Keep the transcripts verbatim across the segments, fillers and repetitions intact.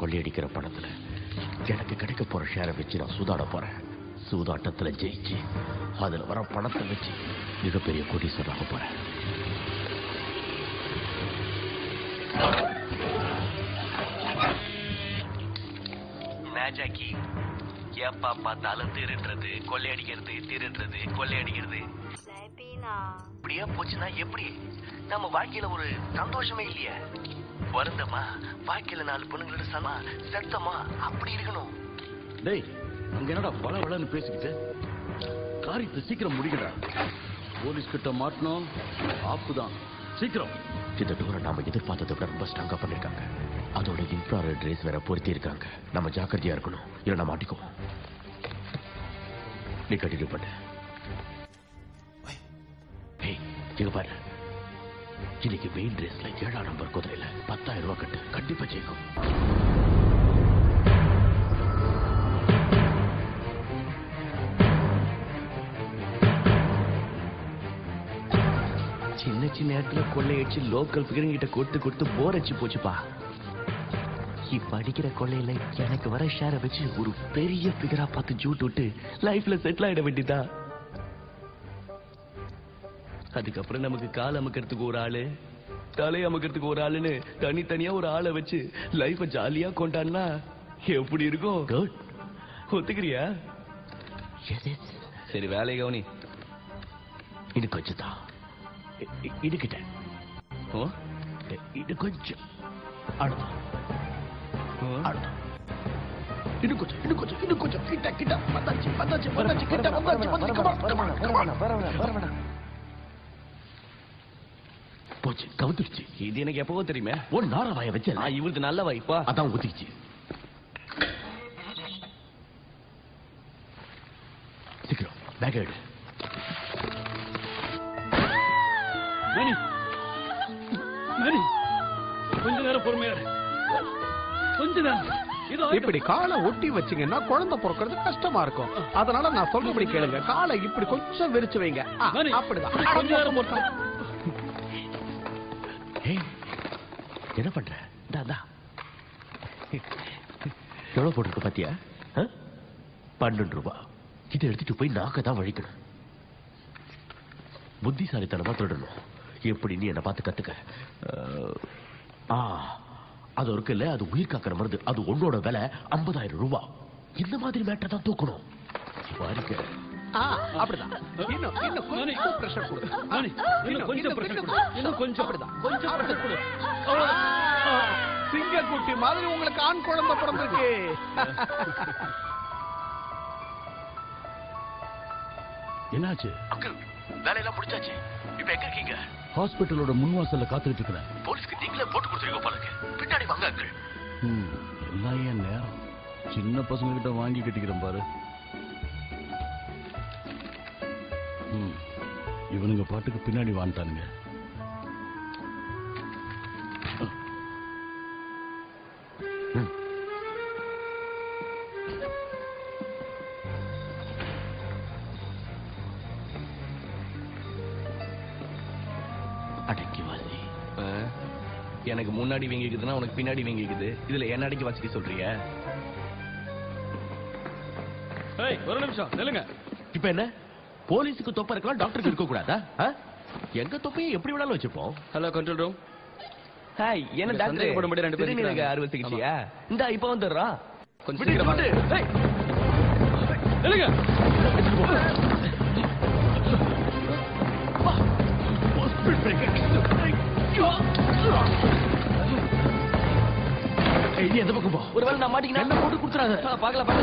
கொள்ளையடிக்கிற பணத்துல எனக்கு கிடைக்க போற ஷேரை வச்சு நான் சூதாட போறேன். சூதாட்டத்துல ஜெயிச்சு அதுல வர பணத்தை வச்சு மிகப்பெரிய கோடீஸ்வரனாக போறேன். மேஜாக்கி எப்பா பார்த்தாலும் திருடுறது, கொள்ளையடிக்கிறது, திருடுறது, கொள்ளையடிக்கிறது இப்படியே போச்சுன்னா எப்படி? நம்ம வாழ்க்கையில ஒரு சந்தோஷமே இல்லையே. வருந்தமா வாழ்க்கையில நாலு பொண்ணுங்களோட சமா செத்தமா அப்படி இருக்கணும். டேய், அங்க என்னடா பல வளன்னு பேசிக்கிட்டு? காரியத்தை சீக்கிரம் முடிக்கடா. போலீஸ் கிட்ட மாட்டணும், ஆப்புதான். சீக்கிரம். இந்த டோரை நாம எதிர்பார்த்ததை விட ரொம்ப ஸ்ட்ராங்கா பண்ணிருக்காங்க. அதோட இன்ஃப்ராரெட் ரேஸ் வேற பொருத்தி இருக்காங்க. நம்ம ஜாக்கிரதையா இருக்கணும், இல்ல நம்ம மாட்டிக்குவோம். நீ கண்டினியூ பண்ணு. இங்க பாரு, இன்னைக்கு மெயின் ரேஸ்ல ஏழாம் நம்பர் குதிரையில பத்தாயிரம் ரூபாய் கட்டு, கண்டிப்பா ஜெயிக்கும். சின்ன சின்ன இடத்துல கொள்ளையடிச்சு லோக்கல் பிகருங்கிட்ட கொடுத்து கொடுத்து போர் அடிச்சு போச்சுப்பா. இப்ப அடிக்கிற கொள்ளையில எனக்கு வர ஷேரை வச்சு ஒரு பெரிய பிகரா பார்த்து ஜூட் விட்டு லைஃப்ல செட்டில் ஆயிட வேண்டியதா. அதுக்கப்புறம் நமக்கு கால் அமுக்கிறதுக்கு ஒரு ஆளு, தலை அமுக்கிறதுக்கு ஒரு ஆளுன்னு தனித்தனியா ஒரு ஆளை வச்சு லைஃப ஜாலியா கொண்டாடினா எப்படி இருக்கும்? ஒத்துக்கிறியா? சரி, வேலை கவனி. இது கொஞ்சம் தான் இதுகிட்ட, இது கொஞ்சம் அடுத்தோம், இன்னும் கொஞ்சம், இன்னும் கொஞ்சம், இன்னும் கொஞ்சம் கிட்ட கிட்ட வந்தாச்சு வந்தாச்சு வந்தாச்சு கிட்ட வந்தாச்சு. போச்சு, கவுத்துருச்சு. இது எனக்கு எப்பவோ தெரியுமே. ஒரு நார வாய வச்சு இவருக்கு நல்ல வாய்ப்பா, அதான் ஊத்திக்குச்சு. சீக்கிரம் பேக் எடு. கொஞ்ச நேரம் பொறுமையா, கொஞ்ச நேரம். இப்படி காலை ஒட்டி வச்சீங்கன்னா குழந்தை பிறக்கிறது கஷ்டமா இருக்கும். அதனால நான் சொல்றபடி கேளுங்க. காலை இப்படி கொஞ்சம் விரிச்சு வைங்க. அப்படிதான். கொஞ்ச நேரம் பொறுமை. என்ன பண்ற? எவ்வளவு போட்டிருக்கு பாத்தியா? பன்னெண்டு ரூபாய். இதை எடுத்துட்டு போய் நாக்க தான் வழிக்கணும். புத்திசாலித்தனமா தொடரணும். எப்படி நீ என்ன பார்த்து கத்துக்க. அது இருக்குல்ல, அது உயிர் காக்கிற மருந்து. அது உன்னோட விலை ஐம்பதாயிரம் ரூபாய். இந்த மாதிரி மேட்டர் தான் தூக்கணும். அப்படிதான். இன்னும் இன்னும் கொஞ்சம் பிரஷர் கொடு. இன்னும் கொஞ்சம் பிரஷர் கொடு. இன்னும் கொஞ்சம். அப்படிதான், கொஞ்சம் பிரஷர் கொடு. சிங்கக்குட்டி மாதிரி உங்களுக்கு ஆண் குழந்தை பிறந்திருக்கு. என்னாச்சு? வேலையெல்லாம் முடிச்சாச்சு. இப்ப எங்க இருக்கீங்க? ஹாஸ்பிட்டலோட முன்வாசல்ல காத்துக்கிட்டு இருக்கிறேன். போலீஸ்க்கு நீங்களே போட்டு கொடுத்துருங்க போலக்கு. பின்னாடி வாங்க அங்கிள். எல்லாம் ஏன் நேரம்? சின்ன பசங்க கிட்ட வாங்கி கட்டிக்கிறேன் பாரு. இவனுங்க பாட்டுக்கு பின்னாடி வாண்டானுங்க. எனக்கு முன்னாடி வீங்கிக்குதுன்னா உனக்கு பின்னாடி வீங்கிக்குது. இதுல என்ன அடிக்க வச்சுக்க சொல்றீங்க? ஒரு நிமிஷம் நில்லுங்க. இப்ப என்ன? போலீஸுக்கு தொப்பை இருக்கலாம், டாக்டருக்கு இருக்க கூடாதா? எங்க தொப்பையை எப்படி வேணாலும் வச்சுப்போம். Hello, control room. ஹாய், என்ன டாக்டர் போடும்படி ரெண்டு பேரும் நீங்க அறுவை சிகிச்சையா? இந்த இப்ப வந்துடுறோம். கொஞ்சம் சீக்கிரம் வாங்க. நில்லுங்க. எந்த பக்கம் போ? ஒருவேளை நான் மாட்டிக்கினா என்ன போட்டு கொடுத்துறாங்க. பாக்கல பாக்கல.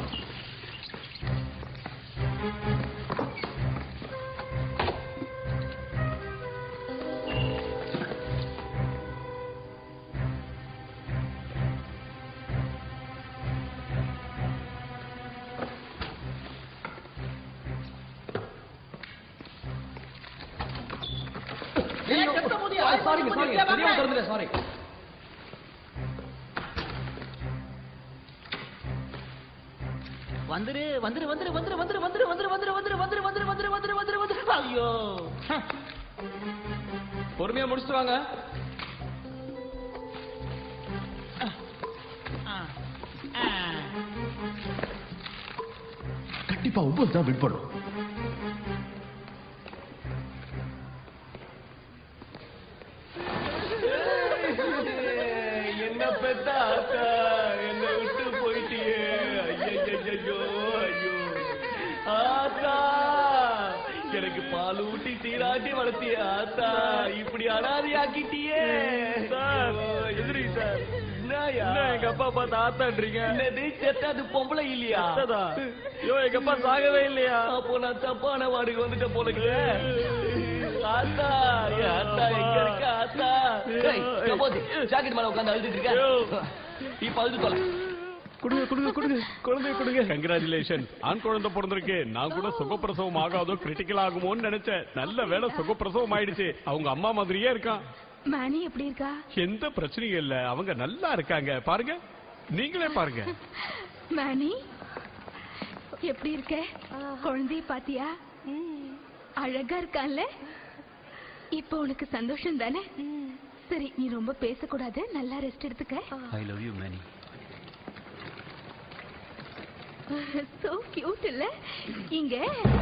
சாரி சாரி தெரியாம திறந்துட்டேன். சாரி. வந்துரு வந்துரு வந்துரு வந்துரு வந்துரு வந்துரு வந்துரு வந்துரு வந்துரு வந்துரு வந்துரு வந்துரு வந்துரு வந்துரு வந்துரு. ஐயோ, பொறுமையா முடிச்சுட்டு வாங்க. கண்டிப்பா ஒன்பது தான் வின் பண்ணும். என்ன பெத்தா ஆத்தா என்ன விட்டு போயிட்டியே. ஐயோ ஐயோ ஆத்தா, எனக்கு பால் ஊட்டி சீராட்டி வளர்த்திய ஆத்தா இப்படி அனாதி ஆக்கிட்டியே. எதிரி சார், எங்க அப்பா பார்த்து ஆத்தான்றீங்க. என்னது செத்தாது பொம்பளை இல்லையா? ஐயோ எங்க அப்பா சாகவே இல்லையா? அப்போ நான் தப்பான வார்டுக்கு வந்துட்ட போலங்க. ஆத்தா ஆத்தா எங்க இருக்க ஆத்தா? ஜாக்கெட் மேல உட்காந்து அழுதுட்டு இருக்க. இப்ப அழுது தொலை. குடுங்க குடுங்க குடுங்க குழந்தைய குடுங்க. கங்க்ராச்சுலேஷன், ஆண் குழந்தை பிறந்திருக்கு. நான் கூட சுகப்பிரசவம் ஆகாதோ கிரிட்டிக்கல் ஆகுமோன்னு நினைச்சேன். நல்ல வேலை சுகப்பிரசவம் ஆயிடுச்சு. அவங்க அம்மா மாதிரியே இருக்கான். மேனி எப்படி இருக்கா? எந்த பிரச்சனையும் இல்ல, அவங்க நல்லா இருக்காங்க. பாருங்க, நீங்களே பாருங்க. மேனி எப்படி இருக்க? குழந்தைய பாத்தியா? அழகா இருக்கான்ல. இப்போ உனக்கு சந்தோஷம் தானே? சரி, நீ ரொம்ப பேசக்கூடாது, நல்லா ரெஸ்ட் எடுத்துக்க. I love you many. So cute இல்ல? இங்க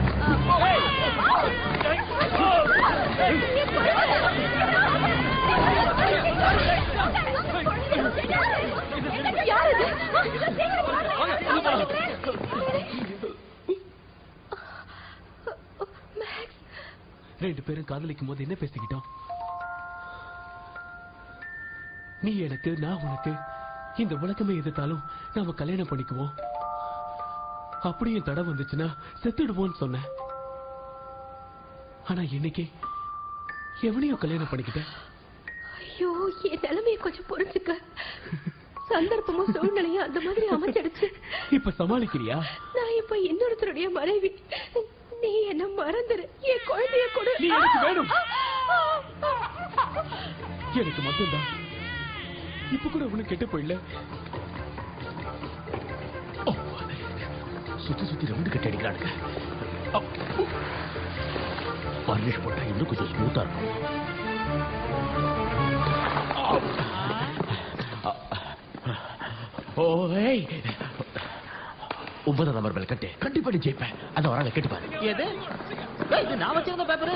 ரெண்டு பேரும் காதலிக்கும் போது என்ன பேசிக்கிட்டோம்? நீ எனக்கு, நான் உனக்கு, இந்த உலகமே எதிர்த்தாலும் நாம கல்யாணம் பண்ணிக்குவோம். அப்படியே தடை வந்துச்சுன்னா செத்துடுவோம்னு சொன்ன. ஆனா இன்னைக்கு எவனையும் கல்யாணம் பண்ணிக்கிட்டேன். ஐயோ, என் நிலைமையை கொஞ்சம் புரிஞ்சுக்க. சந்தர்ப்பமும் சூழ்நிலையும் அந்த மாதிரி அமைஞ்சிடுச்சு. இப்ப சமாளிக்கிறியா? நான் இப்ப இன்னொருத்தருடைய மனைவி. நீ என்ன மறந்துரு. என் குழந்தைய கொடு. நீ எனக்கு வேணும். எனக்கு மட்டும்தான். இப்ப கூட ஒண்ணு கெட்டு போயிடல. சுத்தி சுத்தி ரெண்டு கட்டி அடிக்கிறானுங்க. பர்னிஷ் போட்டா இன்னும் கொஞ்சம் ஸ்மூத்தா இருக்கும். ஓய், ஒன்பதாம் நம்பர் மேல கட்டு. கண்டிப்பா நீ ஜெயிப்பேன். அந்த ஒரு ஆளை கேட்டு பாரு. எது? இது நான் வச்சிருந்த பேப்பரு.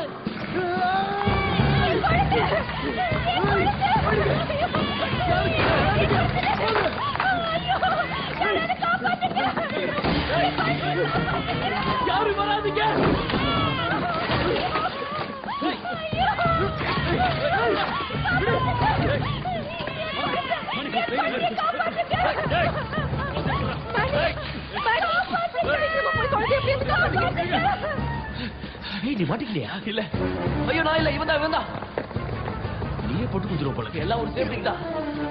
யாரும் வராதீங்க. நீ மாட்டிக்கலையா? இல்ல. ஐயோ நான் இல்ல, இவன் தான் இவன் தான். நீயே போட்டு குதிரும் போல. எல்லாம் ஒரு சேஃப்டிக்கு தான்.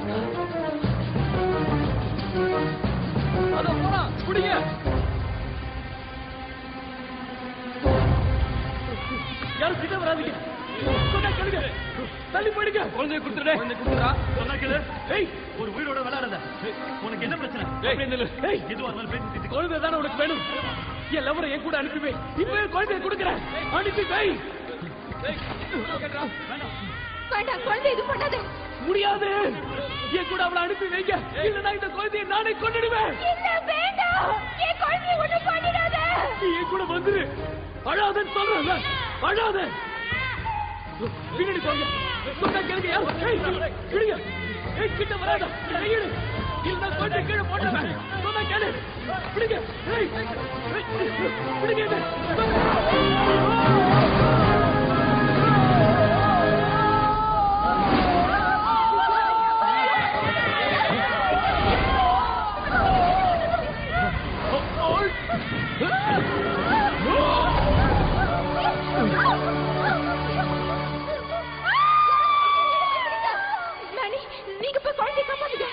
அதான் போறான். பிடிங்க. யாரும் கிட்ட வராதீங்க. சொன்னா கேளுங்க. தள்ளி போயிடுங்க. குழந்தைய கொடுத்துடு. குழந்தைய கொடுத்துடா. சொன்னா கேளு. ஏய், ஒரு உயிரோட விளையாடாத. உனக்கு என்ன பிரச்சனை? அப்படியே நில்லு. ஏய், எதுவா இருந்தாலும் பேசி தீர்த்து. குழந்தை தானே உனக்கு வேணும். என் லவரை என் கூட அனுப்பி வை. இப்பவே குழந்தைய கொடுக்குறேன். அனுப்பி வை. வேண்டாம், குழந்தை இது பண்ணாத. முடியாது. என் கூட அவளை அனுப்பி வைங்க. இல்லைன்னா இந்த குழந்தையை நானே கொன்னுடுவேன். இல்ல, வேண்டாம். என் குழந்தைய ஒண்ணும் பண்ணிடாத. நீ என் கூட வந்துரு. அழாதன்னு சொல்றேன்ல. அழாத. பின்னாடி போங்க. சொன்னா கேளுங்க. ஏய், விடுங்க. ஏய், கிட்ட வராத. கையிடு. இல்ல கொண்டு கீழே போடுறேன். சொன்னா கேளு. விடுங்க. ஏய், விடுங்க. நீங்க போய் குழந்தைய காப்பாத்துங்க.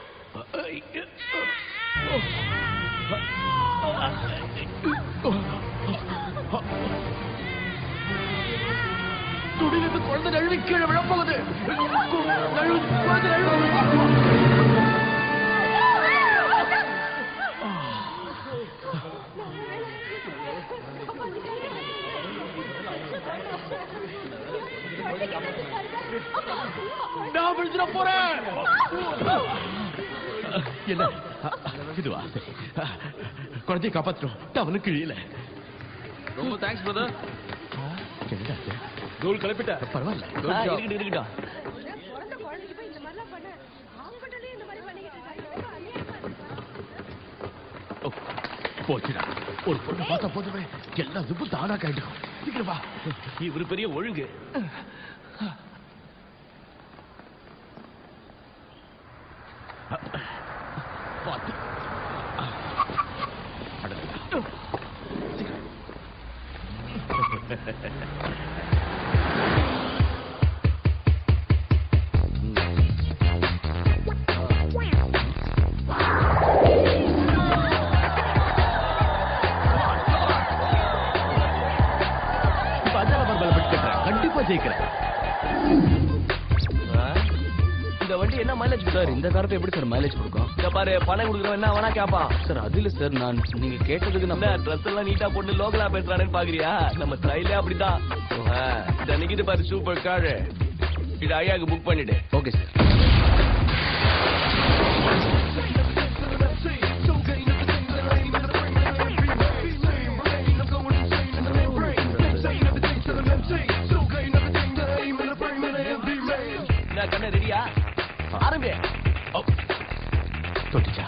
துடியிலிருந்து குழந்தை நழுவி கீழே விழப்போகுது. குழந்தை நழுவி. நான் விழுந்துட போறேன். என்ன இதுவா குழந்தைய காப்பாற்றணும் அவனுக்கு கீழே ரொம்ப தேங்க்ஸ் பிரதர். என்னடா தூள் கிளப்பிட்ட. பரவாயில்ல இருக்கட்டும் இருக்கட்டும். போச்சுடா ஒரு பொண்ணு பார்த்தா போதுமே எல்லா துப்பும் தானா கேட்டுக்கும். சீக்கிரம் வா. இவரு பெரிய ஒழுங்கு. பார்த்து கண்டிப்பா ஜெயிக்கிறேன். இந்த வண்டி என்ன மைலேஜ் சார் இந்த காரத்தை எப்படி சார் மைலேஜ் கொடுக்கும்? இத பாரு பணம் கொடுக்குறவன் என்ன வேணா கேப்பான். சார் அது இல்ல சார் நான் நீங்க கேட்டதுக்கு நம்ம நம்ம ட்ரெஸ் எல்லாம் நீட்டா போட்டு லோக்கலா பேசுறானேன்னு பாக்குறியா? நம்ம ஸ்டைலே அப்படிதான். இத நிக்கிட்டு பாரு சூப்பர் கார். இது ஐயாக்கு புக் பண்ணிடு. Okay sir. கண்ணு ரெடியா? ஆரம்பி. தொட்டுச்சா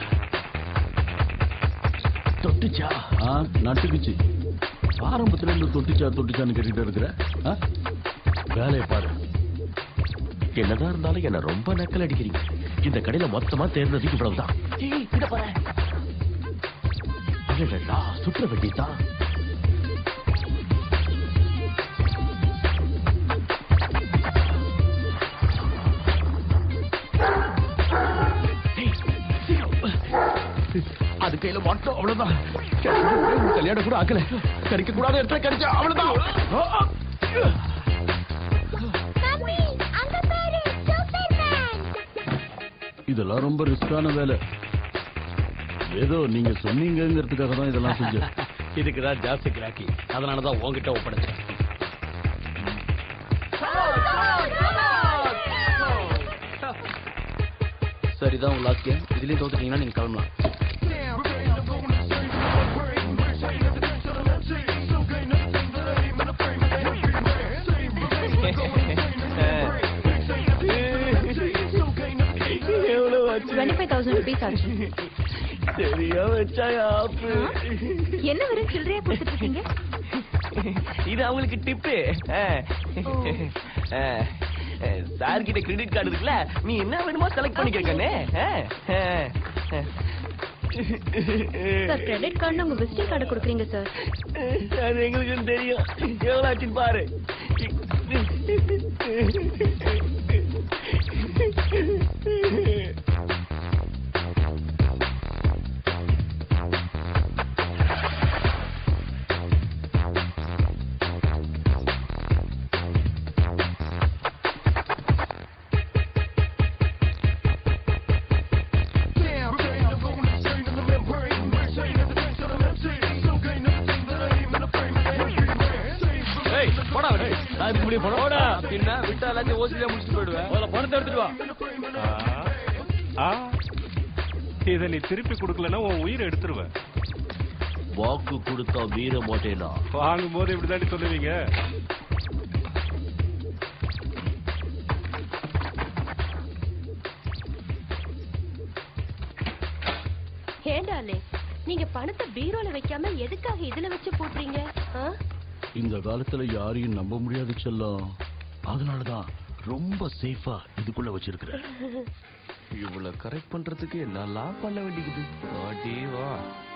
தொட்டுச்சா ஆ நட்டுக்குச்சு. ஆரம்பத்துல இருந்து தொட்டுச்சா தொட்டுச்சான்னு கேட்டுட்டு இருக்கிற ஆ? வேலையை பாரு. என்னதான் இருந்தாலும் என்ன ரொம்ப நக்கல் அடிக்கிறீங்க. இந்த கடையில மொத்தமா தேர்ந்ததுக்கு இவ்வளவுதான். இத பாரு. அடடா சுற்ற வேண்டியதான். அது கையில மட்டும் அவ்வளவுதான். கல்யாணம் கூட ஆக்கல. கடிக்க கூடாத இடத்துல கடிச்சா அவ்வளவுதான். இதெல்லாம் ரொம்ப ரிஸ்கான வேலை. ஏதோ நீங்க சொன்னீங்கிறதுக்காக தான் இதெல்லாம் செஞ்சேன். இதுக்குதான் ஜாஸ்தி கிராக்கி. அதனாலதான் உங்ககிட்ட ஒப்படைச்சேன். சார் இதான் உங்க லாஸ்ட் கேம். இதுலயும் தோத்துட்டீங்கன்னா நீங்க கிளம்பலாம். twenty-five thousand rupees ஆச்சு. சரியா வச்சாயா ஆப்பு. என்ன வரை சில்லறையா கொடுத்துட்டு இருக்கீங்க? இது அவங்களுக்கு டிப்பு. சார் கிட்ட கிரெடிட் கார்டு இருக்குல்ல, நீ என்ன வேணுமோ செலக்ட் பண்ணிக்க கண்ணே. சார் கிரெடிட் கார்டு உங்க விசிட்டிங் கார்டு கொடுக்குறீங்க சார். அது எங்களுக்கு தெரியும். எவ்வளவு ஆச்சுன்னு பாரு. பின்ன விட்டா எல்லாத்தையும் ஓசிலியா முடிச்சுட்டு போயிடுவேன். பணத்தை எடுத்துட்டு வா. இதை நீ திருப்பி கொடுக்கலன்னா உன் உயிரை எடுத்துருவேன். வாக்கு கொடுத்தா வீர மாட்டேனா? வாங்கும் போது இப்படிதாண்டி சொல்லுவீங்க. ஏண்டாலே நீங்க பணத்தை பீரோல வைக்காம எதுக்காக இதுல வச்சு போடுறீங்க? இந்த காலத்துல யாரையும் நம்ப முடியாது செல்லம். அதனாலதான் ரொம்ப சேஃபா இதுக்குள்ள வச்சிருக்கிறேன். இவ்வளவு கரெக்ட் பண்றதுக்கு என்னெல்லாம் பண்ண வேண்டியது. வா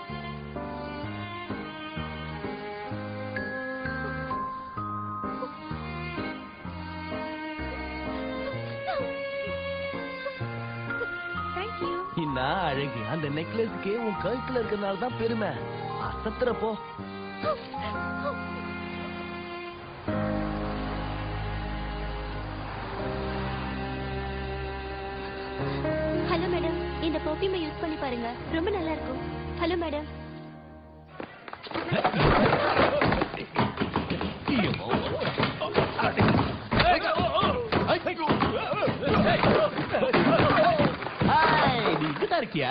என்ன அழகு. அந்த நெக்லஸ்க்கு உன் கழுத்துல இருக்கிறதுனால தான் பெருமை. அசத்துறப்போ ஹலோ மேடம், இந்த பர்ஃபியூமை யூஸ் பண்ணி பாருங்க, ரொம்ப நல்லா இருக்கும். Hello madam. பாத்தியா?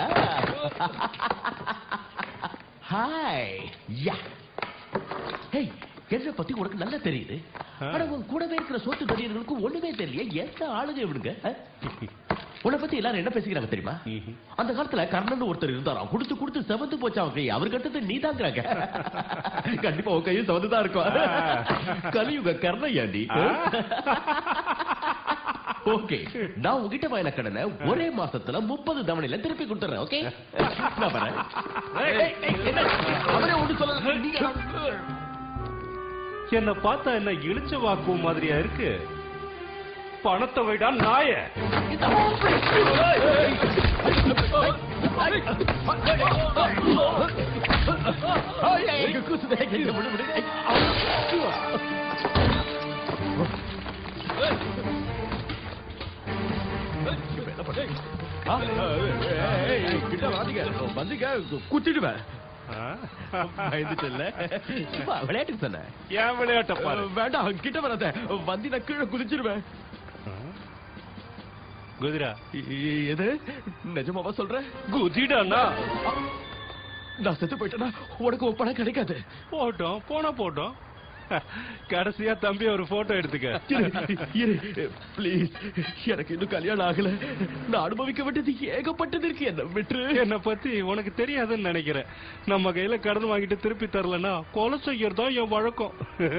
ஹாய். யா. ஹேய், என்ன பத்தி உனக்கு நல்லா தெரியுது. ஆனா உன் கூடவே இருக்கிற சோத்து தடியர்களுக்கு ஒண்ணுமே தெரியல. எந்த ஆளுங்க இவனுங்க? உன்னை பத்தி எல்லாரும் என்ன பேசிக்கிறாங்க தெரியுமா? அந்த காலத்துல கர்ணன் ஒருத்தர் இருந்தாராம். குடுத்து குடுத்து செவந்து போச்சா அவங்க கை. அவர் கட்டது நீ தாங்கிறாங்க. கண்டிப்பா உன் கையும் செவந்துதான் இருக்கும். கலியுக கர்ணையாண்டி. ஓகே, நான் உங்ககிட்ட வாயின கடனை ஒரே மாசத்துல முப்பது தவணையில திருப்பி கொடுத்துறேன். ஓகே, நான் வரேன். அவரே ஒண்ணு சொல்ல. என்ன பார்த்தா என்ன இழிச்ச வாக்கு மாதிரியா இருக்கு? பணத்தை வைடா நாய. குத்திடுவேன். விளையாட்டுக்கு சொன்ன. ஏன் விளையாட்ட பாரு. வேண்டாம், கிட்ட வராத. வந்தி நான் கீழே குதிச்சிருவேன். குதிரா எது நிஜமாவா சொல்ற? குதிடானா? நான் செத்து போயிட்டேன்னா உனக்கு ஒரு பணம் கிடைக்காது. போட்டோம், போனா போட்டோம். கடைசியா தம்பி ஒரு போட்டோ எடுத்துக்க. பிளீஸ், எனக்கு இன்னும் கல்யாணம் ஆகல. நான் அனுபவிக்க வேண்டியது ஏகப்பட்டது இருக்கு. என்ன விட்டு. என்ன பத்தி உனக்கு தெரியாதுன்னு நினைக்கிறேன். நம்ம கையில கடன் வாங்கிட்டு திருப்பி தரலன்னா கொலை செய்யறதா என் வழக்கம்.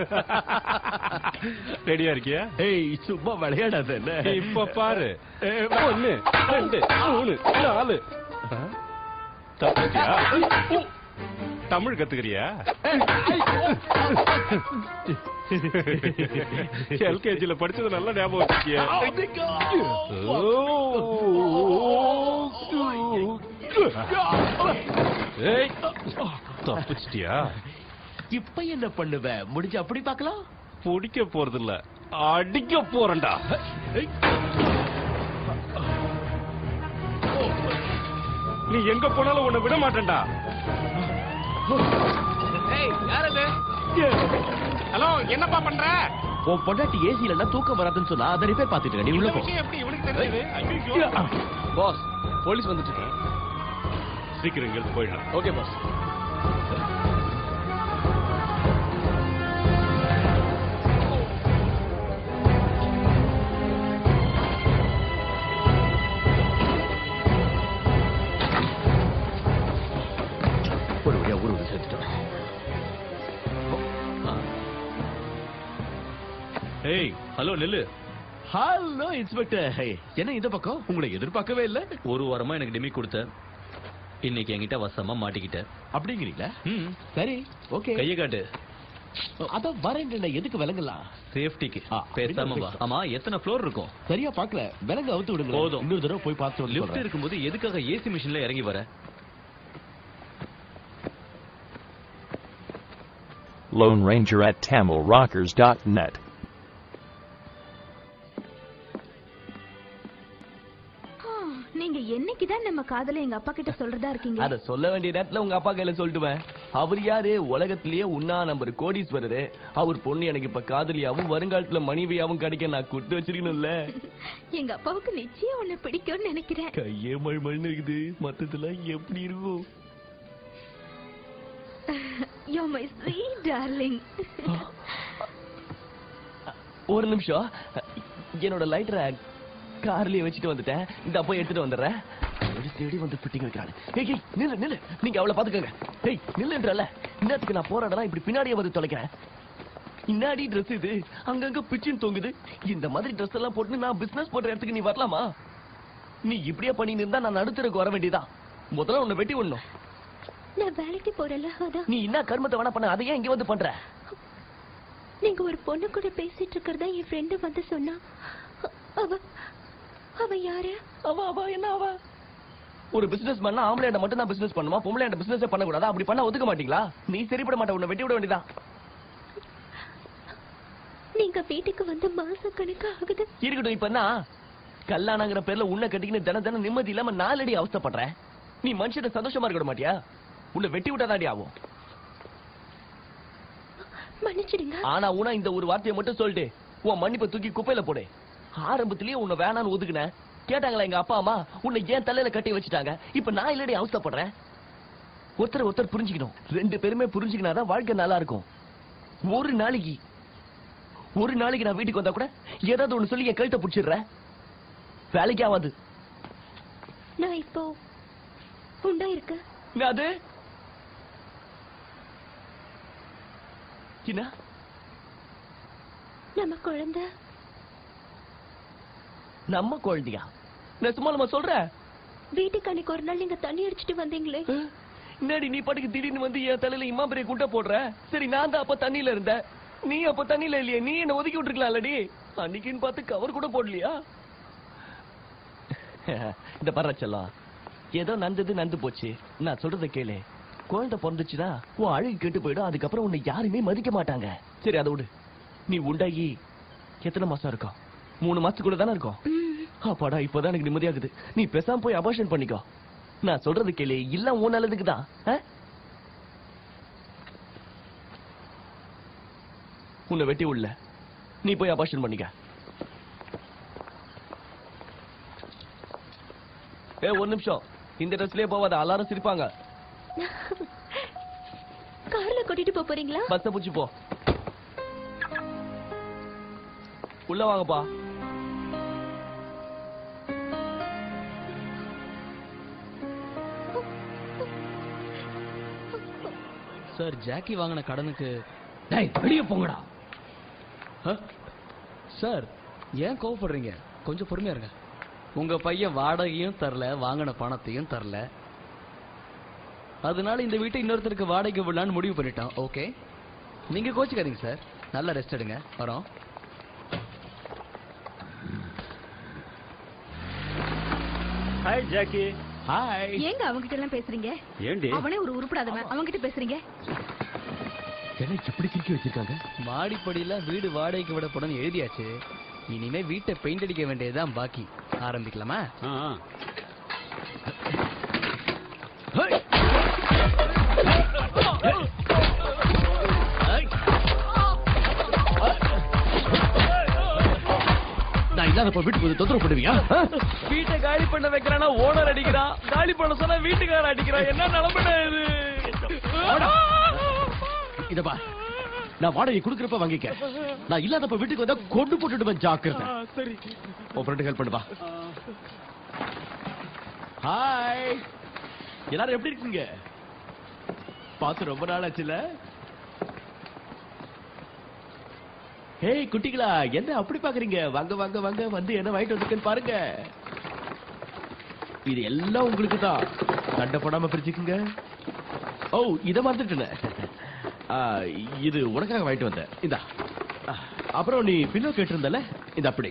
ரெடியா இருக்கியா? ஏய், சும்மா விளையாடாத. என்ன இப்ப பாரு. ஒண்ணு, ரெண்டு, மூணு, நாலு. தப்பிச்சியா? தமிழ் கத்துக்கிறியா? எல்கேஜில படிச்சது நல்ல ஞாபகம் வச்சிருக்கியா? தப்பிச்சிட்டியா? இப்ப என்ன பண்ணுவ? முடிஞ்சு அப்படி பாக்கலாம். பிடிக்க போறது இல்ல, அடிக்க போறேன்டா. நீ எங்க போனாலும் உன்னை விட மாட்டேன்டா. ஹலோ, என்னப்பா பண்ற? உன் பொண்டாட்டி ஏசி இல்லன்னா தூக்கம் வராதுன்னு சொன்னா அதை ரிப்பேர் பாத்துட்டு நீ உள்ள போ. எப்படி இவனுக்கு தெரிஞ்சது? பாஸ், போலீஸ் வந்துட்டு. சீக்கிரம் இங்க போயிடலாம். Okay boss. ஒரு வழியா ஊர் வந்து சேர்த்துட்டேன். ஏய், ஹலோ நெல்லு. Hello inspector. என்ன இந்த பக்கம்? உங்களை எதிர்பார்க்கவே இல்ல. ஒரு வாரமா எனக்கு டிமி கொடுத்த, இன்னைக்கு என்கிட்ட வசமா மாட்டிக்கிட்ட. அப்படிங்கிறீங்களா? ம், சரி, ஓகே. கையை காட்டு. அதான் வரேன். எதுக்கு விலங்கலாம்? சேஃப்டிக்கு. ஆ, பேசாம வா. ஆமா, எத்தனை ஃப்ளோர் இருக்கும்? சரியா பாக்கல. விலங்கு அவுத்து விடுங்க. போதும். இன்னொரு தடவை போய் பார்த்து வந்து லிஃப்ட் சொல்றேன். இருக்கும்போது எதுக்காக ஏசி மிஷின்ல இறங்கி வர? Lone Ranger at Tamil Rockers dot net. நீங்க என்னைக்குதான் நம்ம காதல எங்க அப்பா கிட்ட சொல்றதா இருக்கீங்க? அத சொல்ல வேண்டிய நேரத்துல உங்க அப்பா கையில சொல்லிட்டுவேன். அவர் யாரு? உலகத்திலேயே உண்ணா நம்பர் கோடீஸ்வரரு. அவர் பொண்ணு எனக்கு இப்ப காதலியாவும் வருங்காலத்துல மனைவியாவும் கிடைக்க நான் கொடுத்து வச்சிருக்கணும்ல. எங்க அப்பாவுக்கு நிச்சயம் உன்னை பிடிக்கும்னு நினைக்கிறேன். கையே மழ் இருக்குது. மத்ததுல எப்படி இருக்கும்? You're my sweet darling. ஒரு நிமிஷம். என்னோட லைட்டரை கார்லயே வச்சுட்டு வந்துட்டேன். இந்த போய் எடுத்துட்டு வந்துடுறேன். தேடி வந்து ஃபிட்டிங் வைக்கிறாரு. ஏய் ஏய், நில்லு நில்லு. நீங்க அவளை பாத்துக்கங்க. ஏய், நில்லுன்றல. இன்னத்துக்கு நான் போராடலாம் இப்படி பின்னாடியே வந்து தொலைக்கிறேன். இன்னாடி ட்ரெஸ் இது? அங்கங்க பிச்சின் தொங்குது. இந்த மாதிரி ட்ரெஸ் எல்லாம் போட்டு நான் பிசினஸ் பண்ற இடத்துக்கு நீ வரலாமா? நீ இப்படியே பண்ணி இருந்தா நான் நடுத்தருக்கு வர வேண்டியதான். முதல்ல உன்னை வெட்டி விடணும். நான் வேலைக்கு போறல. அதான் நீ என்ன கர்மத்தை வேணா பண்ண. அதை ஏன் இங்க வந்து பண்ற? நீங்க ஒரு பொண்ணு கூட பேசிட்டு இருக்கிறதா என் ஃப்ரெண்டு வந்து சொன்னா. அவ அவ யாரு? அவ அவ என்ன அவ? ஒரு பிசினஸ் பண்ணா ஆம்பளையாண்ட மட்டும் தான் பிசினஸ் பண்ணுமா? பொம்பளையாண்ட பிசினஸ் பண்ண கூடாதா? அப்படி பண்ணா ஒதுக்க மாட்டீங்களா? நீ சரிப்பட மாட்ட. உன்னை வெட்டி விட வேண்டியதான். நீங்க வீட்டுக்கு வந்து மாசம் கணக்கு ஆகுது. இருக்கட்டும். இப்ப என்ன கல்யாணங்கிற பேர்ல உன்னை கட்டிக்கின்னு தினம் தினம் நிம்மதி இல்லாம நாலடி அவஸ்தைப்படுற. நீ மனுஷனை சந்தோஷமா இருக்க மாட்டியா? உன்னை வெட்டி விட்டாதாடி ஆகும். மன்னிச்சிடுங்க. ஆனா உன இந்த ஒரு வார்த்தையை மட்டும் சொல்லிட்டு உன் மன்னிப்பை தூக்கி குப்பையில போடு. ஆரம்பத்திலேயே உன்னை வேணான்னு ஒதுக்குன. கேட்டாங்களா எங்க அப்பா அம்மா உன்னை ஏன் தலையில கட்டி வச்சுட்டாங்க? இப்ப நான் இல்லடி அவஸ்தைப்படுறேன். ஒருத்தர் ஒருத்தர் புரிஞ்சுக்கணும். ரெண்டு பேருமே புரிஞ்சுக்கினாதான் வாழ்க்கை நல்லா இருக்கும். ஒரு நாளைக்கு ஒரு நாளைக்கு நான் வீட்டுக்கு வந்தா கூட ஏதாவது ஒண்ணு சொல்லி என் கழுத்தை பிடிச்சிடுற. வேலைக்கு ஆகாது. நான் இப்போ உண்டா இருக்க. அது என்ன? நம்ம குழந்தை. நம்ம குழந்தையா? நான் சும்மா நம்ம சொல்றேன். வீட்டுக்கு அன்னைக்கு ஒரு நாள் நீங்க தண்ணி அடிச்சிட்டு வந்தீங்களே. என்னடி நீ பாட்டுக்கு திடீர்னு வந்து என் தலையில இம்மா பெரிய குட்டை போடுற? சரி நான் தான் அப்ப தண்ணியில இருந்தேன், நீ அப்ப தண்ணியில இல்லையே. நீ என்ன ஒதுக்கி விட்டுருக்கலாம்லடி. அன்னைக்குன்னு பார்த்து கவர் கூட போடலையா? இந்த பரச்சலாம் ஏதோ நந்தது நந்து போச்சு. நான் சொல்றத கேளு. குழந்தை பிறந்துச்சுன்னா உன் அழகு கெட்டு போயிடும். அதுக்கப்புறம் உன்னை யாருமே மதிக்க மாட்டாங்க. சரி அதை விடு. நீ உண்டாகி எத்தனை மாசம் இருக்கும்? மூணு மாசத்துக்குள்ள தானே இருக்கும். அப்பாடா இப்பதான் எனக்கு நிம்மதியாகுது. நீ பேசாம போய் அபார்ஷன் பண்ணிக்கோ. நான் சொல்றது கேளு. இல்ல உன் நல்லதுக்கு தான். உன்னை வெட்டி உள்ள நீ போய் அபார்ஷன் பண்ணிக்க. ஏ ஒரு நிமிஷம். இந்த ட்ரெஸ்லயே போவாத, எல்லாரும் சிரிப்பாங்க. கார்ல கூட்டிட்டு போறீங்களா? பஸ்ஸ புடிச்சு போ. உள்ள வாங்கப்பா. சார் ஜாக்கி வாங்கின கடனுக்கு. டேய் வெளியே போங்கடா. சார் ஏன் கோவப்படுறீங்க? கொஞ்சம் பொறுமையா இருங்க. உங்க பையன் வாடகையும் தரல, வாங்கின பணத்தையும் தரல. அதனால இந்த வீட்டை இன்னொருத்தருக்கு வாடகை விடலான்னு முடிவு பண்ணிட்டோம். ஓகே, நீங்க கோச்சுக்காதீங்க சார். நல்லா ரெஸ்ட் எடுங்க. வரோம். Hi Jackie. ஹாய். ஏங்க அவங்க கிட்ட எல்லாம் பேசுறீங்க? ஏண்டி அவனே ஒரு உருப்படாதவன், அவங்க கிட்ட பேசுறீங்க? என்ன இப்படி கிறுக்கி வச்சிருக்காங்க? மாடிப்படியில வீடு வாடகைக்கு விடப்படும் எழுதியாச்சு. இனிமே வீட்டை பெயிண்ட் அடிக்க வேண்டியதுதான் பாக்கி. ஆரம்பிக்கலாமா? நான் இல்லாதப்ப வீட்டுக்கு வந்து தொந்தரவு பண்ணுவியா? வீட்டை காலி பண்ண வைக்கிறானா ஓனர் அடிக்கிறான், காலி பண்ண சொன்னா வீட்டுக்கார அடிக்கிறான். என்ன நிலைமை இது? இத பா, நான் வாடகை குடுக்கறப்ப வாங்கிக்க. நான் இல்லாதப்ப வீட்டுக்கு வந்தா கொண்டு போட்டுடுவேன். ஜாக்கிரதை. சரி உன் ஃப்ரெண்ட் ஹெல்ப் பண்ணுவா. ஹாய், எல்லாரும் எப்படி இருக்கீங்க? பார்த்து ரொம்ப நாள் ஆச்சுல. ஹேய் குட்டிகளா, என்ன அப்படி பாக்குறீங்க? வாங்க வாங்க வாங்க, வந்து என்ன வாங்கிட்டு வந்துருக்கேன்னு பாருங்க. இது எல்லாம் உங்களுக்கு தான். சண்டை போடாம பிரிச்சுக்குங்க. ஓ இத மறந்துட்டேன். இது உனக்காக வாங்கிட்டு வந்தேன். இந்தா. அப்புறம் நீ பில்லோ கேட்டிருந்தல, இந்த அப்படி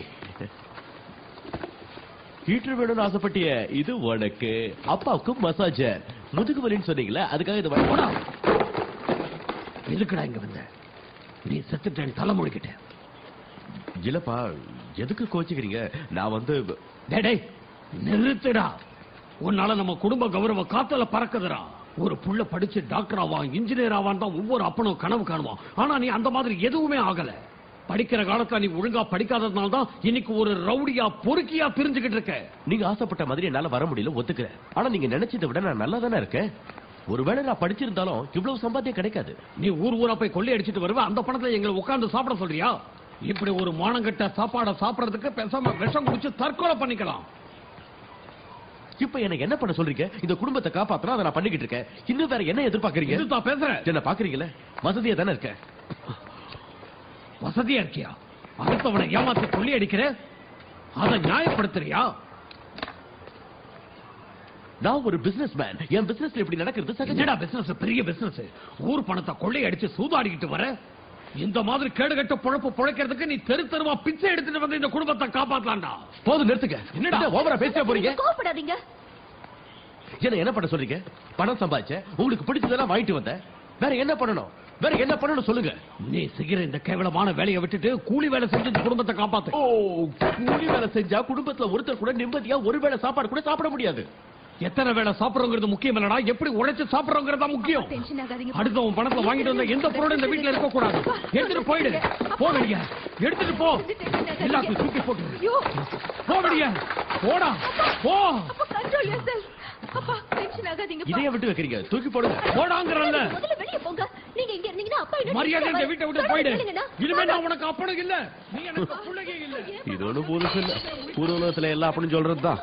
ஹீட்டர் வேணும்னு ஆசைப்பட்டிய, இது உனக்கு. அப்பாவுக்கும் மசாஜர். முதுகு வலின்னு சொன்னீங்களே, அதுக்காக இதை வாங்கி போடா. எதுக்குடா இங்க வந்த? நீ செத்துட்டேன் தலை முழுக்கிட்ட. இல்லப்பா, எதுக்கு கோச்சுக்கிறீங்க? நான் வந்து டேய் நிறுத்துடா. உன்னால நம்ம குடும்ப கௌரவ காத்தல பறக்குதுடா. ஒரு புள்ள படிச்சு டாக்டர் ஆவான், இன்ஜினியர் ஆவான் தான் ஒவ்வொரு அப்பனும் கனவு காணுவான். ஆனா நீ அந்த மாதிரி எதுவுமே ஆகல. படிக்கிற காலத்துல நீ ஒழுங்கா படிக்காததுனால தான் இன்னைக்கு ஒரு ரவுடியா பொறுக்கியா பிரிஞ்சுக்கிட்டு இருக்க. நீங்க ஆசைப்பட்ட மாதிரி என்னால வர முடியல, ஒத்துக்கிறேன். ஆனா நீங்க நினைச்சதை விட நான் நல்லா தானே இருக்கேன். ஒருவேளை நான் படிச்சிருந்தாலும் இவ்வளவு சம்பாத்தியம் கிடைக்காது. நீ ஊர் ஊரா போய் கொள்ளை அடிச்சிட்டு வருவ, அந்த பணத்துல எங்களை உட்கார்ந்து சாப்பிட சொல்றியா? இப்படி ஒரு மானங்கட்ட சாப்பாடை சாப்பிடறதுக்கு பேசாம விஷம் குடிச்சு தற்கொலை பண்ணிக்கலாம். இப்ப எனக்கு என்ன பண்ண சொல்றீங்க? இந்த குடும்பத்தை காப்பாத்தனா அதை நான் பண்ணிக்கிட்டு இருக்கேன். இன்னும் வேற என்ன எதிர்பார்க்கறீங்க? இதுதான் பேசுறேன். என்ன பாக்குறீங்களே, வசதியா தானே இருக்க. வசதியா இருக்கியா? அடுத்தவனை ஏமாத்தி கொள்ளை அடிக்கிற, அதை நியாயப்படுத்துறியா? நான் ஒரு பிசினஸ் மேன். என் பிசினஸ்ல இப்படி நடக்கிறது சகஜடா. பிசினஸ் பெரிய பிசினஸ். ஊர் பணத்தை கொள்ளை அடிச்சு சூதாடிக்கிட்டு வர, இந்த மாதிரி கேடுகட்ட பொழப்பு பொழைக்கிறதுக்கு நீ தெரு தெருவா பிச்சை எடுத்துட்டு வந்து இந்த குடும்பத்தை காப்பாத்தலாம்டா. போதும் நிறுத்துங்க. என்னடா ஓவரா பேசியா போறீங்க? கோபப்படாதீங்க. என்ன என்ன பண்ண சொல்றீங்க? பணம் சம்பாதிச்ச, உங்களுக்கு பிடிச்சதெல்லாம் வாங்கிட்டு வந்த. வேற என்ன பண்ணணும்? வேற என்ன பண்ணணும் சொல்லுங்க. நீ செய்கிற இந்த கேவலமான வேலையை விட்டுட்டு கூலி வேலை செஞ்சு இந்த குடும்பத்தை காப்பாத்து. ஓ, கூலி வேலை செஞ்சா குடும்பத்துல ஒருத்தர் கூட நிம்மதியா ஒரு வேளை சாப்பாடு கூட சாப்பிட முடியாது. எத்தனை வேளை சாப்பிடுறோங்கிறது முக்கியம் இல்லடா, எப்படி உழைச்சு சாப்பிடுறோங்கிறதா முக்கியம். அடுத்தவன் பணத்தை வாங்கிட்டு வந்த எந்த பொருளும் இந்த வீட்டுல இருக்க கூடாது. எடுத்துட்டு போயிடு. போவடியா, எடுத்துட்டு போ. எல்லாத்தையும் தூக்கி போட்டு போவடியா. போடா போ. அப்பா கண்ட்ரோல் யுவர்செல்ஃப். அப்பா டென்ஷன் ஆகாதீங்க. இதைய விட்டு வைக்கிறீங்க, தூக்கி போடுங்க. போடாங்கறல்ல. முதல்ல வெளிய போங்க. நீங்க இங்க இருந்தீங்கன்னா அப்பா என்ன மரியாதை இந்த வீட்டை விட்டு போயிடு. இனிமே நான் உனக்கு அப்பனும் இல்ல, நீ எனக்கு புள்ளகே இல்ல. இது ஒண்ணு புதுசு இல்ல, பூர்வலோகத்துல எல்லாம் அப்படின்னு சொல்றதுதான்.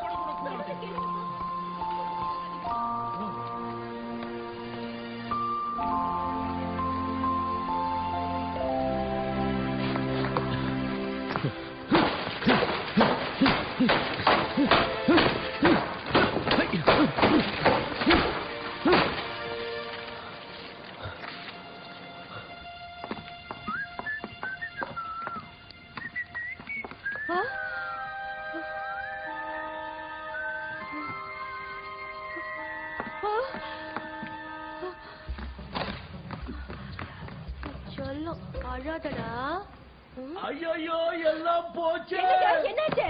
சொல்லும் அழாதடா. ஐயோ எல்லாம் போச்சு. என்னாச்சு?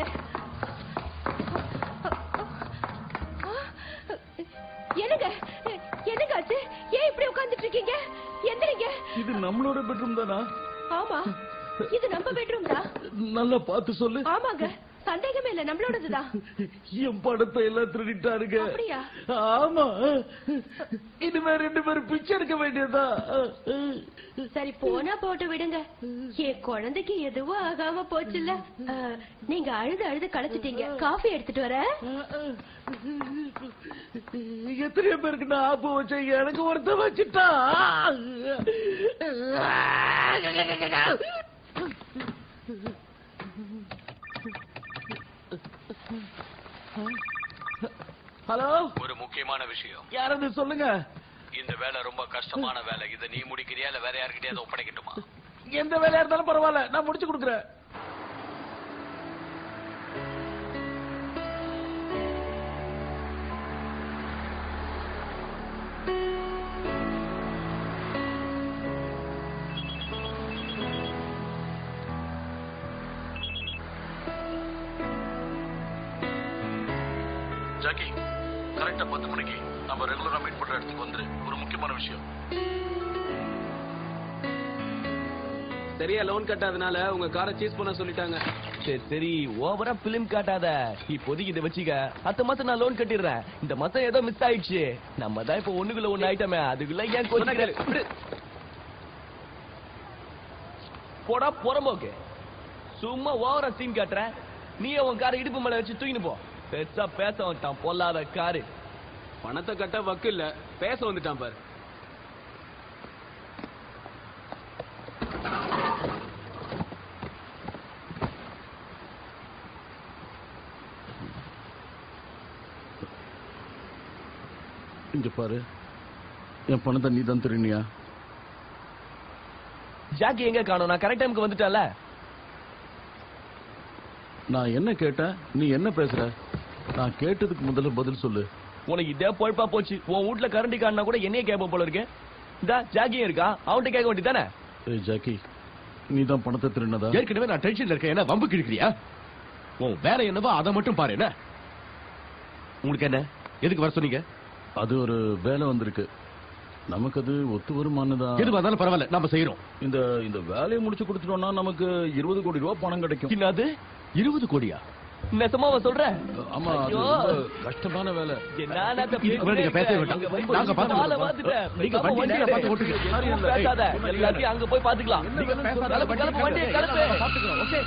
என்னங்க என்னங்க ஆச்சு? ஏன் இப்படி உட்கார்ந்துட்டு இருக்கீங்க? எந்திரிங்க. இது நம்மளோட பெட்ரூம் தானா? ஆமா, இது நம்ம பெட்ரூம் தான். நல்லா பார்த்து சொல்லு. ஆமாங்க, சந்தேகமே இல்ல, நம்மளோடதுதான். என் படத்தை எல்லாம் திருடிட்டாருங்க. அப்படியா? ஆமா, இனிமே ரெண்டு பேரும் பிச்சை எடுக்க வேண்டியதா. சரி போனா போட்டு விடுங்க. என் குழந்தைக்கு எதுவும் ஆகாம போச்சுல்ல. அஹ், நீங்க அழுது அழுது களைச்சிட்டீங்க. காஃபி எடுத்துட்டு வர. எத்தனையோ பேருக்கு நான் ஆப்பு வச்சேன், எனக்கு ஒருத்த வச்சுட்டா. ஹலோ, ஒரு முக்கியமான விஷயம். யாரது சொல்லுங்க. இந்த வேலை ரொம்ப கஷ்டமான வேலை. இதை நீ முடிக்கிறியா இல்ல வேற யாருக்கிட்டே ஒப்படைக்கட்டுமா? எந்த வேலையா இருந்தாலும் பரவாயில்ல, நான் முடிச்சு கொடுக்குறேன். ஜாக்கி, கரெக்டா பத்து மணிக்கு நம்ம ரெகுலரா மீட் பண்ற இடத்துக்கு வந்துரு. ஒரு முக்கியமான விஷயம். சரியா லோன் கட்டாதனால உங்க காரை சீஸ் பண்ண சொல்லிட்டாங்க. சரி சரி, ஓவரா பிலிம் காட்டாத. இப்போதைக்கு இதை வச்சுக்க, அடுத்த மாசம் நான் லோன் கட்டிடுறேன். இந்த மாசம் ஏதோ மிஸ் ஆயிடுச்சு. நம்ம தான் இப்ப ஒண்ணுக்குள்ள ஒண்ணு ஆயிட்டமே, அதுக்குள்ள ஏன் கோச்சுக்கிற? போடா புறம்போக்கு, சும்மா ஓவரா சீன் காட்டுற. நீ உன் காரை இடுப்பு மேல வச்சு தூக்கின்னு போ. பெருசா பேச வந்துட்டான் பொல்லாத காரு. பணத்தை கட்ட வக்கு இல்ல, பேச வந்துட்டான் பாரு. இங்க பாரு, என் பணத்தை நீ தான் திருநியா? ஜாக்கி எங்க காணோம்? நான் கரெக்ட் டைமுக்கு வந்துட்டேன்ல. நான் என்ன கேட்டேன், நீ என்ன பேசுற? நான் கேட்டதுக்கு முதல்ல பதில் சொல்லு. உனக்கு இதே பொழப்பா போச்சு. உன் வீட்டுல கரண்டி காணா கூட என்னைய கேட்ப போல இருக்கு. இந்த ஜாக்கியும் இருக்கா, அவன்கிட்ட கேட்க வேண்டியதானே? ஏய் ஜாக்கி, நீ தான் பணத்தை திருநதா? ஏற்கனவே நான் டென்ஷன்ல இருக்கேன், என்ன வம்பு கிழக்கிறியா? உன் வேலை என்னவோ அதை மட்டும் பாரு. என்ன உங்களுக்கு என்ன, எதுக்கு வர சொன்னீங்க? அது ஒரு வேலை வந்திருக்கு, நமக்கு அது ஒத்து வருமானதான். எது வந்தாலும் பரவாயில்ல, நம்ம செய்யறோம். இந்த இந்த வேலையை முடிச்சு கொடுத்துட்டோம்னா நமக்கு இருபது கோடி ரூபாய் பணம் கிடைக்கும். என்னது, இருபது கோடியா? நெசமாவா சொல்ற? ஆமா, அது ஐயோ. ரொம்ப கஷ்டமான வேலை. என்னடா இந்த இதுக்கு மேல நீங்க பேசவே வேண்டாம். நாங்க பாத்துக்கிறோம். நீங்க வண்டியில பார்த்து ஓட்டுங்க. பேசாத, எல்லாத்தையும் அங்க போய் பாத்துக்கலாம். நீங்க பேசாத, கிளப்பு, கிளப்பு, வண்டியை கிளப்பு. பாத்துக்கிறோம். ஓகே.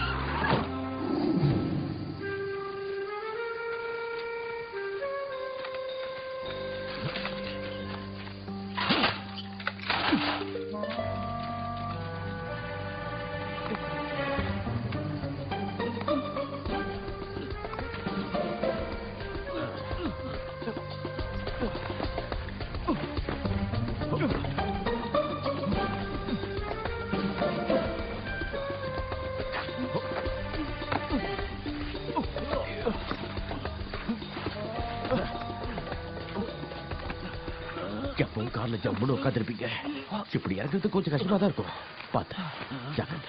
எப்பவும் கார்ல ஜம்முன்னு உட்காந்துருப்பீங்க. இப்படி இறங்குறது கொஞ்சம் கஷ்டமா தான் இருக்கும். பாத்து ஜாக்கிரதை.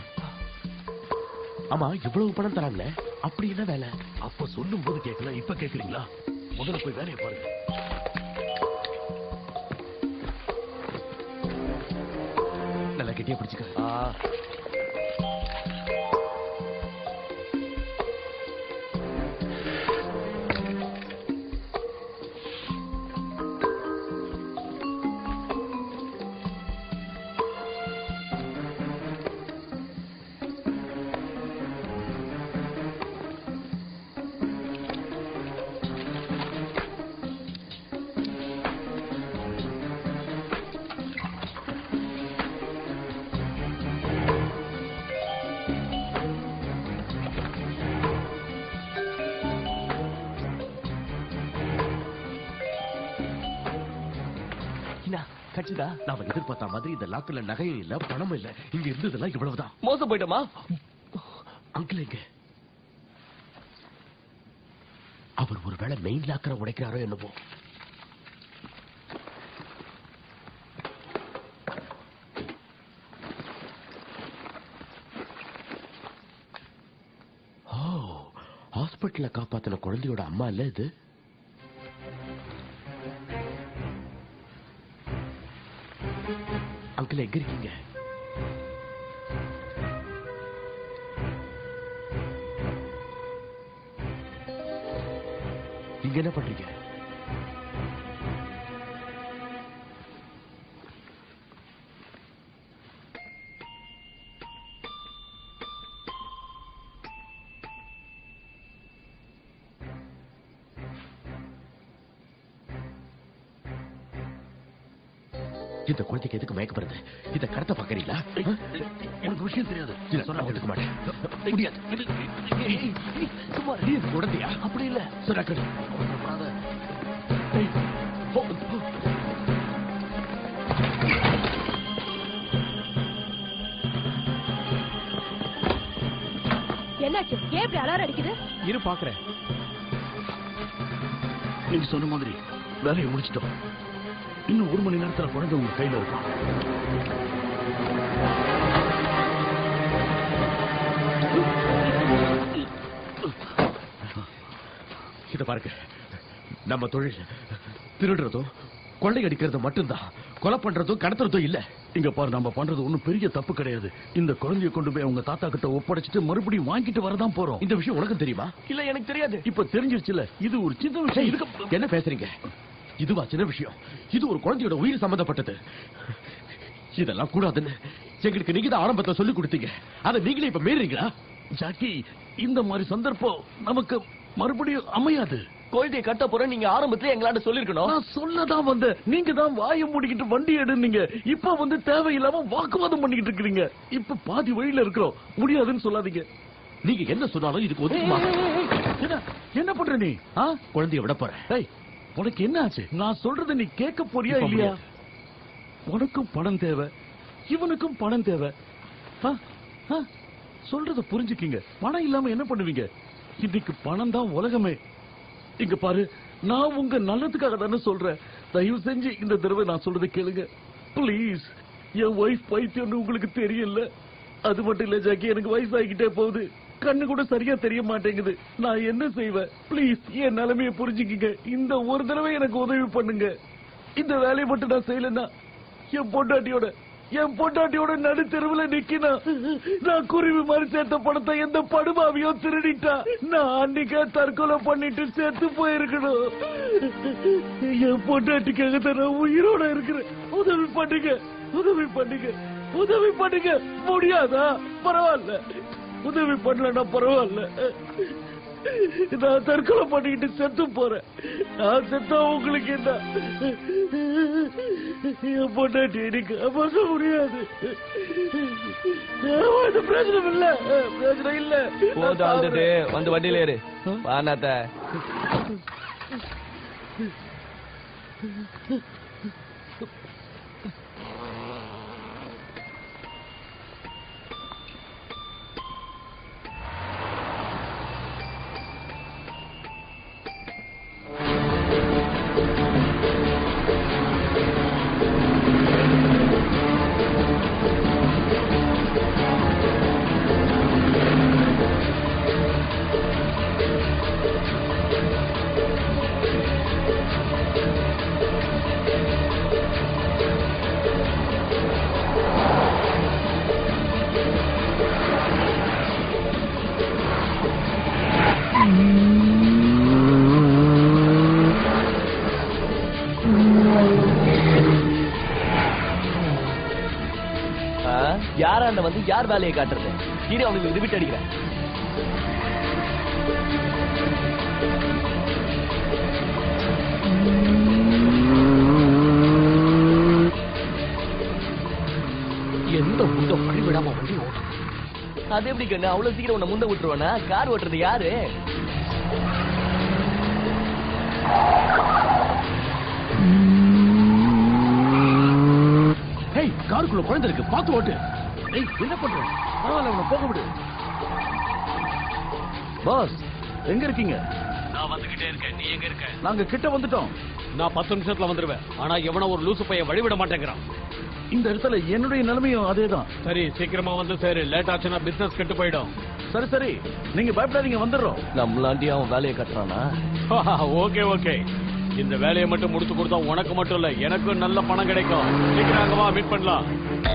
ஆமா, இவ்வளவு பணம் தராங்களே, அப்படி என்ன வேலை? அப்ப சொல்லும் போது கேட்கல, இப்ப கேக்குறீங்களா? முதல்ல போய் வேலையை பாருங்க. நல்லா கெட்டியா பிடிச்சுக்க. கட்சிதா நாம எதிர்பார்த்த மாதிரி இந்த லாக்கர்ல நகையும் இல்ல பணமும் இல்ல. இங்க இருந்ததெல்லாம் இவ்வளவுதான். மோசம் போயிட்டோமா? அங்கிள் எங்க? அவர் ஒருவேளை மெயின் லாக்கரை உடைக்கிறாரோ என்னவோ. ஹாஸ்பிட்டல்ல காப்பாத்தின குழந்தையோட அம்மா இல்ல இது? அங்கிள் எங்க இருக்கீங்க? இங்க என்ன பண்றீங்க? இந்த குழந்தைக்கு எதுக்கு மயக்கப்படுறது? இதை கடத்த பாக்குறீங்களா? எனக்கு விஷயம் தெரியாது. சொன்னா ஒத்துக்க மாட்டேன். முடியாது. குழந்தையா? அப்படி இல்ல சொன்னாக்கள். என்னாச்சு? ஏன் இப்படி அலாரம் அடிக்குது? இரு பாக்குறேன். நீங்க சொன்ன மாதிரி வேலையை முடிச்சிட்டோம். இன்னும் ஒரு மணி நேரத்துல குழந்தை உங்க கையில இருக்கும். இத பாருங்க, நம்ம தொழில் திருடுறதும் கொள்ளை அடிக்கிறது மட்டும்தான். கொலை பண்றதும் கடத்துறதும் இல்ல. இங்க பாரு, நம்ம பண்றது ஒண்ணும் பெரிய தப்பு கிடையாது. இந்த குழந்தைய கொண்டு போய் உங்க தாத்தா கிட்ட ஒப்படைச்சிட்டு மறுபடியும் வாங்கிட்டு வரதான் போறோம். இந்த விஷயம் உனக்கு தெரியுமா? இல்ல எனக்கு தெரியாது. இப்ப தெரிஞ்சிருச்சுல. இது ஒரு சின்ன விஷயம். இதுக்கு என்ன பேசுறீங்க? இதுவா சின்ன விஷயம்? இது ஒரு குழந்தையோட உயிர் சம்பந்தப்பட்டது. இதெல்லாம் கூடாதுன்னு எங்களுக்கு நீங்க தான் ஆரம்பத்துல சொல்லி கொடுத்தீங்க. அதை நீங்களே இப்ப மீறீங்களா? ஜாக்கி, இந்த மாதிரி சந்தர்ப்பம் நமக்கு மறுபடியும் அமையாது. குழந்தையை கட்ட போற நீங்க ஆரம்பத்துல எங்களாட்ட சொல்லிருக்கணும். நான் சொல்லதான் வந்த. நீங்க தான் வாயை மூடிக்கிட்டு வண்டி எடுனீங்க. இப்ப வந்து தேவையில்லாம வாக்குவாதம் பண்ணிக்கிட்டு இருக்கீங்க. இப்ப பாதி வழியில இருக்கிறோம். முடியாதுன்னு சொல்லாதீங்க. நீங்க என்ன சொன்னாலும் இதுக்கு ஒதுக்குமா? என்ன பண்ற நீ? குழந்தைய விட போறேன். உனக்கு என்ன ஆச்சு? நான் சொல்றத நீ கேட்க போறியா இல்லையா? உனக்கும் பணம் தேவை, இவனுக்கும் பணம் தேவை. சொல்றத புரிஞ்சுக்கீங்க. பணம் இல்லாம என்ன பண்ணுவீங்க? இன்னைக்கு பணம் தான் உலகமே. இங்க பாரு, நான் உங்க நல்லதுக்காக தானே சொல்றேன். தயவு செஞ்சு இந்த தடவை நான் சொல்றதை கேளுங்க பிளீஸ். என் ஒய்ஃப் பைத்தியம்னு உங்களுக்கு தெரியல. அது மட்டும் இல்ல ஜாக்கி, எனக்கு வயசாகிக்கிட்டே போகுது. கண்ணு கூட சரியா தெரிய மாட்டேங்குது. நான் என்ன செய்வேன்? பிளீஸ் என் நிலைமையை புரிஞ்சுக்கீங்க. இந்த ஒரு தடவை எனக்கு உதவி பண்ணுங்க. இந்த வேலையை மட்டும் நான் செய்யலன்னா என் பொண்டாட்டியோட என் பொண்டாட்டியோட நடு தெருவில் நிக்கினா, நான் குருவி மாதிரி சேர்த்த பணத்தை எந்த படுபாவியோ திருடிட்டா, நான் அன்னைக்கே தற்கொலை பண்ணிட்டு சேர்த்து போயிருக்கணும். என் பொண்டாட்டிக்காக தான் நான் உயிரோட இருக்கிறேன். உதவி பண்ணுங்க, உதவி பண்ணுங்க, உதவி பண்ணுங்க. முடியாதா? பரவாயில்ல, உதவி பண்ணலன்னா பரவாயில்ல. நான் தற்கொலை பண்ணிக்கிட்டு செத்து போறேன். நான் செத்தா உங்களுக்கு என்ன? என் பொண்டாட்டி எனக்கு பார்க்க முடியாது. பிரச்சனை இல்ல, பிரச்சனை இல்ல. வந்து வண்டியில ஏறு. வானாத்த யாராண்ட வந்து யார் வேலையை காட்டுறது? கீழே அவனுக்கு ரிபிட் அடிக்கிறேன். எந்த முந்த வழி விடாம வண்டி ஓடும். அது எப்படி கண்ணு? அவ்வளவு சீக்கிரம் உன்னை முந்த விட்டுருவானா? கார் ஓட்டுறது யாரு? காருக்குள்ள குழந்தை இருக்கு, பார்த்து ஓட்டு. ஏய், என்ன பண்ற? பரவாயில்ல, அவனை போக விடு. பாஸ், எங்க இருக்கீங்க? நான் வந்துகிட்டே இருக்கேன். நீ எங்க இருக்க? நாங்க கிட்ட வந்துட்டோம். நான் பத்து நிமிஷத்துல வந்துருவேன். ஆனா எவனோ ஒரு லூசு பையன் வழிவிட மாட்டேங்கிறான். இந்த இடத்துல என்னுடைய நிலைமையும் அதேதான். சரி, சீக்கிரமா வந்து சேரு. லேட் ஆச்சுன்னா பிசினஸ் கெட்டு போயிடும். சரி சரி, நீங்க பயப்படாதீங்க, வந்துடுறோம். நம்மளாண்டி அவன் வேலையை கட்டுறானா? ஓகே ஓகே, இந்த வேலையை மட்டும் முடிச்சு கொடுத்தா உனக்கு மட்டும் இல்ல, எனக்கும் நல்ல பணம் கிடைக்கும். சீக்கிரம் அங்க வா, மீட் பண்ணலாம்.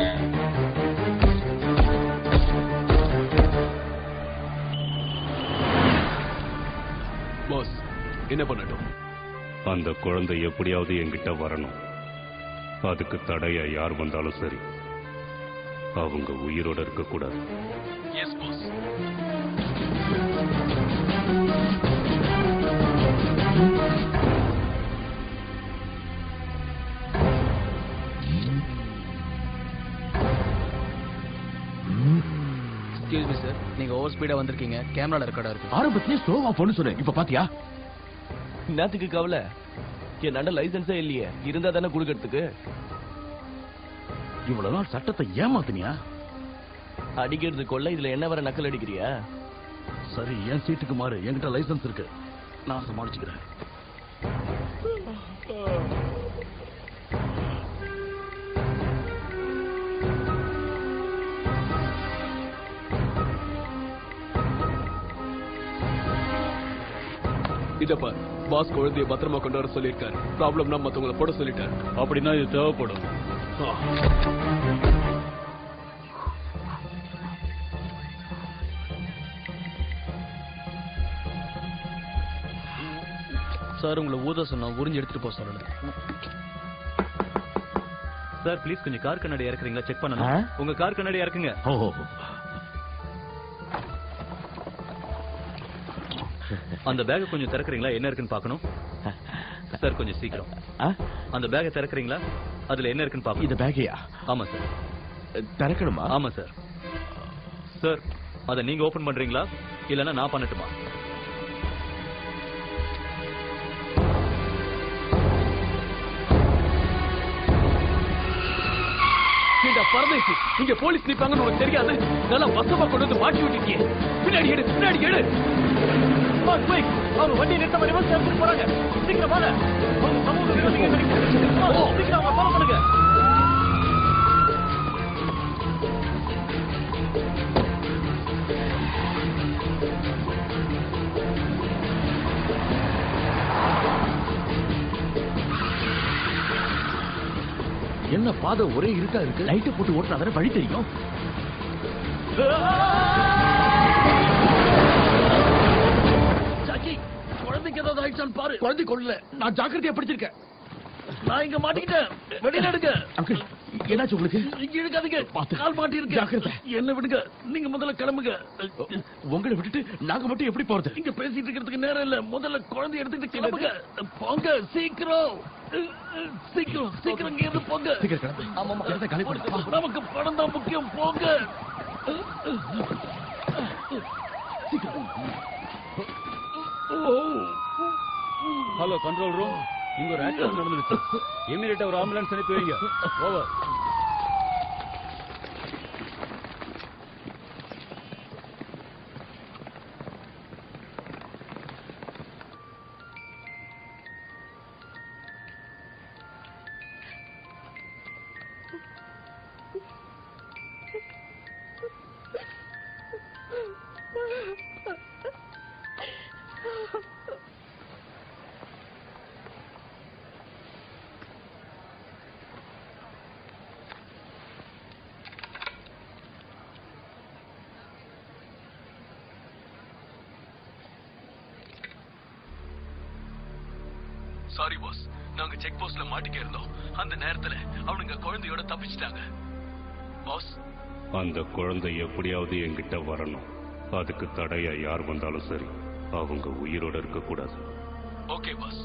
பாஸ், என்ன பண்ணட்டும்? அந்த குழந்தை எப்படியாவது என்கிட்ட வரணும். அதுக்கு தடையா யார் வந்தாலும் சரி, அவங்க உயிரோட இருக்க கூடாது. Yes boss. Excuse me sir, நீங்க ஓவர் ஸ்பீடா வந்திருக்கீங்க. கேமரால ரெக்கார்டா இருக்கு. ஆரம்பத்திலே ஸ்லோவா போன்னு சொன்னேன், இப்ப பாத்தியா? என்னத்துக்கு கவலை? என்னாண்ட லைசன்ஸே இல்லையே, இருந்தா தானே குடுக்கறதுக்கு. இவ்வளவு நாள் சட்டத்தை ஏமாத்தினியா? அடிக்கிறது கொள்ள, இதுல என்ன வர நக்கல் அடிக்கிறியா? சரி, என் சீட்டுக்கு மாறு, என்கிட்ட லைசன்ஸ் இருக்கு, நான் சமாளிச்சுக்கிறேன். இதப்பா, பாஸ் குழந்தைய பத்திரமா கொண்டு வர சொல்லியிருக்காரு. ப்ராப்ளம்னா மத்தவங்களை போட சொல்லிட்டாரு. அப்படின்னா இது தேவைப்படும். சார், உங்களை ஊத சொன்னா உறிஞ்சு எடுத்துட்டு போக சொல்லல. சார் ப்ளீஸ் கொஞ்சம் கார் கண்ணாடி இறக்குறீங்களா? செக் பண்ணணும். உங்க கார் கண்ணாடி இறக்குங்க. ஓ, அந்த பேக் கொஞ்சம் திறக்கிறீங்களா? என்ன இருக்குன்னு பார்க்கணும். சார் கொஞ்சம் சீக்கிரம். அந்த பேக்கை திறக்கிறீங்களா? அதுல என்ன இருக்குன்னு பார்க்கணும். இந்த பேக்கையா? ஆமா சார். திறக்கணுமா? ஆமா சார். சார், அதை நீங்க ஓபன் பண்றீங்களா இல்லனா நான் பண்ணட்டுமா? பரதேசி, இங்க போலீஸ் நிப்பாங்கன்னு உனக்கு தெரியாது. நல்லா வசமா கொண்டு வந்து மாட்டி விட்டுருக்கீங்க. பின்னாடி எடு, பின்னாடி எடு. அவங்க வண்டி நிறுத்த மாதிரி எடுத்துட்டு போறாங்க. சீக்கிரம் வாங்க. அவங்க சமூக விரோதிங்க நினைக்கிறேன். சீக்கிரம் அவங்க ஃபாலோ பண்ணுங்க. என்ன பாதை ஒரே இருட்டா இருக்கு? லைட்டை போட்டு ஓட்டுனா தானே வழி தெரியும். ஜாக்கி, குழந்தைக்கு ஏதாவது ஆயிடுச்சான்னு பாரு. குழந்தை கொள்ளல, நான் ஜாக்கிரதையா படிச்சிருக்கேன். நான் இங்க மாட்டிக்கிட்டேன். வெளியில எடுங்க. அங்கிள், என்னாச்சு உங்களுக்கு? இங்க எடுக்காதீங்க, கால் மாட்டி இருக்கு. ஜாக்கிரதை. என்ன விடுங்க, நீங்க முதல்ல கிளம்புங்க. உங்களை விட்டுட்டு நாங்க மட்டும் எப்படி போறது? இங்க பேசிட்டு இருக்கிறதுக்கு நேரம் இல்ல. முதல்ல குழந்தை எடுத்துட்டு கிளம்புங்க. போங்க, சீக்கிரம் சீக்கிரம் சீக்கிரம் இங்க இருந்து போங்க. சீக்கிரம் கிளம்பு. ஆமா, காலி பண்ணு. நமக்கு பணம் தான் முக்கியம். போங்க. ஹலோ கண்ட்ரோல் ரூம், இங்க ஒரு ஆக்சிடென்ட் நடந்துருச்சு. இமிடியேட்டா ஒரு ஆம்புலன்ஸ் அனுப்பி வைங்க. ஓவர். சாரி பாஸ், நாங்க செக் போஸ்ட்ல மாட்டிக்க இருந்தோம். அந்த நேரத்துல அவனுங்க குழந்தையோட தப்பிச்சிட்டாங்க. பாஸ், அந்த குழந்தை எப்படியாவது என்கிட்ட வரணும். அதுக்கு தடையா யார் வந்தாலும் சரி, அவங்க உயிரோட இருக்க கூடாது. Okay boss.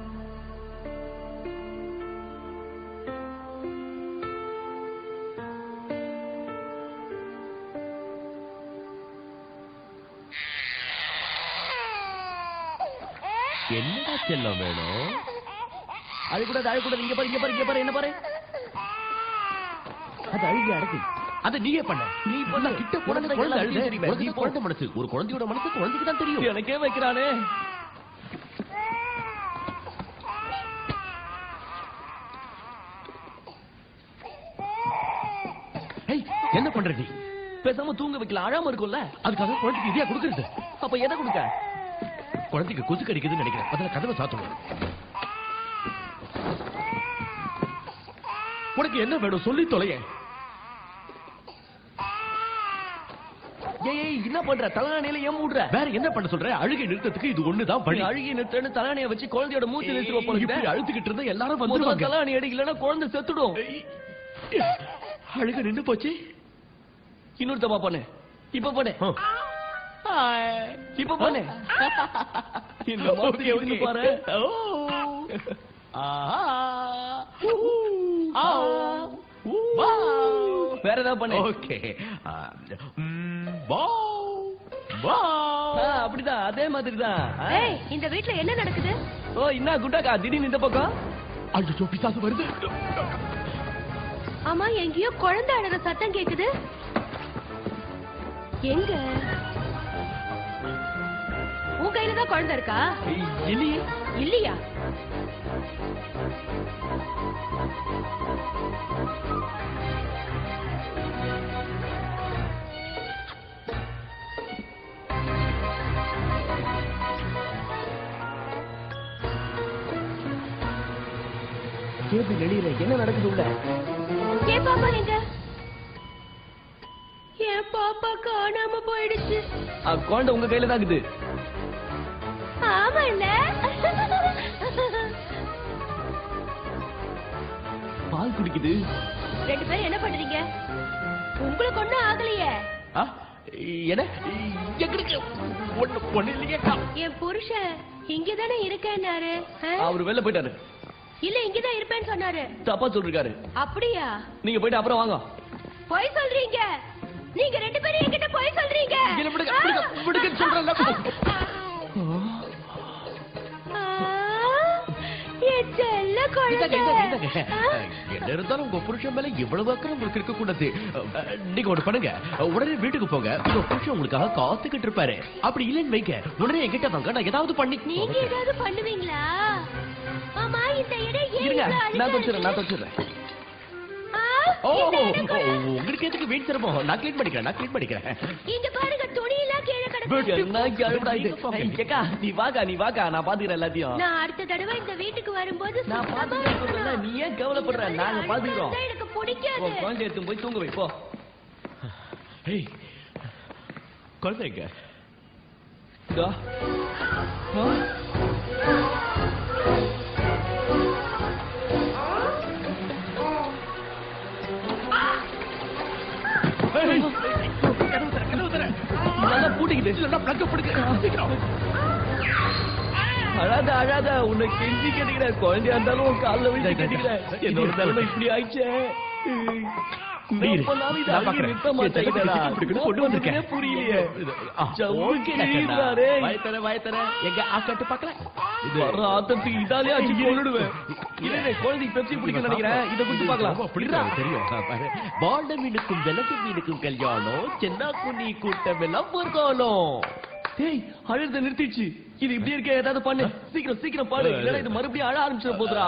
என்னடா செல்லம் வேணும்? அது கூட அழ கூட. இங்க பாரு, இங்க பாரு, இங்க பாரு, என்ன பாரு. அது அழுகி அடக்கு. அத நீயே பண்ண. நீ பண்ண கிட்ட குழந்தை குழந்தை அழுது தெரியுமே. நீ குழந்தை மனசு. ஒரு குழந்தையோட மனசு குழந்தைக்கு தான் தெரியும். எனக்கே வைக்கிறானே. ஏய், என்ன பண்ற நீ? பேசாம தூங்க வைக்கல, அழாம இருக்கும்ல. அதுக்காக குழந்தைக்கு இதையா கொடுக்கறது? அப்ப எதை கொடுக்க? குழந்தைக்கு கொசு கடிக்குதுன்னு நினைக்கிறேன். அதனால கதவை சாத்துவோம். உனக்கு என்ன வேணும் சொல்லி தொலைய. ஏய் என்ன பண்ற? தலகாணியில ஏன் மூடுற? வேற என்ன பண்ண சொல்ற? அழுகை நிறுத்தத்துக்கு இது ஒண்ணுதான் வழி. அழுகி நிறுத்தன்னு தலகாணியை வச்சு குழந்தையோட மூச்சு நிறுத்துவ போல. இப்படி அழுத்துக்கிட்டு இருந்தா எல்லாரும் வந்துருவாங்க. தலகாணி அடி இல்லன்னா குழந்தை செத்துடும். அழுகை நின்னு போச்சு. இன்னொரு தப்பா பண்ணு. இப்ப பண்ணு. இப்ப பண்ணு. இந்த மாதிரி இருந்து பாரு. வேற ஏதாவது பண்ணு. ஓகே. அப்படிதான், அதே மாதிரி தான். இந்த வீட்ல என்ன நடக்குது? ஓ என்ன குண்டாக்கா திடீர்னு இந்த பக்கம்? ஐயோ பிசாசு வருது. ஆமா, எங்கேயோ குழந்தை அழற சத்தம் கேக்குது. எங்க? உன் கையில தான் குழந்தை இருக்கா? இல்லையே. இல்லையா? கேபி வெளியில என்ன நடக்குது உள்ள? ஏன் பாப்பா எங்க? என் பாப்பா காணாம போயிடுச்சு. குழந்தை உங்க கையில தான் இருக்குது. ஆமா இல்ல? பால் குடிக்குது. ரெண்டு பேரும் என்ன பண்றீங்க? உங்களுக்கு ஒண்ணும் ஆகலையே. என்ன? ஒண்ணு இல்லையே. என் புருஷன் இங்கதானே இருக்கேன்னாரு. அவரு வெளில போயிட்டாரு. இல்ல இங்கதான் இருப்பேன்னு சொன்னாரு. தப்பா சொல்லிருக்காரு. அப்படியா? நீங்க போயிட்டு அப்புறம் வாங்க. போய் சொல்றீங்க. நீங்க ரெண்டு பேரும் என்கிட்ட போய் சொல்றீங்க. என்ன இருந்தாலும் உங்க புருஷன் மேல இவ்வளவு அக்கறை உங்களுக்கு இருக்க கூடாது. நீங்க ஒண்ணு பண்ணுங்க, உடனே வீட்டுக்கு போங்க. உங்க புருஷன் உங்களுக்காக காத்துக்கிட்டு இருப்பாரு. அப்படி இல்லைன்னு வைக்க, உடனே என்கிட்ட வாங்க, நான் ஏதாவது பண்ணி. நீங்க ஏதாவது பண்ணுவீங்களா? ஆமா, இந்த இடம் இருங்க, நான் தொச்சிடுறேன் நான் தொச்சிடுறேன். ஓ உங்களுக்கு எதுக்கு வீண் சிரமம்? நான் கிளீன் பண்ணிக்கிறேன் நான் கிளீன் பண்ணிக்கிறேன். இங்க பாருங்க, துணி எல்லாம் கீழே கிடக்கு. நீ வாக்கா நீ வாக்கா, நான் பாத்துக்கிறேன் எல்லாத்தையும். நான் அடுத்த தடவை இந்த வீட்டுக்கு வரும்போது நான் பாத்துக்கிறேன். நீ ஏன் கவலைப்படுற? நாங்க பாத்துக்கிறோம். எனக்கு பிடிக்காது. குழந்தை எடுத்து போய் தூங்க வை போ. குழந்தைங்க அழாத அழாத, உன்னை கெஞ்சி கேட்டுக்கிற. குழந்தையா இருந்தாலும் காலில் விழுந்து கேட்டுக்கிற. என்னோட நிலைமை இப்படி ஆயிடுச்சே. புரியலையே. ஆத்தத்துக்கு இதாலே அடிச்சு கொள்ளுடுவேன். குழந்தைக்கு பெப்சி பிடிக்கும் நினைக்கிறேன். இதை குடிச்சு பார்க்கலாம். தெரியும். பாண்ட மீனுக்கும் விலங்கு மீனுக்கும் கல்யாணம், சென்னாக்கு நீ கூட்டம் எல்லாம் பொறுக்காலம். டேய், அழுத நிறுத்திடுச்சு. இது இப்படி இருக்க, ஏதாவது பண்ணு. சீக்கிரம் சீக்கிரம் பாடு, இல்லைன்னா இது மறுபடியும் அழ ஆரம்பிச்சிட போதுரா.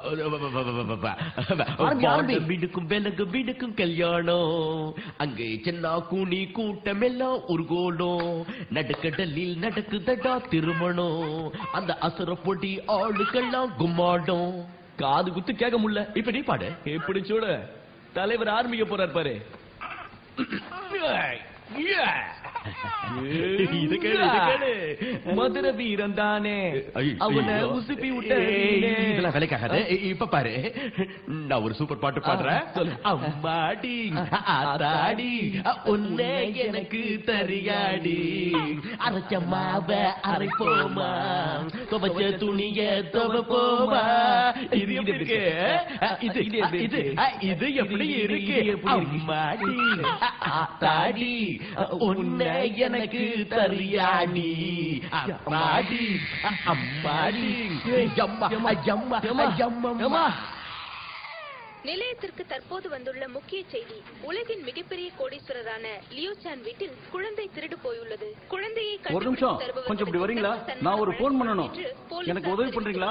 வீடுக்கும் விலங்கு வீடுக்கும் கல்யாணம், அங்கே சென்னா கூனி கூட்டம் எல்லாம் ஒரு கோலம். நடுக்கடலில் நடக்குதடா திருமணம், அந்த அசுர பொடி ஆளுக்கெல்லாம் கும்மாடும். காது குத்து கேட்க முடியல. இப்ப நீ பாடு. எப்படி சூட தலைவர் ஆரம்பிக்க போறார் பாரு. மதுர வீரன் தானே அவனை உசுப்பி விட்ட. இதெல்லாம் வேலைக்காகாது. இப்ப பாரு, நான் ஒரு சூப்பர் பாட்டு பாடுறேன். அம்மாடி ஆத்தாடி உன்னை எனக்கு தரியாடி, அரைச்ச மாவ அரைப்போமா, துவச்ச துணிய துவப்போமா. இது இருக்கு. இது இது இது எப்படி இருக்கு? அம்மாடி ஆத்தாடி உன்னை எனக்கு தரியாடி, அம்மாடி அம்மாடி. நிலையத்திற்கு தற்போது வந்துள்ள முக்கிய செய்தி. உலகின் மிகப்பெரிய கோடீஸ்வரரான லியோ சான் வீட்டில் குழந்தை திருடு போயுள்ளது. குழந்தையை ஒரு நிமிஷம், கொஞ்சம் இப்படி வரீங்களா? நான் ஒரு போன் பண்ணணும். எனக்கு உதவி பண்றீங்களா?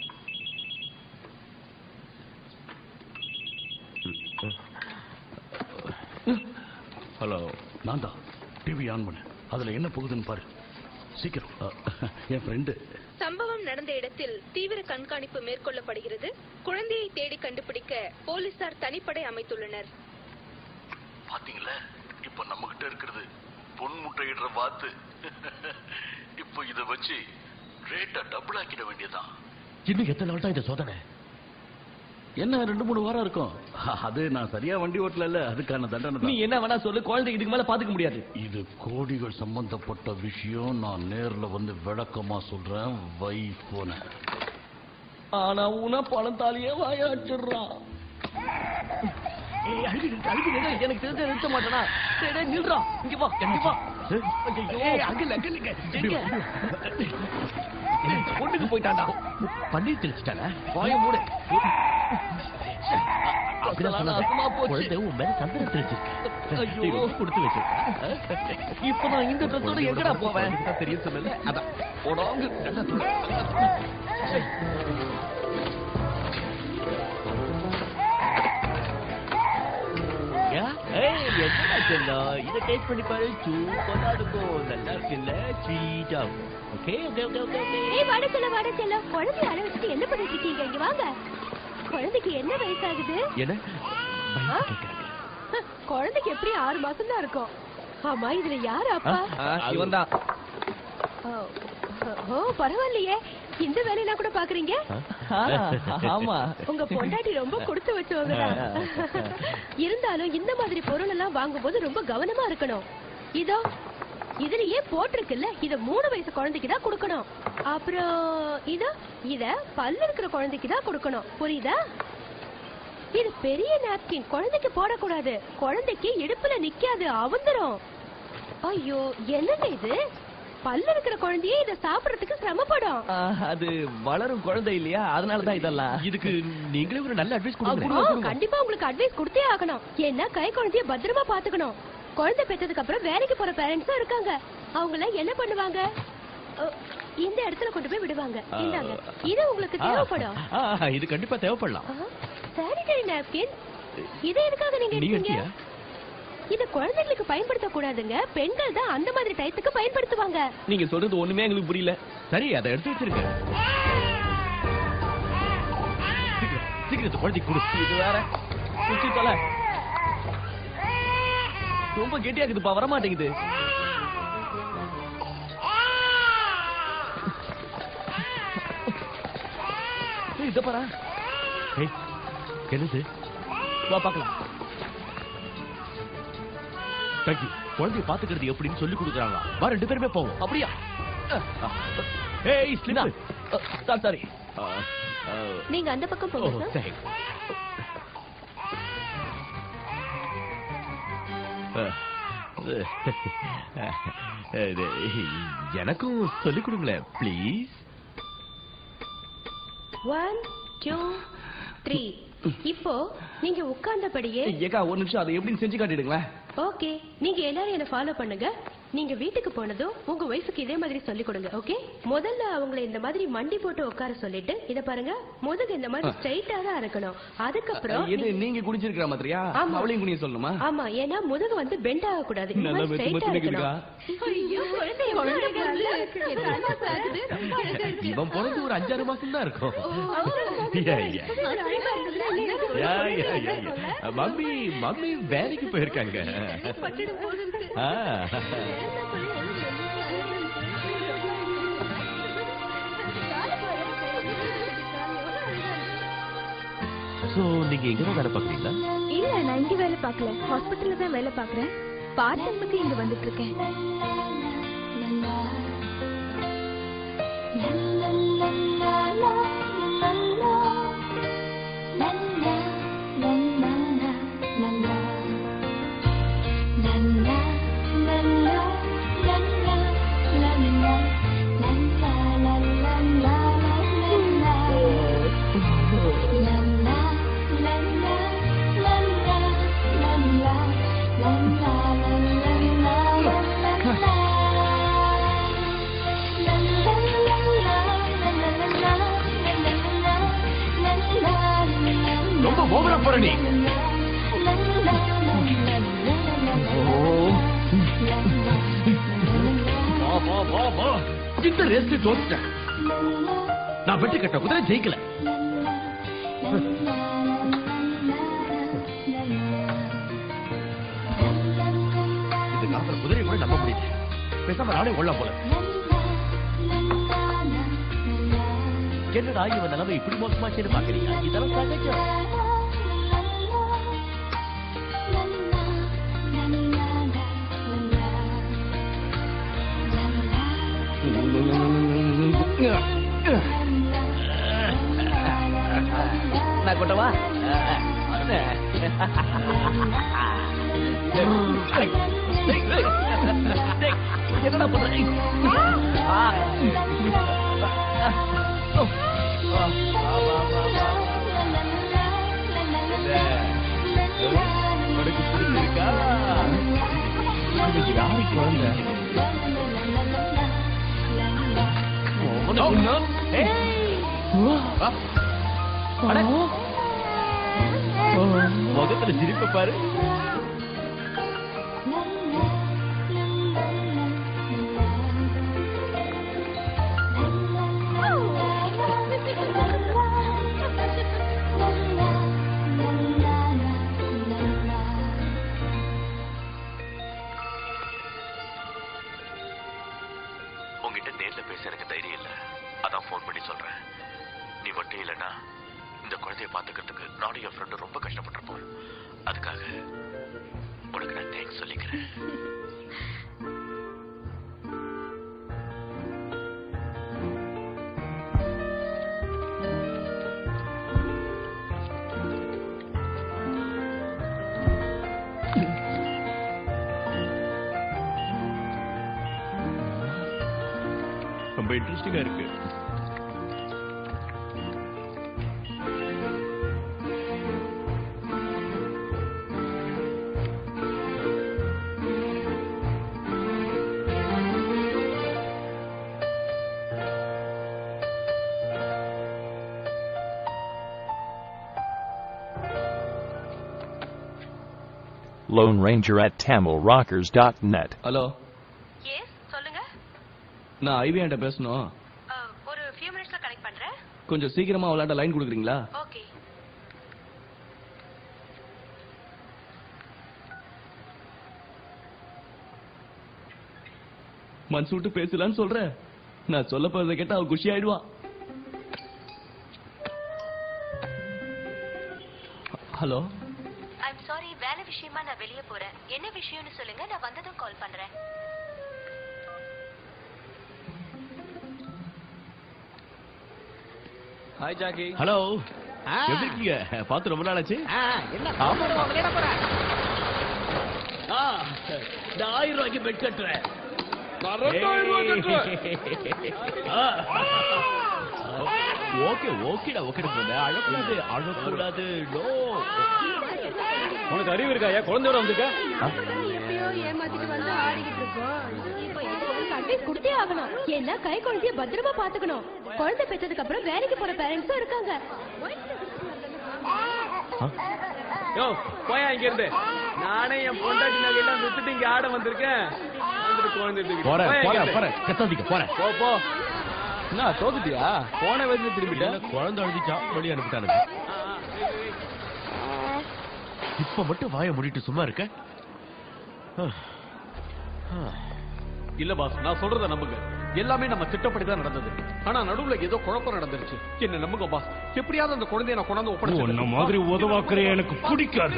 ஹலோ, நான் தான். டிவி ஆன் பண்ணு. அதுல என்ன போகுதுன்னு பாரு. சீக்கிரம். என் ஃப்ரெண்டு. சம்பவம் நடந்த இடத்தில் தீவிர கண்காணிப்பு மேற்கொள்ளப்படுகிறது. குழந்தையை தேடி கண்டுபிடிக்க போலீசார் தனிப்படை அமைத்துள்ளனர். பாத்தீங்களா, இப்ப நம்ம கிட்ட இருக்கிறது பொன் முட்டையிடுற வாத்து. இப்ப இத வச்சு ரேட்டா டபுள் ஆக்கிட வேண்டியதான். இன்னும் எத்தனை நாள் தான் இந்த சோதனை? என்ன ரெண்டு மூணு வாரம் இருக்கும். அது நான் சரியா வண்டி ஓட்டல, அதுக்கான தண்டனை. நீ என்ன வேணா சொல்லு, குழந்தை இதுக்கு மேல பாத்துக்க முடியாது. இது கோடிகள் சம்பந்தப்பட்ட விஷயம். நான் நேர்ல வந்து விளக்கமா சொல்றேன். வை போன. ஆனா உன பணம் தாலியே வாயாச்சிடுறான். எனக்கு தெரிஞ்ச நிறுத்த மாட்டேனா? நில்றா, இங்க வா, இங்க வா. பொண்ணுக்கு போயிட்டாண்டா. பன்னீர் தெளிச்சுட்டாங்க. வாய மூடு. குழந்தை உன் மேல சந்திரன் தெளிச்சிருக்கு. கொடுத்து வச்சு இப்ப நான் இந்த ட்ரெஸ்ஸோட எங்கடா போவேன்? தெரியும் சொல்லல. அதான் போடாங்க. இதை டேஸ்ட் பண்ணி பாரு. சூப்பரா இருக்கும். நல்லா இருக்குல்ல? ஸ்வீட்டா இருக்கும். Okay okay okay okay. ஏய் வாட செல்ல வாட செல்ல. குழந்தைய அழ வச்சுட்டு என்ன பண்ணிட்டு இருக்கீங்க? இங்க வாங்க. குழந்தைக்கு என்ன வயசாகுது? என்ன? குழந்தைக்கு எப்படி ஆறு மாசம் தான் இருக்கும். ஆமா, இதுல யாரு அப்பா? இவன் தான். ஓ பரவாயில்லையே, இந்த வேலையெல்லாம் கூட பாக்குறீங்க. ஆமா, உங்க பொண்டாட்டி ரொம்ப கொடுத்து வச்சவங்கதான். இருந்தாலும் இந்த மாதிரி பொருள் எல்லாம் வாங்கும் போது ரொம்ப கவனமா இருக்கணும். இதோ இதுலயே போட்டிருக்குல்ல, இத மூணு வயசு குழந்தைக்கு தான் கொடுக்கணும். அப்புறம் இத இத பல்லு இருக்கிற குழந்தைக்கு தான் கொடுக்கணும். புரியுதா? இது பெரிய நாப்கின், குழந்தைக்கு போடக்கூடாது. குழந்தைக்கு இடுப்புல நிக்காது, அவுந்துரும். ஐயோ என்னங்க இது? பல்லு இருக்கிற குழந்தையே இத சாப்பிடறதுக்கு சிரமப்படும். அது வளரும் குழந்தை இல்லையா, அதனாலதான் இதெல்லாம். இதுக்கு நீங்களே ஒரு நல்ல அட்வைஸ் கொடுங்க. கண்டிப்பா உங்களுக்கு அட்வைஸ் கொடுத்தே ஆகணும். ஏன்னா கை குழந்தைய பத்திரமா பாத்துக்கணும். குழந்தை பெற்றதுக்கு அப்புறம் வேலைக்கு போற பேரண்ட்ஸும் இருக்காங்க. அவங்க என்ன பண்ணுவாங்க? இந்த இடத்துல கொண்டு போய் விடுவாங்க. இந்தாங்க, இது உங்களுக்கு தேவைப்படும். இது கண்டிப்பா தேவைப்படலாம். சானிட்டரி நாப்கின், இது எதுக்காக நீங்க எடுத்தீங்க? இது குழந்தைகளுக்கு பயன்படுத்த கூடாதுங்க. பெண்கள் தான் அந்த மாதிரி டயத்துக்கு பயன்படுத்துவாங்க. நீங்க சொல்றது ஒண்ணுமே எங்களுக்கு புரியல. சரி, அதை எடுத்து வச்சிருங்க. சீக்கிரத்து குழந்தைக்கு கொடு. இது வேற குச்சி தலை ரொம்ப கெட்டியாக்குதுப்பா, வர மாட்டேங்குது. இத பாரா. என்னது? வா பாக்கலாம். தேங்க்யூ. குழந்தைய பாத்துக்கிறது எப்படின்னு சொல்லி கொடுக்குறாங்க. வா, ரெண்டு பேருமே போவோம். அப்படியா? ஏய் ஸ்லிப். சாரி. நீங்க அந்த பக்கம் போங்க சார். எனக்கும் சொல்லிக் கொடுங்களேன் ப்ளீஸ். One two three. இப்போ நீங்க உட்கார்ந்தபடியே. ஏக்கா ஒரு நிமிஷம், அதை எப்படின்னு செஞ்சு காட்டிடுங்களேன். ஓகே, நீங்க எல்லாரும் என்ன ஃபாலோ பண்ணுங்க. நீங்க வீட்டுக்கு போனதும் உங்க ஒய்ஃபுக்கு இதே மாதிரி சொல்லி கொடுங்க. ஓகே, முதல்ல அவங்களை இந்த மாதிரி மண்டி போட்டு உட்கார சொல்லிட்டு, இத பாருங்க, முதுகு இந்த மாதிரி ஸ்ட்ரைட்டா தான் இருக்கணும். அதுக்கப்புறம் இது நீங்க குடிச்சிருக்கிற மாதிரியா? அவளையும் குனிய சொல்லணுமா? ஆமா, ஏன்னா முதுகு வந்து பெண்ட் ஆக கூடாது. இந்த மாதிரி ஸ்ட்ரைட்டா இருக்கணும். ஐயோ, குழந்தை குழந்தை நல்லா இருக்கு. இவன் பிறந்து ஒரு அஞ்சாறு மாசம் தான் இருக்கும். மம்மி மம்மி வேலைக்கு போயிருக்காங்க. சோ நீங்க எங்க வேலை பாக்குறீங்களா? இல்ல, நான் இங்க வேலை பார்க்கல, ஹாஸ்பிட்டல்ல தான் வேலை பாக்குறேன். பார்ட் டைமுக்கு இங்க வந்துட்டு இருக்கேன். La la la la la la la la la போற நீ? வா வா வா வா இந்த ரேஸ்ல தோத்துட்டேன். நான் வெட்டு கட்ட குதிரை ஜெயிக்கல. இந்த காலத்துல குதிரை கூட நம்ப முடியல. பேசாம நானே கொள்ள போல. என்னடா இவன் நிலைமை இப்படி மோசமாச்சுன்னு பாக்குறீங்க? இதெல்லாம் சகஜம். நான் கொட்டவா? என்னடா பண்ற? உனக்கு பிடிச்சிருக்கா? யாரு குழந்தை? முகத்துல சிரிப்ப பாரு. உங்ககிட்ட நேர்ல பேச எனக்கு தைரியம் இல்ல. அதான் போன் பண்ணி சொல்றேன். நீ மட்டும் இல்லைன்னா இந்த குழந்தைய பாத்துக்கிறதுக்கு நானும் என் ஃப்ரெண்டு ரொம்ப கஷ்டப்பட்டிருப்போம். அதுக்காக உனக்கு நான் தேங்க்ஸ் சொல்லிக்கிறேன். ரொம்ப இன்ட்ரெஸ்டிங்கா இருக்கு. Lone Ranger at Tamil Rockers dot net. Hello, yes சொல்லுங்க. நான் ஐவியாண்ட பேசணும். ஒரு ஃபியூ மினிட்ஸ்ல கனெக்ட் பண்றேன். கொஞ்சம் சீக்கிரமா விளையாட லைன் கொடுக்குறீங்களா? ஓகே. மனசு விட்டு பேசலான்னு சொல்றேன். நான் சொல்ல போறதை கேட்டா அவ குஷி ஆயிடுவா. ஹலோ, ஐம் சாரி, வேலை விஷயமா நான் வெளியே போறேன். என்ன விஷயம்னு சொல்லுங்க, நான் வந்ததும் கால் பண்றேன். Hi Jackie. ஹலோ, எப்படி இருக்கீங்க? பார்த்து ரொம்ப நாள் ஆச்சு. என்ன விளையாட போற? நான் ஆயிரம் ரூபாய்க்கு பெட் கட்டுறேன். ஓகே ஓகேடா ஓகேடா போல. அழக்கூடாது அழக்கூடாது. நோ, உனக்கு அறிவு இருக்கா? குழந்தையோட வந்துருக்க? எப்பயோ ஏமாத்திட்டு வந்து ஆடிக்கிட்டு இருக்கோம். இப்போ இதுக்கு அட்வைஸ் கொடுத்தே ஆகணும். ஏன்னா கை குழந்தைய பத்திரமா பாத்துக்கணும். குழந்தை பெற்றதுக்கு அப்புறம் வேலைக்கு போற பேரண்ட்ஸும் இருக்காங்க. யோ போயா இங்க இருந்து. நானே என் பொண்டாட்டி நகையெல்லாம் வித்துட்டு இங்க ஆட வந்திருக்கேன். குழந்தை போறேன் போறேன் போறேன். கத்தாதீங்க போறேன். போ போ. என்ன தோத்துட்டியா? போன வயசுல திரும்பிட்ட. குழந்தை அழுதிச்சா வெளியே அனுப்பிட்டானுங்க. இப்ப மட்டும் வாயை மூடிட்டு சும்மா இருக்க? இல்ல பாஸ், நான் சொல்றத நம்புங்க. எல்லாமே நம்ம திட்டப்படி தான் நடந்தது. ஆனா நடுவுல ஏதோ குழப்பம் நடந்துருச்சு. என்ன நம்புங்க பாஸ். எப்படியாவது அந்த குழந்தைய நான் கொண்டாந்து ஒப்படைச்சு. உன்ன மாதிரி உதவாக்குறே எனக்கு பிடிக்காது.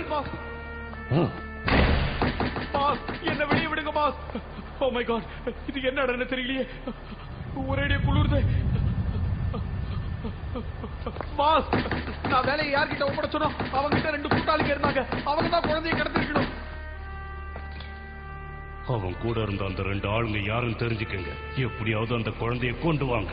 பாஸ், என்ன வெளியே விடுங்க பாஸ். ஓ மை காட், இது என்ன நடந்து தெரியலையே. ஒரேடியே குளிர்து. பாஸ், நான் வேலையை யார்கிட்ட ஒப்படைச்சனோ அவங்க கிட்ட ரெண்டு கூட்டாளிங்க இருந்தாங்க. அவங்க தான் குழந்தையை கடத்திருக்கணும். அவன் கூட இருந்த அந்த ரெண்டு ஆளுங்க யாருன்னு தெரிஞ்சுக்கங்க. எப்படியாவது அந்த குழந்தைய கொண்டு வாங்க.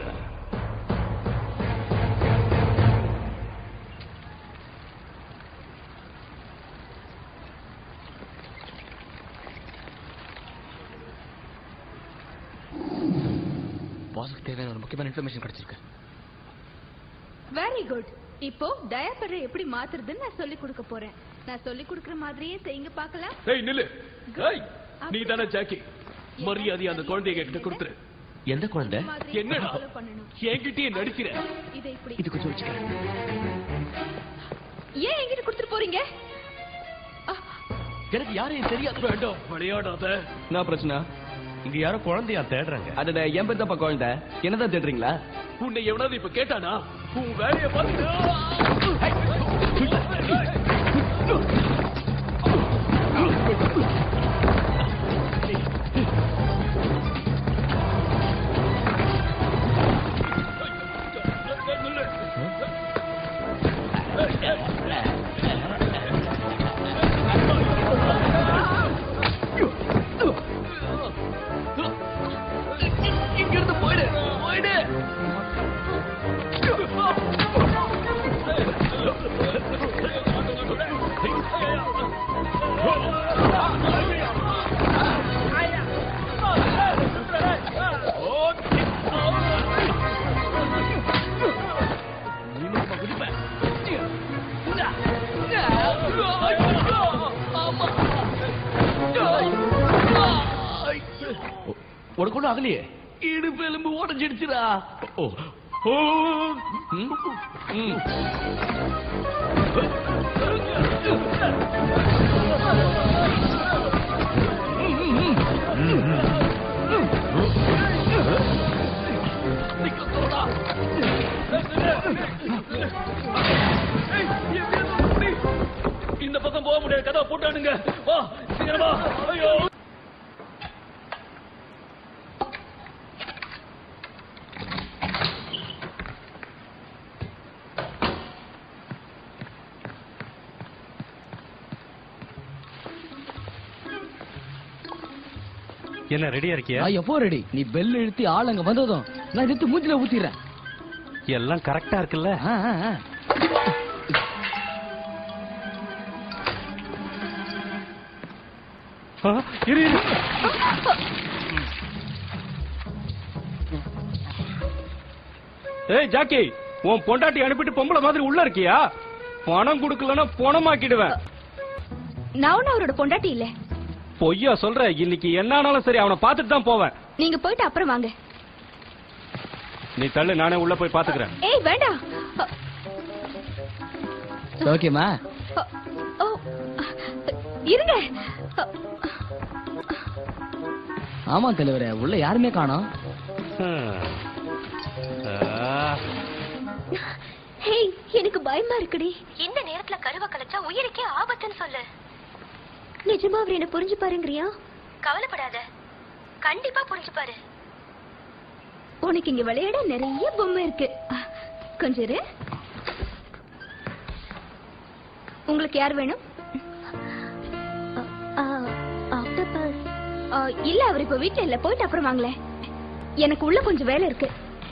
பாஸுக்கு தேவையான ஒரு முக்கியமான இன்ஃபர்மேஷன் கிடைச்சிருக்கு. Very good. இப்போ டயப்பரை எப்படி மாத்துறதுன்னு நான் சொல்லி கொடுக்க போறேன். நான் சொல்லி கொடுக்கிற மாதிரியே செய்யுங்க பார்க்கலாம். ஏய் நில்லு. ஏய் நீ தானே ஜாக்கி. மரியாதை அந்த குழந்தைய கிட்ட கொடுத்துரு. எந்த குழந்தை? என்னடா என்கிட்டயே நடிக்கிற? இதை இப்படி இது கொஞ்சம் வச்சுக்கிறேன். ஏன் என்கிட்ட கொடுத்துட்டு போறீங்க? எனக்கு யாரையும் தெரியாது. வேண்டாம் விளையாடாத. என்ன பிரச்சனை? இங்க யாரோ குழந்தையா தேடுறாங்க. அட என் பேர் தப்பா குழந்தை. என்னதான் தேடுறீங்களா? உன்னை எவனாவது இப்ப கேட்டானா? உன் வேலையை பார்த்து இங்கிருந்து போயிடு போயிடு. உனக்கு ஒண்ணு ஆகலையே? இடுப்பு எலும்பு உடஞ்சிடுச்சுடா. ஓ ஓ ம் ம் இந்த பக்கம் போக முடியாது. கதவை போட்டானுங்க. வா சீக்கிரமா. ஐயோ என்ன ரெடியா இருக்கியா? நான் எப்போ ரெடி? நீ பெல் இழுத்தி ஆள் அங்க வந்ததும் நான் எடுத்து மூஞ்சில ஊத்திடுறேன். எல்லாம் கரெக்டா இருக்குல்ல? ஆ, ஆ, ஆ. ஆ, இரு இரு. ஏய் ஜாக்கி, உன் பொண்டாட்டி அனுப்பிட்டு பொம்பளை மாதிரி உள்ள இருக்கியா? பணம் கொடுக்கலன்னா பணமாக்கிடுவேன். நான் ஒன்னும் அவரோட பொண்டாட்டி இல்ல. பொய்யா சொல்ற? இன்னைக்கு என்னானாலும் சரி அவனை பார்த்துட்டு தான் போவேன். நீங்க போயிட்டு அப்புறம் வாங்க. நீ தள்ளு, நானே உள்ள போய் பாத்துக்கிறேன். ஏய் வேண்டாம். ஓகேமா? ஓ இருங்க. ஆமா தலைவரே, உள்ள யாருமே காணோம். ஹேய், எனக்கு பயமா இருக்குடி. இந்த நேரத்துல கருவ கலைச்சா உயிருக்கே ஆபத்துன்னு சொல்லு. நிஜமா அவர் என்ன புரிஞ்சு பாருங்கறியா? கவலைப்படாத, கண்டிப்பா புரிஞ்சு பாரு. உனக்கு இங்க விளையாட நிறைய பொம்மை இருக்கு. கொஞ்சம் இரு. உங்களுக்கு யார் வேணும்? ஆக்டோபஸ். இல்ல, அவர் இப்ப வீட்டுல இல்ல. போயிட்டு அப்புறம் வாங்களேன். எனக்கு உள்ள கொஞ்சம் வேலை இருக்கு.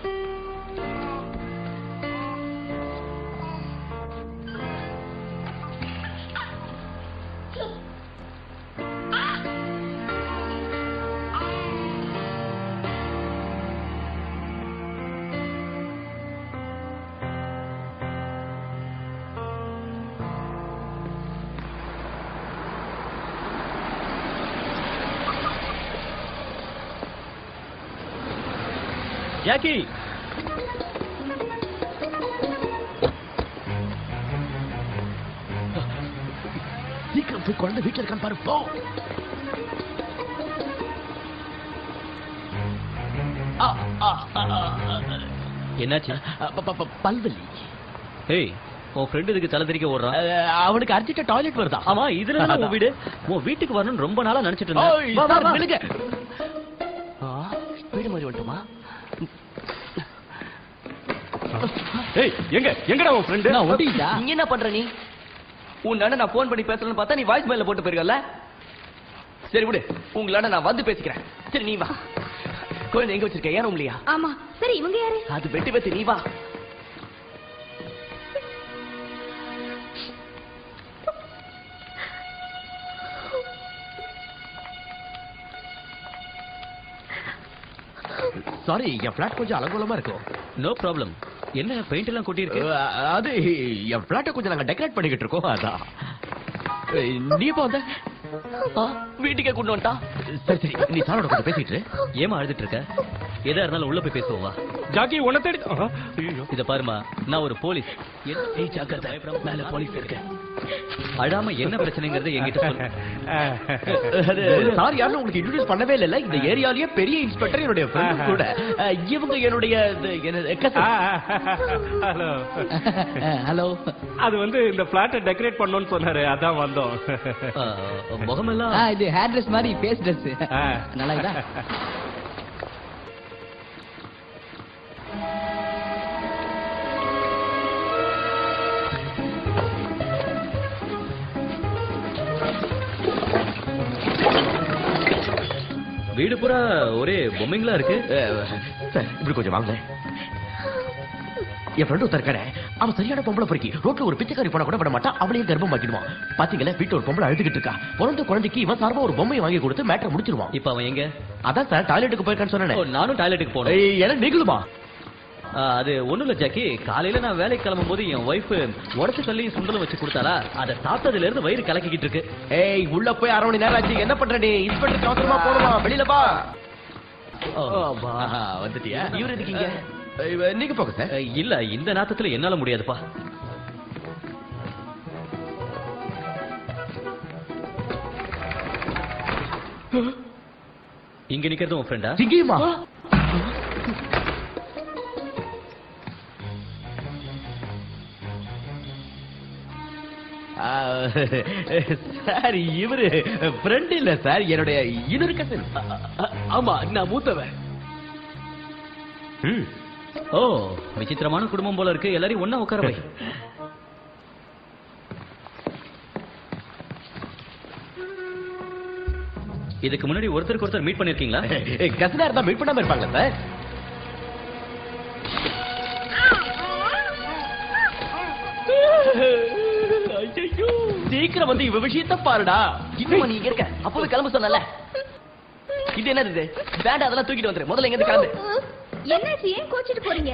ஜாக்கி, சீக்கிரம் போய் குழந்தை வீட்டுல இருக்கான்னு பாரு. போ. என்னாச்சு? பல்வலி. ஏய், உன் ஃப்ரெண்ட் இதுக்கு தலை தெறிக்க ஓடுறான். அவனுக்கு அர்ஜென்ட்டா டாய்லெட் வருதா? ஆமா, இதுல தான் உன் வீடு. உன் வீட்டுக்கு வரணும்னு ரொம்ப நாளா நினைச்சிட்டு இருந்தேன். வா, வா, வா. வீடு மாதிரி வந்துட்டுமா? ஏய், எங்க எங்கடா உன் ஃப்ரெண்ட்? நான் ஓடிட்டா. நீ என்ன பண்ற? நீ உன்னால நான் போன் பண்ணி பேசணும்னு பார்த்தா நீ வாய்ஸ் மெயில போட்டு போயிருக்கல. சரி விடு, உங்களால நான் வந்து பேசிக்கிறேன். சரி நீ வா. குழந்தை எங்க வச்சிருக்க? ஏன் ரூம்லயா? ஆமா. சரி, இவங்க யாரு? அது வெட்டி வெட்டி. நீ வா. சாரி, என் பிளாட் கொஞ்சம் அலங்கோலமா இருக்கும். No problem. என்ன பெயிண்ட் எல்லாம் கொட்டி இருக்கு? அது என் பிளாட்டை கொஞ்சம் நாங்க டெக்கரேட் பண்ணிக்கிட்டு இருக்கோம் அதான். நீ எப்ப வந்த? வீட்டுக்கே கொண்டு வந்துட்டா. சரி சரி நீ சாரோட கொஞ்சம் பேசிட்டு. ஏமா அழுதுட்டு இருக்க? எதா இருந்தாலும் உள்ள போய் பேசுவோமா? ஜாக்கி உன்னை தேடி. இத பாருமா, நான் ஒரு போலீஸ். ஏய் ஜாக்கிரதை, மேல போலீஸ் இருக்கு. அழாம என்ன பிரச்சனைங்கறத என்கிட்ட சொல்லு. சார் யாரும் உங்களுக்கு இன்ட்ரோடியூஸ் பண்ணவே இல்ல. இந்த ஏரியாலயே பெரிய இன்ஸ்பெக்டர் என்னுடைய ஃப்ரெண்ட் கூட. இவங்க என்னுடைய ஹலோ ஹலோ. அது வந்து இந்த பிளாட்டை டெக்கரேட் பண்ணனும்னு சொன்னாரு, அதான் வந்தோம். முகமெல்லாம் இது ஹேர் ட்ரெஸ் மாதிரி ஃபேஸ் ட்ரெஸ். நல்லா இருக்கா? வீடு பூரா ஒரே பொம்மைங்களா இருக்கு. சார் இப்படி கொஞ்சம் வாங்க. என் ஃப்ரெண்ட் ஒருத்தர் கடை, அவன் சரியான பொம்பளை பொறுக்கி ரோட்ல ஒரு பிச்சைக்காரி போனா கூட விட மாட்டான். அவளையும் கர்ப்பம் ஆக்கிடுவான். பாத்தீங்களா, வீட்டு ஒரு பொம்பளை அழுதுகிட்டு இருக்கா. பிறந்த குழந்தைக்கு இவன் சார்பா ஒரு பொம்மையை வாங்கி கொடுத்து மேட்டர் முடிச்சிருவான். இப்ப அவன் எங்க? அதான் சார் டாய்லெட்டுக்கு போயிருக்கான்னு சொன்னேன். நானும் டாய்லெட்டுக்கு போனேன். ஏன்னா நீங்களுமா? அது ஒண்ணும் இல்ல ஜாக்கி, காலையில நான் வேலைக்கு கிளம்பும் போது என் ஒய்ஃப் உடச்சு தள்ளி சுண்டலும் வச்சு கொடுத்தாரா, அதை சாப்பிட்டதுல இருந்து வயிறு கலக்கிக்கிட்டு இருக்கு. ஏய் உள்ள போய் அரை மணி நேரம் ஆச்சு, என்ன பண்ற நீ? இன்ஸ்பெக்டர் அவசரமா போடுவான், வெளியில பா. வந்துட்டியா? இவரு இருக்கீங்க, நீங்க போங்க சார். இல்ல இந்த நாத்தத்துல என்னால முடியாதுப்பா. இங்க நிக்கிறது உன் ஃப்ரெண்டா? சிங்கிமா சார், இவரு ஃப்ரெண்ட் இல்ல சார், என்னுடைய இன்னொரு கசின். ஆமா, நான் மூத்தவன். ஓ, விசித்திரமான குடும்பம் போல இருக்கு. எல்லாரையும் ஒண்ணா உட்கார வை. இதுக்கு முன்னாடி ஒருத்தருக்கு ஒருத்தர் மீட் பண்ணிருக்கீங்களா? கசினா இருந்தா மீட் பண்ணாம இருப்பாங்களா சார்? சீக்கிரம் வந்து இவ விஷயத்த பாருடா. இன்னும் நீங்க இருக்க, அப்பவே கிளம்ப சொன்னல. இது என்னது? பேண்ட் அதெல்லாம் தூக்கிட்டு வந்துரு. முதல்ல எங்க கிளம்பு. என்னாச்சு? ஏன் கோச்சிட்டு போறீங்க?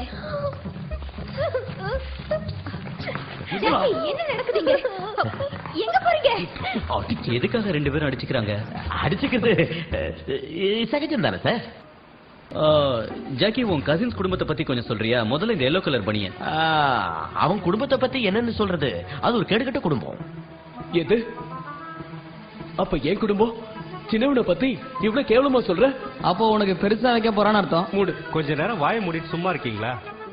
என்ன நடக்குதுங்க? எங்க போறீங்க? எதுக்காக ரெண்டு பேரும் அடிச்சுக்கிறாங்க? அடிச்சுக்கிறது சகஜம் தானே சார். ஜாக்கி, உன் கசின்ஸ் குடும்பத்தை பத்தி கொஞ்சம் சொல்றியா? முதல்ல இந்த எல்லோ கலர் பனியன். அவன் குடும்பத்தை பத்தி என்னன்னு சொல்றது? அது ஒரு கேடுகட்ட குடும்பம். எது? அப்ப என் குடும்பம் சின்னவனை பத்தி இவ்வளவு கேவலமா சொல்ற? அப்போ உனக்கு பெருசா வைக்க போறான்னு அர்த்தம். மூடு. கொஞ்ச நேரம் வாயை மூடிட்டு சும்மா இருக்கீங்களா?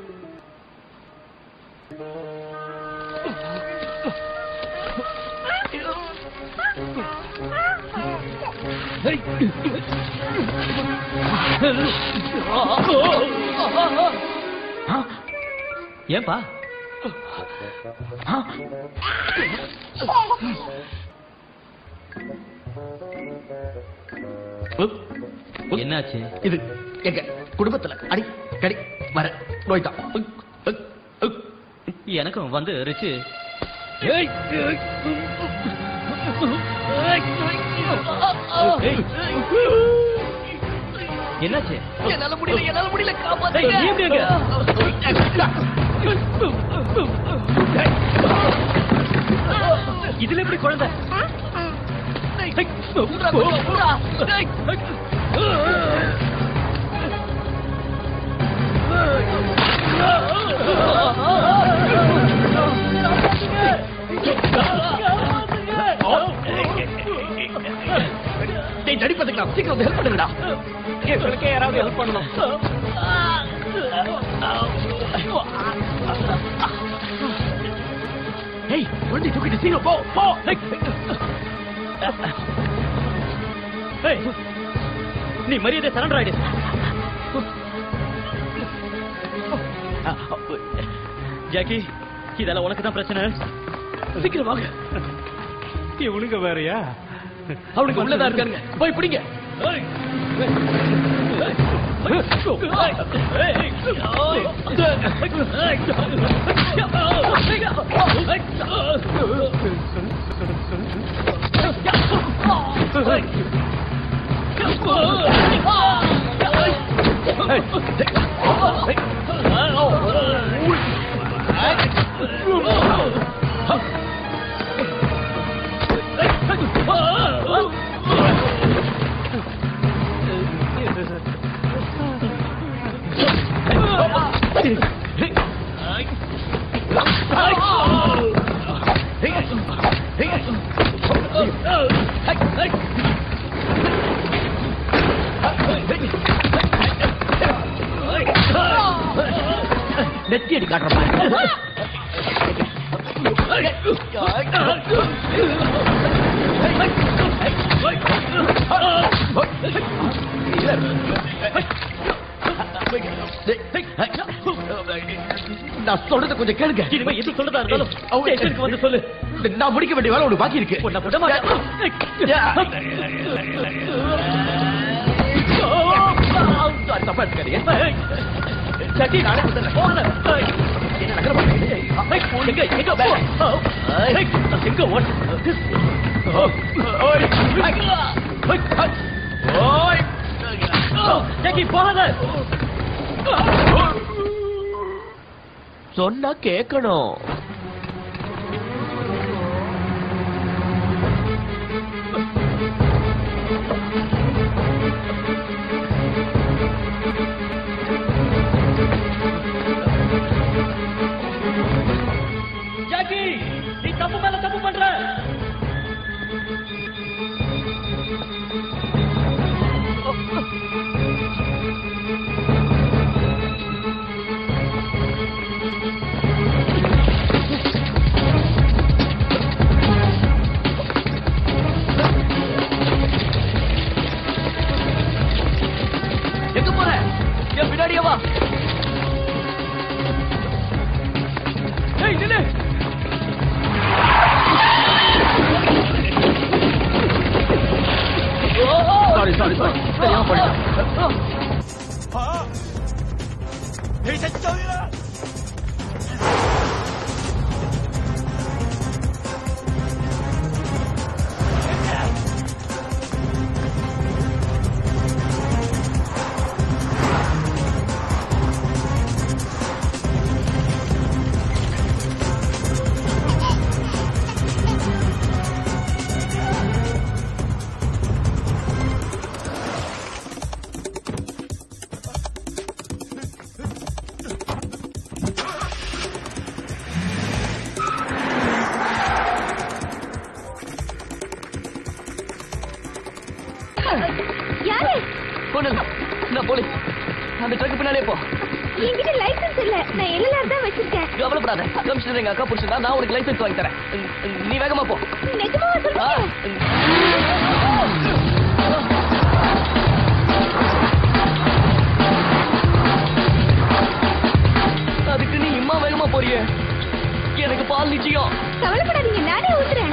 ஏன்பா? என்னாச்சு? இது எங்க குடும்பத்துல அடி கடி வர நோய் தான். எனக்கும் வந்து ரிச்சு. என்னாச்சு? என்னால முடியல, என்னால முடியல, காப்பாத்துங்க. இதுல எப்படி குழந்தை? நடிப்பதுங்களா? சீக்கிரம் ஹெல்ப் பண்ணுங்கடா. எங்களுக்கே யாராவது ஹெல்ப் பண்ணணும். ஏய், வண்டி தூக்கிட்டு சீக்கிரம் போ போ. நீ மரியாதை சரண்டர் ஆயிடு. ஜாக்கி, இதெல்லாம் உனக்கு தான் பிரச்சனை. சீக்கிரம் வாங்க. இவனுங்க வேறயா? அவனுக்கு உள்ளதா இருக்காங்க, போய் பிடிங்க. நெத்தி அடி காட்டுறப்ப நான் சொல்றது கொஞ்சம் கேளுங்க. இனிமே எது சொல்றதா இருந்தாலும் ஸ்டேஷனுக்கு வந்து சொல்லு. நான் முடிக்க வேண்டிய வேலை ஒண்ணு பாக்கி இருக்கு. உன்னை விட மாட்டேன். தப்பா இருக்காதீங்க. சட்டி நானே வந்துடுறேன். என்ன நகர மாட்டேங்குது. எங்க எங்க பேக் எங்க ஓட் சொன்னா கேட்கணும். ஜாக்கி, நீ தப்பு மேல தப்பு பண்ற. எங்க போற? என் பின்னாடியே வா. ஏய் நில்லு. சாரி சாரி சாரி தெரியாம போயிட்டேன். 你識追啦！ யாரு? பொண்ணுங்க, நான் போலீஸ். அந்த ட்ரக் பின்னாலே போ. என்கிட்ட லைசென்ஸ் இல்ல. நான் எல்எல்ஆர் தான் வச்சிருக்கேன். கவலைப்படாத. கமிஷனர் எங்க அக்கா புடிச்சா நான் உனக்கு லைசென்ஸ் வாங்கி தரேன். நீ வேகமா போ. நிஜமாவா சொல்றீங்க? அதுக்கு நீ இம்மா வேகமா போறியே. எனக்கு பால் நிச்சயம். கவலைப்படாதீங்க, நானே ஊத்துறேன்.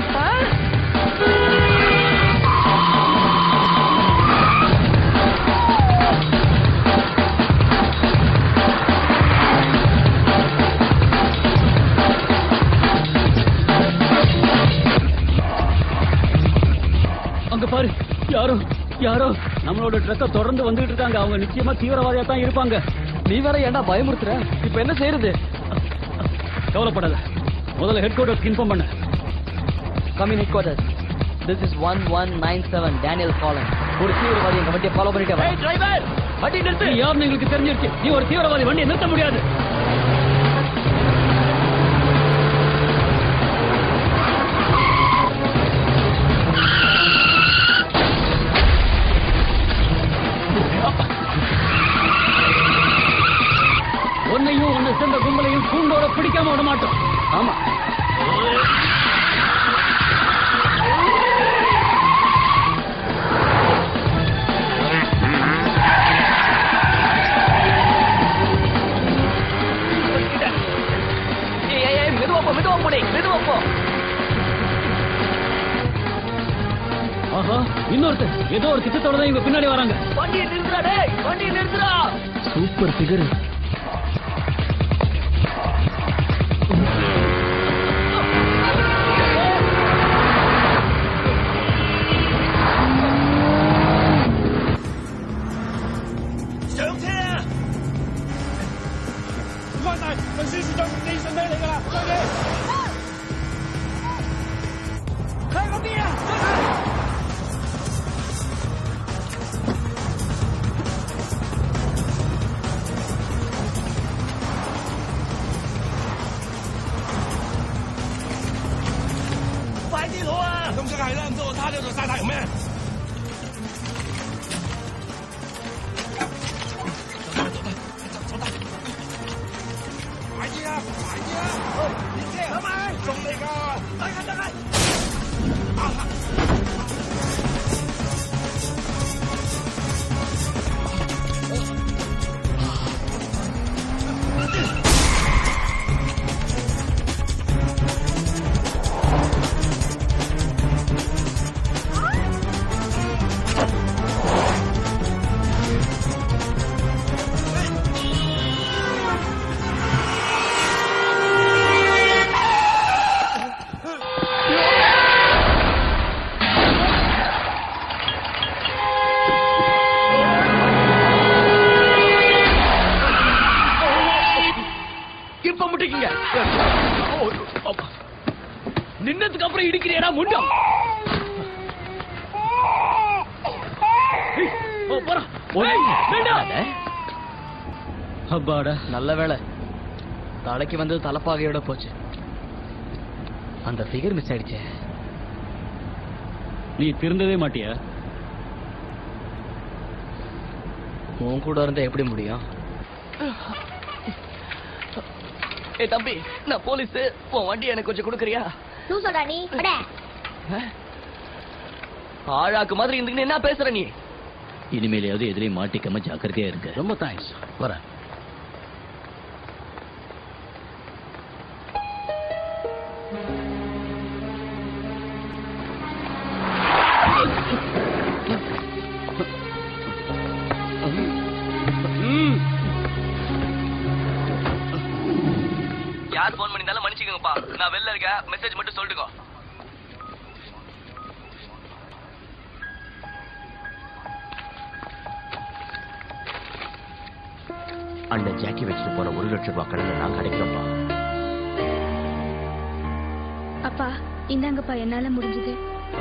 அங்க பாரு, யாரோ யாரோ நம்மளோட ட்ரக்க தொடர்ந்து வந்துகிட்டு இருக்காங்க. அவங்க நிச்சயமா தீவிரவாதியா தான் இருப்பாங்க. நீ வேற ஏன்டா பயமுறுத்துற? இப்ப என்ன செய்யறது? கவலைப்படாத, முதல்ல ஹெட் குவார்டர்ஸ் இன்ஃபார்ம் பண்ண. Coming headquarters. This is one one nine seven Daniel காலன். ஒரு தீவிரவாதி எங்க வண்டியை ஃபாலோ பண்ணிட்டே வா. டிரைவர், வண்டி நிறுத்து. நீ யாருன்னு எங்களுக்கு தெரிஞ்சிருச்சு. நீ ஒரு தீவிரவாதி, வண்டியை நிறுத்த முடியாது. உன்னையும் உன்னை சேர்ந்த கும்பலையும் கூண்டோட பிடிக்காம விட மாட்டோம். ஆமா, மெதுவா போ, மெதுவா போடி, மெதுவா போ. ஆஹா, இன்னொருத்தர் ஏதோ ஒரு திட்டத்தோட தான் இவங்க பின்னாடி வராங்க. வண்டியை நிறுத்துறா டேய், வண்டியை நிறுத்துறா. Super figure. நின்னதுக்கு அப்புறம் இடிக்கிறியடா முண்டம். அப்பாடா நல்ல வேலை, தலைக்கு வந்து தலைப்பாகையோட போச்சு. அந்த ஃபிகர் மிஸ் ஆயிடுச்சே. நீ திருந்தவே மாட்டியா? உன் கூட இருந்தா எப்படி முடியும்? ஏ தம்பி, நான் போலீஸ். உன் வண்டி எனக்கு கொஞ்சம் கொடுக்கறியா? சொல்றா நீ ஆழாக்கு மாதிரி இருந்து என்ன பேசுற நீ? இனிமேலையாவது எதிரையும் மாட்டிக்காம ஜாக்கிரதையா இருக்கு. ரொம்ப தேங்க்ஸ். வர யார் போன் பண்ணிருந்தாலும் மன்னிச்சுக்கோங்கப்பா. நான் வெளில இருக்க, மெசேஜ் மட்டும் சொல்லிட்டுக்கோ. அண்ணன் ஜாக்கி வச்சுட்டு போன ஒரு லட்சம் ரூபாய் கடனை நாங்க அடைக்கிறோம்ப்பா. அப்பா இந்தாங்கப்பா, என்னால முடிஞ்சது.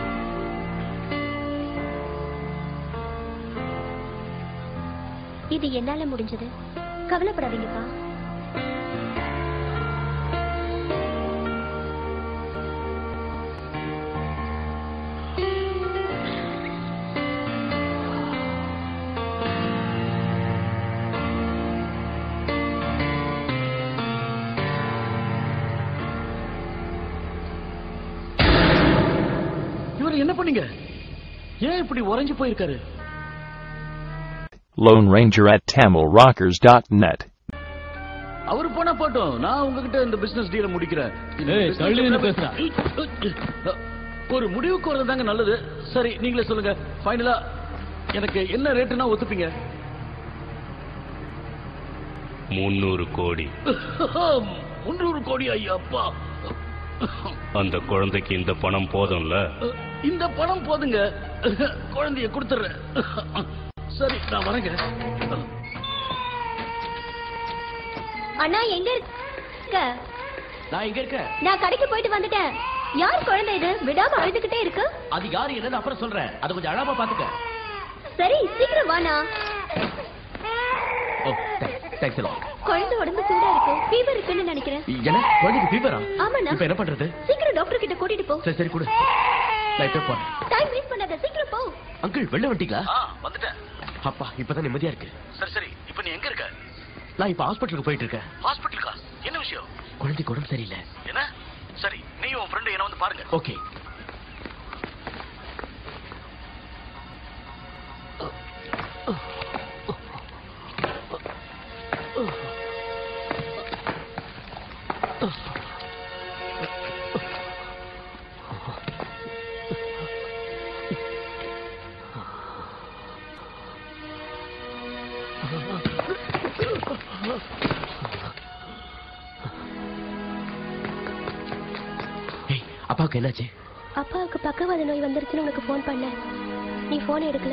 இது என்னால முடிஞ்சது, கவலைப்படாதீங்கப்பா. இவர் என்ன பண்ணீங்க? ஏன் இப்படி உறைஞ்சு போயிருக்காரு? Lone Ranger at Tamil Rockers dot net. அவரு போனா போட்டோம், நான் உங்ககிட்ட இந்த பிசினஸ் டீல முடிக்கிறேன். ஒரு முடிவுக்கு வரதாங்க நல்லது. சரி, நீங்களே சொல்லுங்க. ஃபைனலா எனக்கு என்ன ரேட்டுனா ஒத்துப்பீங்க? முன்னூறு கோடி. முன்னூறு கோடி ஐயா அப்பா. அந்த குழந்தைக்கு இந்த பணம் போதும்ல? இந்த பணம் போதுங்க, குழந்தைய கொடுத்துறேன். சரி, நான் வரேங்க. அண்ணா எங்க இருக்க? நான் இங்க இருக்கேன். நான் கடைக்கு போயிட்டு வந்துட்டேன். யார் குழந்தை இது? விடாம அழுதுகிட்டே இருக்கு. அது யாரு என்னன்னு அப்புறம் சொல்றேன். அது கொஞ்சம் அழாம பாத்துக்க. சரி, சீக்கிரம் வாண்ணா. ஓ, தேங்க்ஸ் எல்லாம். குழந்தை உடம்பு சூடா இருக்கு, ஃபீவர் இருக்குன்னு நினைக்கிறேன். என்ன குழந்தைக்கு ஃபீவரா? ஆமாண்ணா. இப்ப என்ன பண்றது? சீக்கிரம் டாக்டர் கிட்ட கூட்டிட்டு போ. சரி சரி, கொடு. லைட்டா போ. டைம் வேஸ்ட் பண்ணாத, சீக்கிரம் போ. அங்கிள் வெளில வந்துட்டீங்களா? வந்துட்டேன். அப்பா, இப்பதான் நிம்மதியா இருக்கு. சரி சரி, இப்ப நீ எங்க இருக்க? நான் இப்ப ஹாஸ்பிட்டலுக்கு போயிட்டு இருக்கேன். ஹாஸ்பிட்டலுக்கா? என்ன விஷயம்? குழந்தைக்கு உடம்பு சரியில்லை. என்ன? சரி, நீ உன் ஃப்ரெண்ட் என்ன வந்து பாருங்க. ஓகே. அப்பாவுக்கு என்னாச்சு? அப்பாவுக்கு பக்கவாத நோய் வந்துருச்சுன்னு உனக்கு போன் பண்ண, நீ போன் எடுக்கல.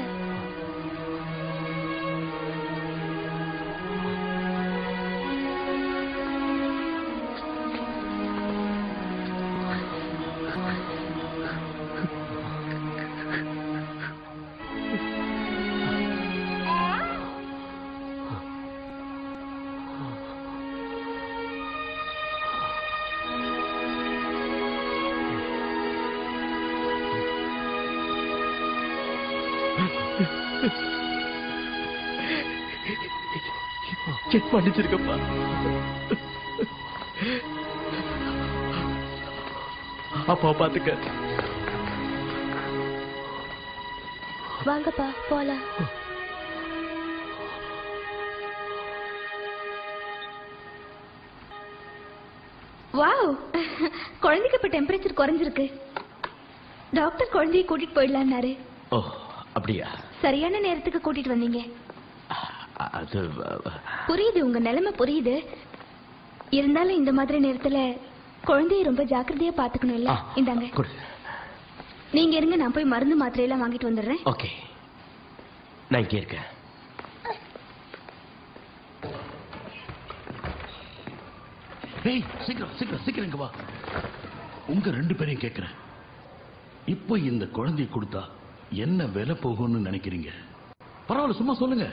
செக் பண்ணிச்சிருக்கப்பா. அப்பா பாத்துக்க. வாங்கப்பா போலாம். வாவ், குழந்தைக்கு இப்ப டெம்பரேச்சர் குறைஞ்சிருக்கு. டாக்டர் குழந்தையை கூட்டிட்டு போயிடலான்னாரு. ஓ அப்படியா? சரியான நேரத்துக்கு கூட்டிட்டு வந்தீங்க. அது புரியுது, உங்க நிலைமை புரியுது. இருந்தாலும் இந்த மாதிரி நேரத்துல குழந்தைய ரொம்ப ஜாக்கிரதையா பாத்துக்கணும் இல்ல? இந்தாங்க. நீங்க இருங்க, நான் போய் மருந்து மாத்திரை எல்லாம் வாங்கிட்டு வந்துடுறேன். ஓகே, நான் இங்கே இருக்கேன். ஏய், சீக்கிரம் சீக்கிரம் சீக்கிரம் இங்க வா. உங்க ரெண்டு பேரையும் கேட்கிறேன். இப்போ இந்த குழந்தையை கொடுத்தா என்ன விலை போகும்னு நினைக்கிறீங்க? பரவாயில்ல, சும்மா சொல்லுங்க.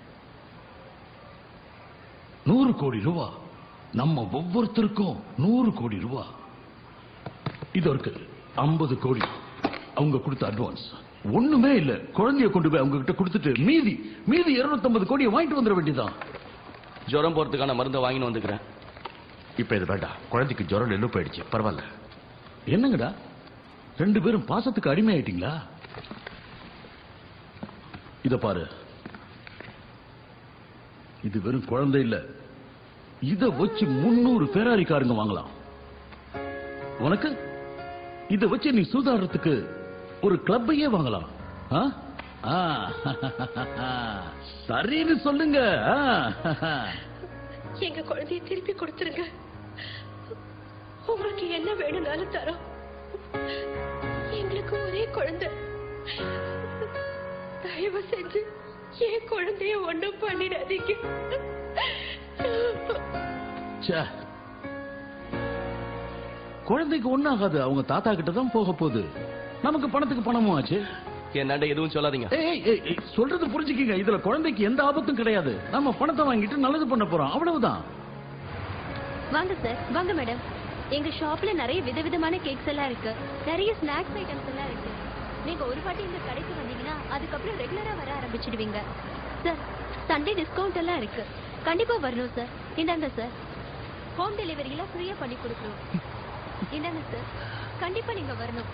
நூறு கோடி ரூபா. நம்ம ஒவ்வொருத்தருக்கும் நூறு கோடி ரூபா. இது இருக்கு ஐம்பது கோடி. அவங்க கொடுத்த அட்வான்ஸ். ஒண்ணுமே இல்ல, குழந்தைய கொண்டு போய் அவங்க கிட்ட கொடுத்துட்டு மீதி மீதி இருநூத்தி ஐம்பது கோடியை வாங்கிட்டு வந்துட வேண்டியதான். ஜுரம் போறதுக்கான மருந்தை வாங்கின்னு வந்துக்கிறேன். இப்ப இது வேண்டாம், குழந்தைக்கு ஜுரம் நின்று போயிடுச்சு. பரவாயில்ல. என்னங்கடா, ரெண்டு பேரும் பாசத்துக்கு அடிமை ஆயிட்டீங்களா? இத பாரு, இது வெறும் குழந்தை இல்ல, இத வச்சு முன்னூறு பேராரி காருங்க வாங்கலாம். உனக்கு இத வச்சு நீ சூதாடுறதுக்கு ஒரு கிளப்பையே வாங்கலாம். ஆ? ஆ, சரின்னு சொல்லுங்க. எங்க குழந்தைய திருப்பி கொடுத்துருங்க. உங்களுக்கு என்ன வேணும்னாலும் தரோம். எங்களுக்கு ஒரே குழந்தை. தயவு செஞ்சு என் குழந்தைய ஒண்ணும் பண்ணிடாதீங்க. குழந்தைக்கு ஒண்ணாகாது, அவங்க தாத்தா கிட்ட தான் போக போகுது. நமக்கு பணத்துக்கு பணமும் ஆச்சு. என்னண்ட எதுவும் சொல்லாதீங்க. சொல்றது புரிஞ்சுக்கீங்க. இதுல குழந்தைக்கு எந்த ஆபத்தும் கிடையாது. நம்ம பணத்தை வாங்கிட்டு நல்லது பண்ண போறோம், அவ்வளவுதான். வாங்க சார், வாங்க மேடம். எங்க ஷாப்ல நிறைய விதவிதமான கேக்ஸ் எல்லாம் இருக்கு, நிறைய ஸ்நாக்ஸ் ஐட்டம்ஸ் எல்லாம் இருக்கு. நீங்க ஒரு வாட்டி இந்த கடைக்கு வந்தீங்கன்னா அதுக்கப்புறம் ரெகுலரா வர ஆரம்பிச்சிடுவீங்க. சார், சண்டே டிஸ்கவுண்ட் எல்லாம் இருக்கு, கண்டிப்பா வரணும் சார். இந்தாங்க சார், ஹோம் டெலிவரி எல்லாம் ஃப்ரீயா பண்ணி கொடுக்குறோம். இந்தாங்க சார், கண்டிப்பா நீங்க வரணும்.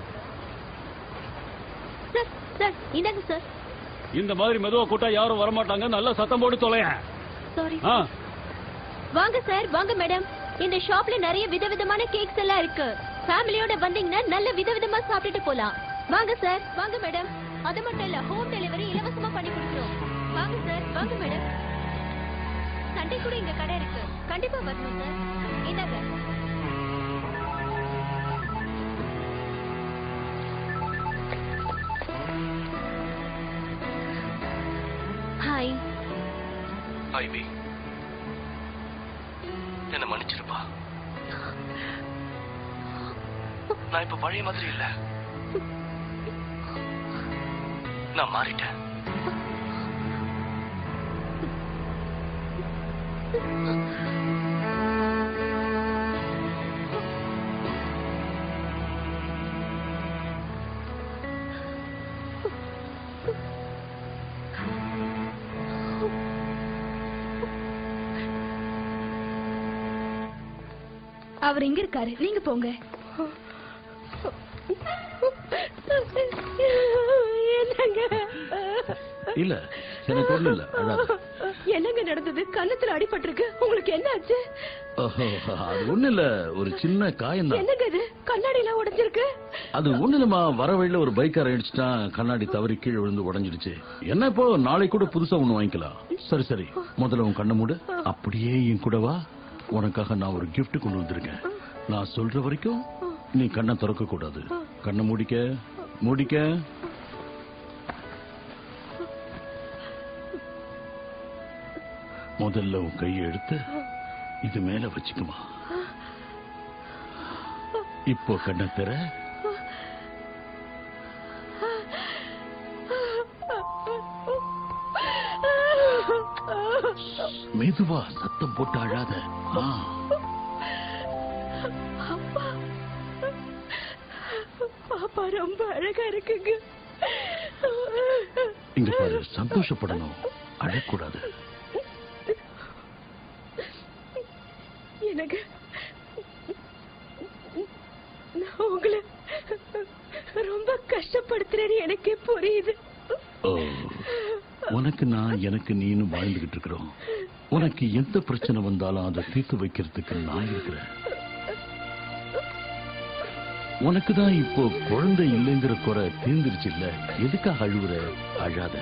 சார் சார் இந்தாங்க சார். இந்த மாதிரி மெதுவா கூட்டா யாரும் வரமாட்டாங்க, நல்லா சத்தம் போட்டு தொலைய. சாரி. வாங்க சார், வாங்க மேடம். இந்த ஷாப்ல நிறைய விதவிதமான கேக்ஸ் எல்லாம் இருக்கு. ஃபேமிலியோட வந்தீங்கன்னா நல்ல விதவிதமா சாப்பிட்டுட்டு போலாம். வாங்க சார், வாங்க மேடம். அது மட்டும் இல்ல, ஹோம் டெலிவரி இலவசமா பண்ணி கொடுக்குறோம். வாங்க சார், வாங்க மேடம். சண்டே கூட இங்க கடை இருக்கு, கண்டிப்பா வரணும் சார். இந்தாங்க. ஹாய். ஐவி, என்ன மன்னிச்சிருப்பா. நான் இப்ப பழைய மாதிரி இல்ல, நான் மாறிட்டேன். அவர் எங்க இருக்காரு? நீங்க போங்க. இல்ல, எனக்கு ஒண்ணு இல்ல. என்னங்க நடந்தது? கன்னத்துல அடிபட்டிருக்கு. உங்களுக்கு என்ன ஆச்சு? அது ஒண்ணு இல்ல, ஒரு சின்ன காயம் தான். என்னங்க இது? கண்ணாடி எல்லாம் உடைஞ்சிருக்கு. அது ஒண்ணு இல்லமா, வர வழியில ஒரு பைக்கார அடிச்சுட்டான், கண்ணாடி தவறி கீழே விழுந்து உடைஞ்சிடுச்சு. என்ன இப்போ நாளைக்கு கூட புதுசா ஒண்ணு வாங்கிக்கலாம். சரி சரி, முதல்ல உன் கண்ணை மூடு. அப்படியே என் கூட வா. உனக்காக நான் ஒரு கிஃப்ட் கொண்டு வந்திருக்கேன். நான் சொல்ற வரைக்கும் நீ கண்ணை திறக்க கூடாது. கண்ணை மூடிக்க, மூடிக்க. முதல்ல உன் கையை எடுத்து இது மேல வச்சுக்குமா. இப்போ கண்ணை திற. மெதுவா, சத்தம் போட்டு அழாத. பாப்பா ரொம்ப அழகா இருக்குங்க. இங்க பாரு, சந்தோஷப்படணும், அழக்கூடாது. எனக்கு உங்களை ரொம்ப கஷ்டப்படுத்துறேன்னு எனக்கே புரியுது. உனக்கு நான் எனக்கு நீனு வாழ்ந்துகிட்டு இருக்கிறோம். உனக்கு எந்த பிரச்சனை வந்தாலும் அதை தீர்த்து வைக்கிறதுக்கு நான் இருக்கிறேன். உனக்கு தான் இப்போ குழந்தை இல்லைங்கிற குறை தீர்ந்துருச்சு இல்ல, எதுக்காக அழுவுற? அழாத.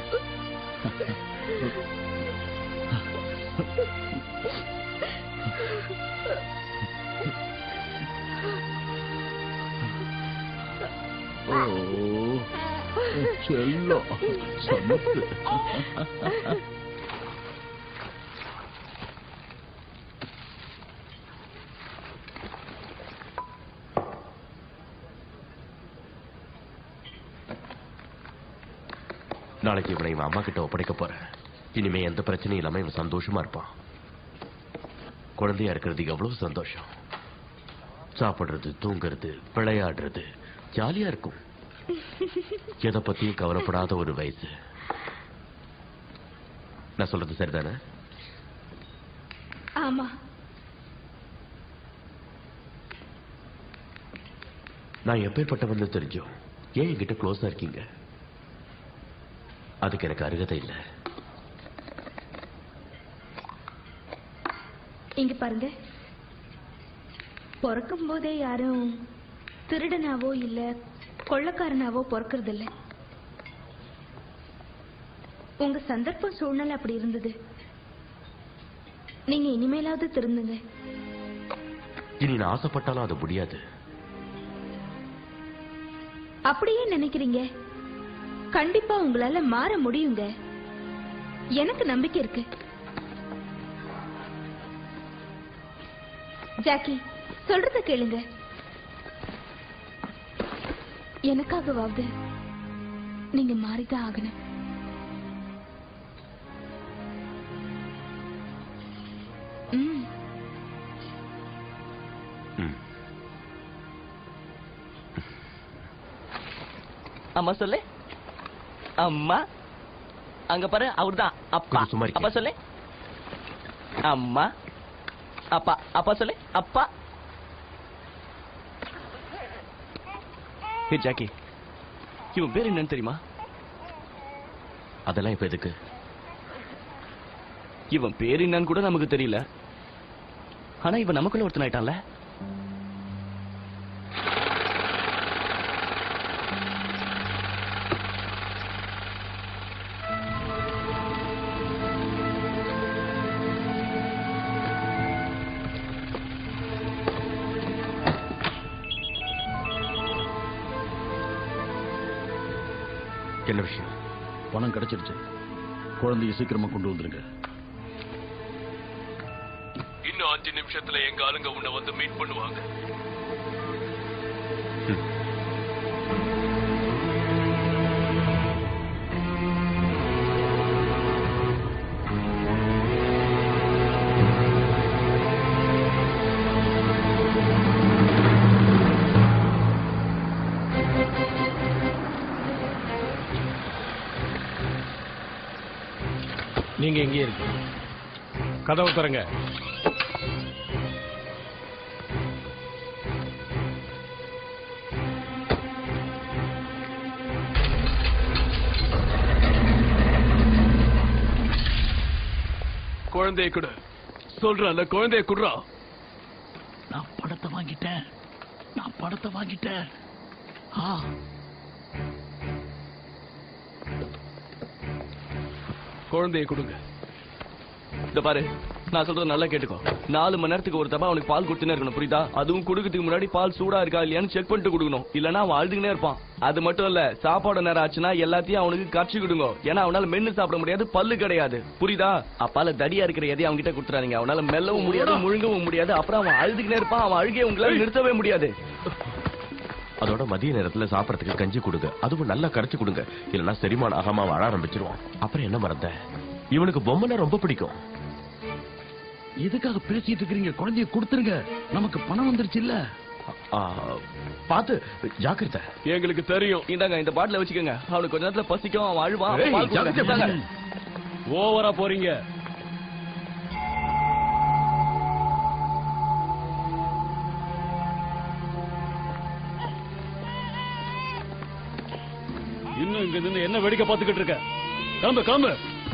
ஓ செல்லம் சமத்து. நாளைக்கு இவனை இவன் அம்மா கிட்ட ஒப்படைக்க போறேன். இனிமே எந்த பிரச்சனையும் இல்லாம இவன் சந்தோஷமா இருப்பான். குழந்தையா இருக்கிறது எவ்வளவு சந்தோஷம். சாப்பிடுறது, தூங்குறது, விளையாடுறது, ஜாலியா இருக்கும். எதை பத்தியும் கவலைப்படாத ஒரு வயசு. நான் சொல்றது சரிதானே? ஆமா. நான் எப்பேற்பட்டவன்னு தெரிஞ்சோம் ஏன் என்கிட்ட க்ளோஸா இருக்கீங்க? அதுக்கு எனக்கு அருகதை இல்லை. இங்க பாருங்க, பிறக்கும் போதே யாரும் திருடனாவோ இல்ல கொள்ளக்காரனாவோ பிறக்கிறது இல்ல. உங்க சந்தர்ப்ப சூழ்நிலை அப்படி இருந்தது. நீங்க இனிமேலாவது திருந்துங்க. இனி நான் ஆசைப்பட்டாலும் அது முடியாது. அப்படியே நினைக்கிறீங்க? கண்டிப்பா உங்களால மாற முடியுங்க. எனக்கு நம்பிக்கை இருக்கு. ஜாக்கி, சொல்றத கேளுங்க. எனக்காகவாவது நீங்க மாறிதான் ஆகணும். ம். அம்மா சொல்லு. அம்மா அங்க பாரு, அவர்தான் அப்பா. அப்பா சொல்லு. அம்மா அப்பா. அப்பா சொல்லு. அப்பா. ஹே ஜாக்கி, இவன் பேர் என்னன்னு தெரியுமா? அதெல்லாம் இப்ப எதுக்கு? இவன் பேர் என்னன்னு கூட நமக்கு தெரியல. ஆனா இவன் நமக்குள்ள ஒருத்தன் ஆயிட்டான்ல. என்ன விஷயம்? பணம் கிடைச்சிருச்சு. குழந்தைய சீக்கிரமா கொண்டு வந்துருங்க. இன்னும் அஞ்சு நிமிஷத்துல எங்க ஆளுங்க உன்னை வந்து மீட் பண்ணுவாங்க. நீங்க எங்கே இருக்கு? கதவு தரங்க. குழந்தைய கொடு. சொல்றல, குழந்தைய குடுறா. நான் படத்தை வாங்கிட்டேன். நான் படத்தை வாங்கிட்டேன். ஆ குழந்தைய கொடுங்க. இந்த பாரு, நான் சொல்றது நல்லா கேட்டுக்கோ. நாலு மணி நேரத்துக்கு ஒரு தப்பா அவனுக்கு பால் கொடுத்துனே இருக்கணும், புரியுதா? அதுவும் குடுக்கிறதுக்கு முன்னாடி பால் சூடா இருக்கா இல்லையான்னு செக் பண்ணிட்டு கொடுக்கணும். இல்லன்னா அவன் அழுதுகினே இருப்பான். அது மட்டும் இல்ல, சாப்பாடு நேரம் ஆச்சுன்னா எல்லாத்தையும் அவனுக்கு கட்சி கொடுங்க. ஏன்னா அவனால மென்னு சாப்பிட முடியாது, பல்லு கிடையாது, புரியுதா? அப்பால தடியா இருக்கிற எதையும் அவங்க கிட்ட கொடுத்துறாதீங்க. அவனால மெல்லவும் முடியாது, முழுங்கவும் முடியாது. அப்புறம் அவன் அழுதுகினே இருப்பான். அவன் அழுகே உங்களால நிறுத்தவே முடியாது. அதோட மதிய நேரத்துல சாப்பிடறதுக்கு கஞ்சி கொடுங்க. அதுவும் நல்லா கரைச்சு கொடுங்க. இல்லன்னா செரிமான ஆகாம அவன் அழ ஆரம்பிச்சிருவான். அப்புறம் என்ன மறந்த, இவனுக்கு பொம்மைனா ரொம்ப பிடிக்கும். எதுக்காக பேசிட்டு இருக்கீங்க? குழந்தைய கொடுத்துருங்க. நமக்கு பணம் வந்துருச்சு இல்ல? பாத்து ஜாக்கிரதை. எங்களுக்கு தெரியும். இந்தாங்க, இந்த பாட்டில வச்சுக்கோங்க. அவனுக்கு கொஞ்ச நேரத்துல பசிக்கும், அவன் அழுவான். ஓவரா போறீங்க. இன்னும் இங்க நின்னு என்ன வேடிக்கை பார்த்துக்கிட்டு இருக்க? கிளம்பு கிளம்பு.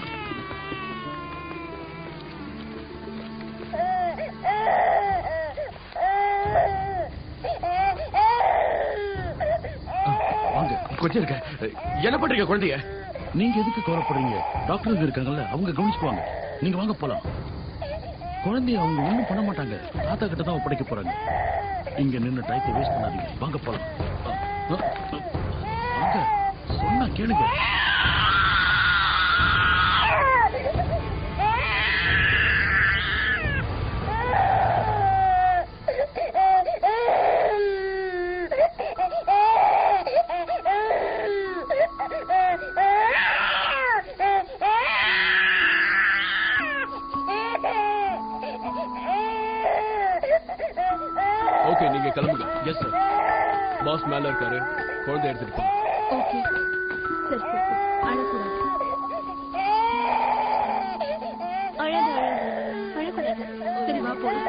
கொஞ்சம் இருக்க. என்ன பண்றீங்க குழந்தைய? நீங்க எதுக்கு கவலைப்படுறீங்க? டாக்டர் இருக்காங்கல்ல, அவங்க கவனிச்சுக்குவாங்க. நீங்க வாங்க போலாம். குழந்தைய அவங்க ஒண்ணும் பண்ண மாட்டாங்க. தாத்தா கிட்ட தான் ஒப்படைக்க போறாங்க. இங்க நின்று டைத்தை வேஸ்ட் பண்ணாதீங்க. வாங்க போலாம். வாங்க, சொன்னா கேளுங்க. ஓகே, நீங்க கிளம்புங்க. Yes sir. பாஸ் மேல இருக்காரு, குழந்தை எடுத்துட்டு போங்க. ஓகே. சரி சரி சரி. அழக்கூடாது. அழாத அழாத அழக்கூடாது. சரி வா போலாம்.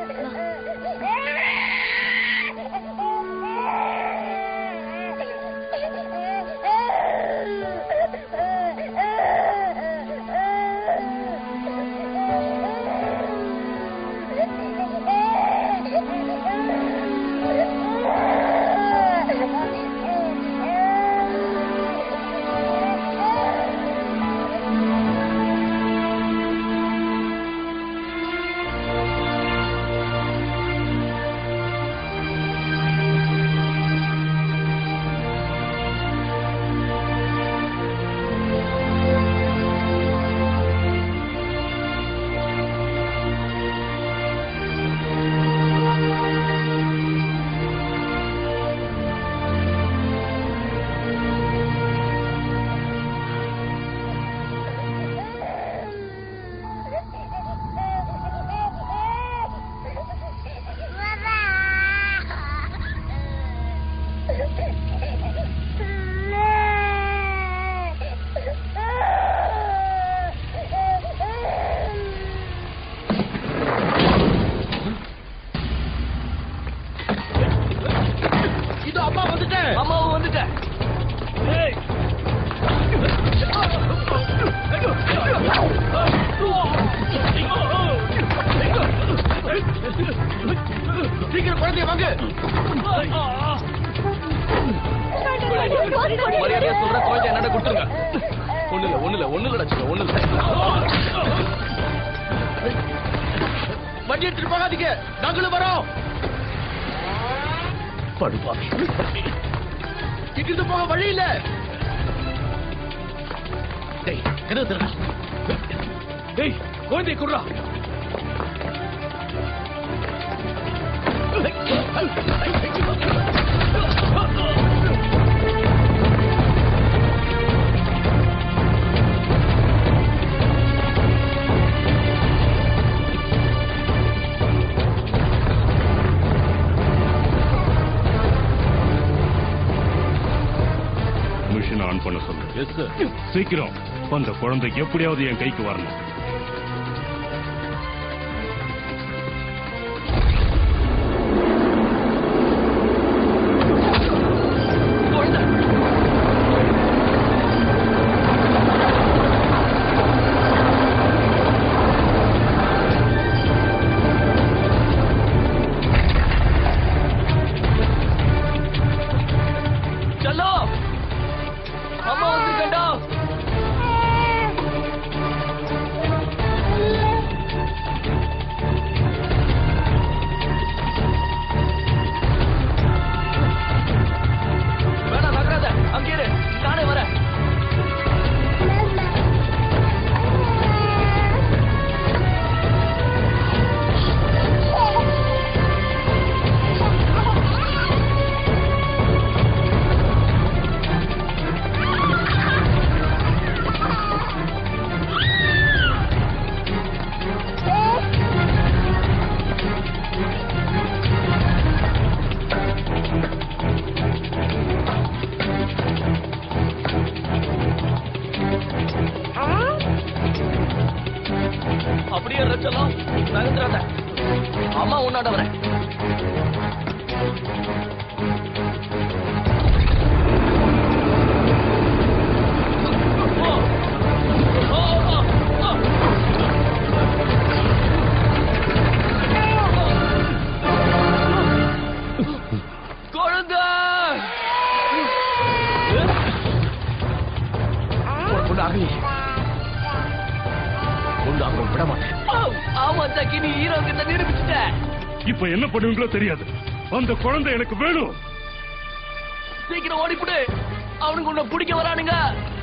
சீக்கிரம் குழந்தைய வாங்க. மரியாதையா சொல்ற, குழந்தை என்னடா கொடுத்துருங்க. ஒண்ணு இல்ல ஒண்ணு இல்ல ஒண்ணு இல்ல ஒண்ணு இல்ல. வண்டி எடுத்துட்டு போகாதீங்க, நாங்களும் வரோம். படுப்பாங்க, இங்கிருந்து போக வழி இல்ல. டேய் கதவு திறடா. டேய் குழந்தை குடுறா. மிஷின் ஆன் பண்ண சொல்லு. Yes sir. சீக்கிரம் அந்த குழந்தை எப்படியாவது என் கைக்கு வரணும். அப்படியே ரச்சலாம் நகர்ந்துறாத. அம்மா உன்னாட வரேன். ஜாக்கி நீ ஹீரோ கிட்ட நிரூபிச்சுட்ட. இப்ப என்ன பண்ணுவீங்களோ தெரியாது. அந்த குழந்தை எனக்கு வேணும். சீக்கிரம் ஓடிப்புடு, அவனுக்கு உன்னை பிடிக்க வரானுங்க.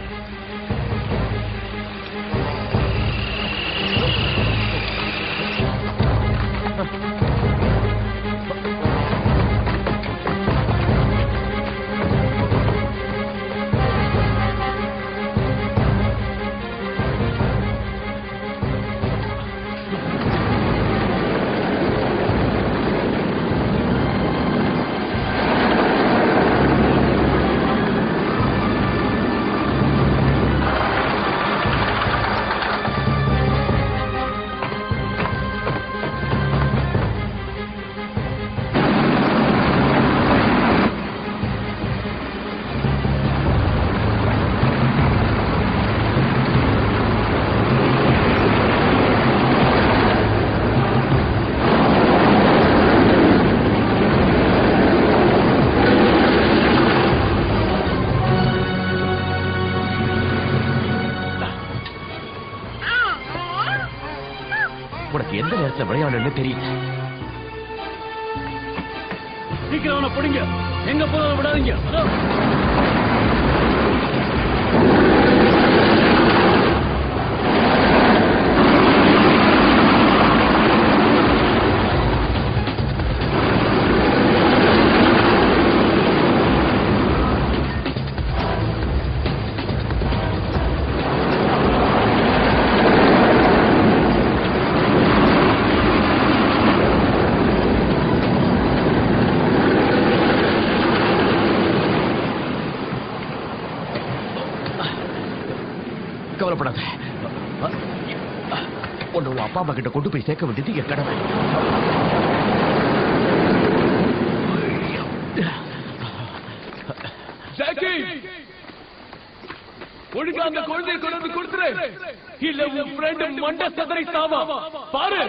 எந்த நேரத்தில் விளையாடுன்னு தெரியல. சீக்கிரம் அவனை பிடிங்க, எங்க போனாலும் விடாதீங்க. கவலைப்படாத. உன்னோட அப்பா அம்மா கிட்ட கொண்டு போய் சேர்க்க வேண்டியது என் கடமை. ஜாக்கி, ஒழுங்கா அந்த குழந்தையை கொண்டு வந்து கொடுத்துரு, இல்ல உன் ஃப்ரெண்ட் மண்ட சதறி சாவா. பாரு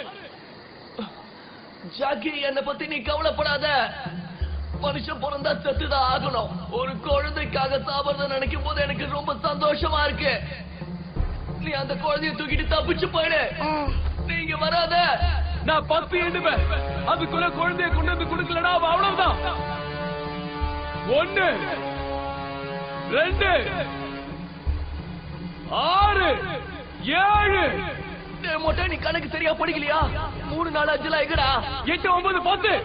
ஜாக்கி, என்னை பத்தி நீ கவலைப்படாத. மனுஷன் பிறந்தா செத்துதான் ஆகணும். ஒரு குழந்தைக்காக சாப்பிடுறத நினைக்கும் போது எனக்கு ரொம்ப சந்தோஷமா இருக்கு. நீ அந்த குழந்தைய தூக்கிட்டு தப்பிச்சு போயிடு. நீங்க வராத. நான் பத்து எண்ணுவேன், அதுக்குள்ள குழந்தைய கொண்டு வந்து கொடுக்கலடா அவ்வளவுதான். ஒன்னு, ரெண்டு, ஆறு, ஏழு. மொட்டை நீ கணக்கு சரியா படிக்கலையா? மூணு நாலு அஞ்சுல எங்கடா? எட்டு, ஒன்பது, பத்து.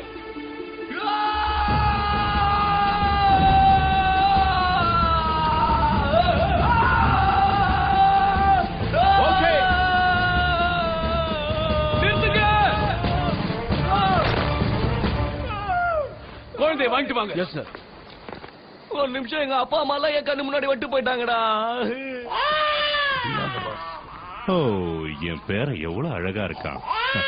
குழந்தைய வாங்கிட்டு வாங்க. Yes sir. ஒரு நிமிஷம், எங்க அப்பா அம்மா எல்லாம் என் கண்ணு முன்னாடி விட்டு போயிட்டாங்கடா. ஓ, என் பேரை எவ்வளவு அழகா இருக்கான்.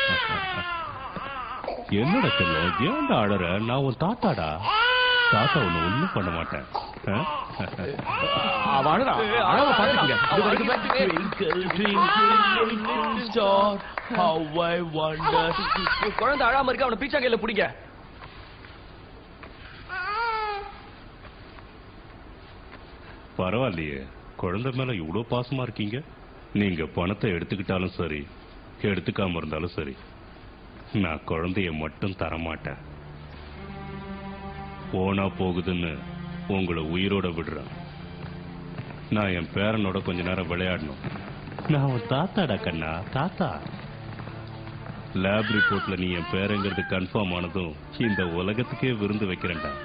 என்னோட செல்லம், ஏன்டா அழற? நான் உன் தாத்தாடா. தாத்தா ஒண்ணு ஒண்ணும் பண்ண மாட்டேன். குழந்தை அழாம இருக்க, அவனை பீச்சாங்கையில பிடிங்க. பரவாயில்லையே, குழந்தை மேல இவ்வளவு பாசமா இருக்கீங்க. நீங்க பணத்தை எடுத்துக்கிட்டாலும் சரி, எடுத்துக்காம இருந்தாலும் சரி, நான் குழந்தைய மட்டும் தரமாட்டேன். போனா போகுதுன்னு உங்களை உயிரோட விடுறேன். நான் என் பேரனோட கொஞ்ச நேரம் விளையாடணும். நான் உன் தாத்தாடா கண்ணா, தாத்தா. லேப் ரிப்போர்ட்ல நீ என் பேரங்கிறது கன்ஃபார்ம் ஆனதும் இந்த உலகத்துக்கே விருந்து வைக்கிறேன்டா.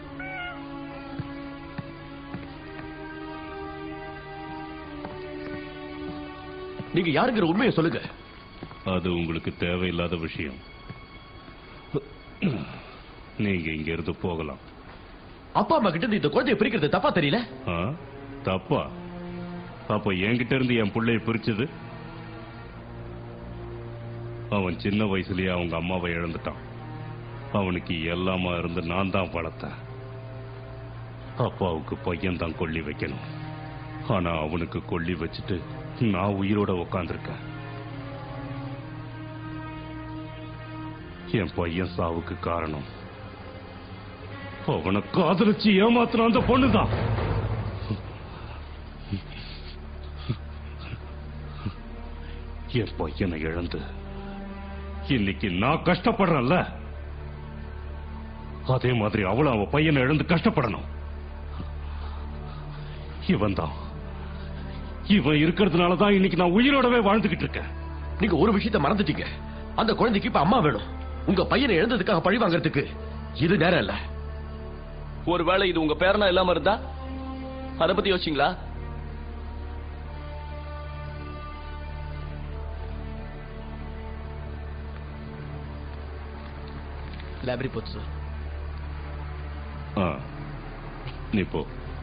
நீங்க யாருங்கிற உண்மையை சொல்லுங்க. அது உங்களுக்கு தேவையில்லாத விஷயம். நீங்க இங்க இருந்து போகலாம். அப்பா அம்மா கிட்ட இந்த குழந்தைய பிரிக்கிறது தப்பா தெரியல? தப்பா? அப்ப என்கிட்ட இருந்து என் பிள்ளைய பிரிச்சது? அவன் சின்ன வயசுலயே அவங்க அம்மாவை இழந்துட்டான். அவனுக்கு எல்லாமா இருந்து நான் தான் வளர்த்தேன். அப்பாவுக்கு பையன் தான் கொல்லி வைக்கணும். ஆனா அவனுக்கு கொல்லி வச்சுட்டு நான் உயிரோட உக்காந்துருக்கேன். என் பையன் சாவுக்கு காரணம் அவனை காதலிச்சு ஏமாத்துற அந்த பொண்ணுதான். என் பையனை இழந்து இன்னைக்கு நான் கஷ்டப்படுறேன்ல, அதே மாதிரி அவளும் அவ பையனை இழந்து கஷ்டப்படணும். இவன் தான் இவன் இருக்கிறதுனாலதான் இன்னைக்கு நான் உயிரோடவே வாழ்ந்துகிட்டு இருக்கேன். நீங்க ஒரு விஷயத்தை மறந்துட்டீங்க. அந்த குழந்தைக்கு இப்ப அம்மா வேணும். உங்க பையனை இழந்ததுக்காக பழி வாங்கறதுக்கு இது நேரம் இல்ல. ஒருவேளை இது உங்க பேரனா இல்லாம இருந்தா அத பத்தி யோசிச்சீங்களா? லைப்ரரி போச்சு சார். ஆ, நீ போ.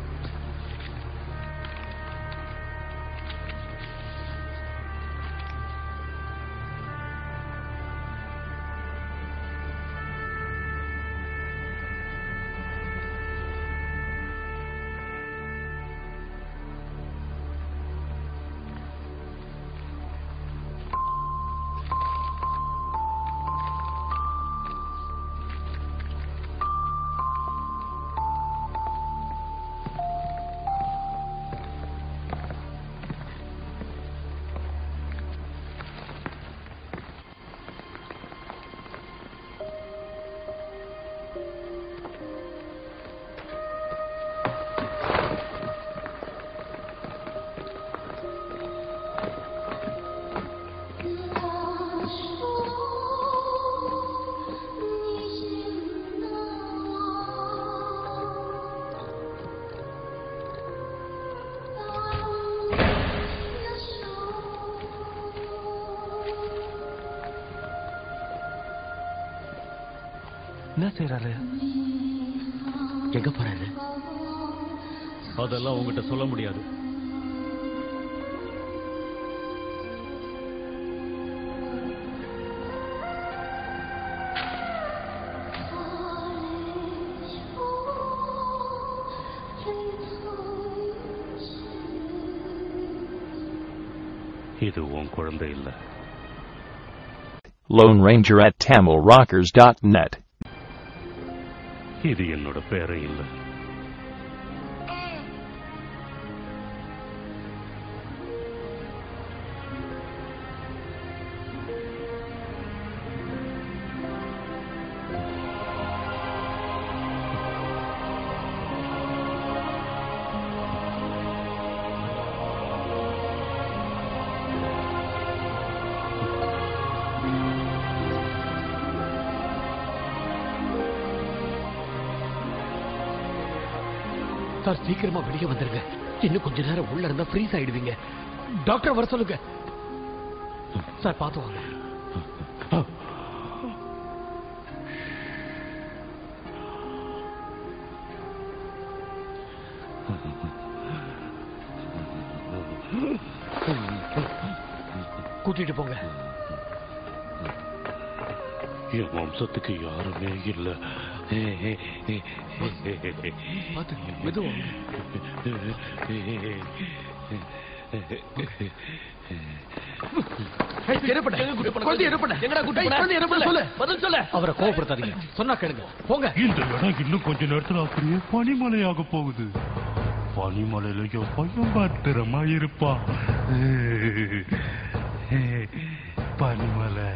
என்ன செய்யறாரு? எங்க போறாரு? அதெல்லாம் உங்ககிட்ட சொல்ல முடியாது. இது உன் குழந்தை இல்ல. Lone Ranger at Tamil Rockers dot net. இது என்னோட பேரே இல்ல. சார் சீக்கிரமா வெளியே வந்துருங்க. இன்னும் கொஞ்ச நேரம் உள்ள இருந்தா ஃப்ரீஸ் ஆயிடுவீங்க. டாக்டர் வர சொல்லுங்க. சார் பார்த்து வாங்க. கூட்டிட்டு போங்க. என் வம்சத்துக்கு யாருமே இல்ல. மெதுவா அவரை கோவப்படுத்தாதீங்க. சொன்னா கேளுங்க. போங்க. இந்த இடம் இன்னும் கொஞ்ச நேரத்துல அப்படியே பனிமலையாக போகுது. பனிமலையில என் பையன் பத்திரமா இருப்பா. பனிமலை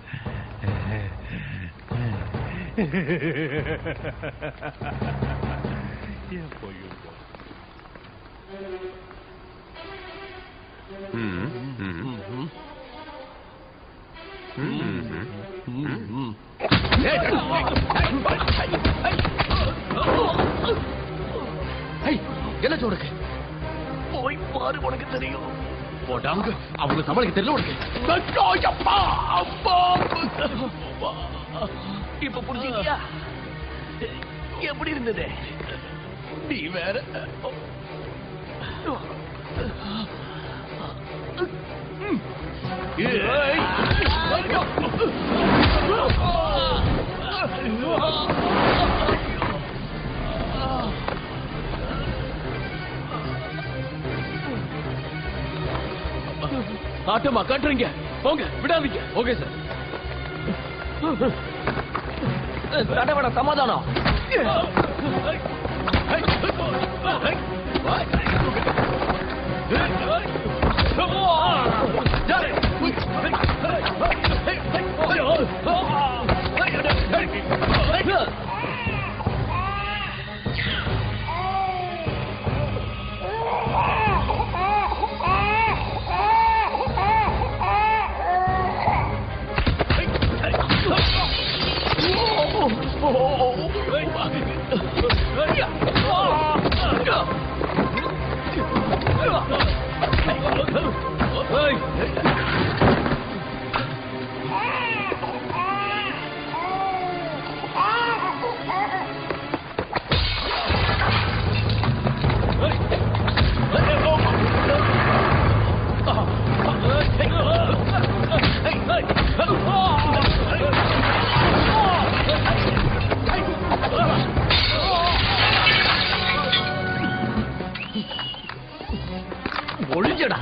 என் பையன். என்ன சொல்லுங்க? போய் பாரு, உனக்கு தெரியும். போட்டாங்க அவங்க சமாளிக்க தெரியல உனக்கு. இப்ப புரிஞ்சுக்கியா எப்படி இருந்தது? நீ வேற ஆட்டமா காட்டுறீங்க. போங்க, விடாதீங்க. Okay sir. தடவட சமாதானம். ஒழிஞ்சடா.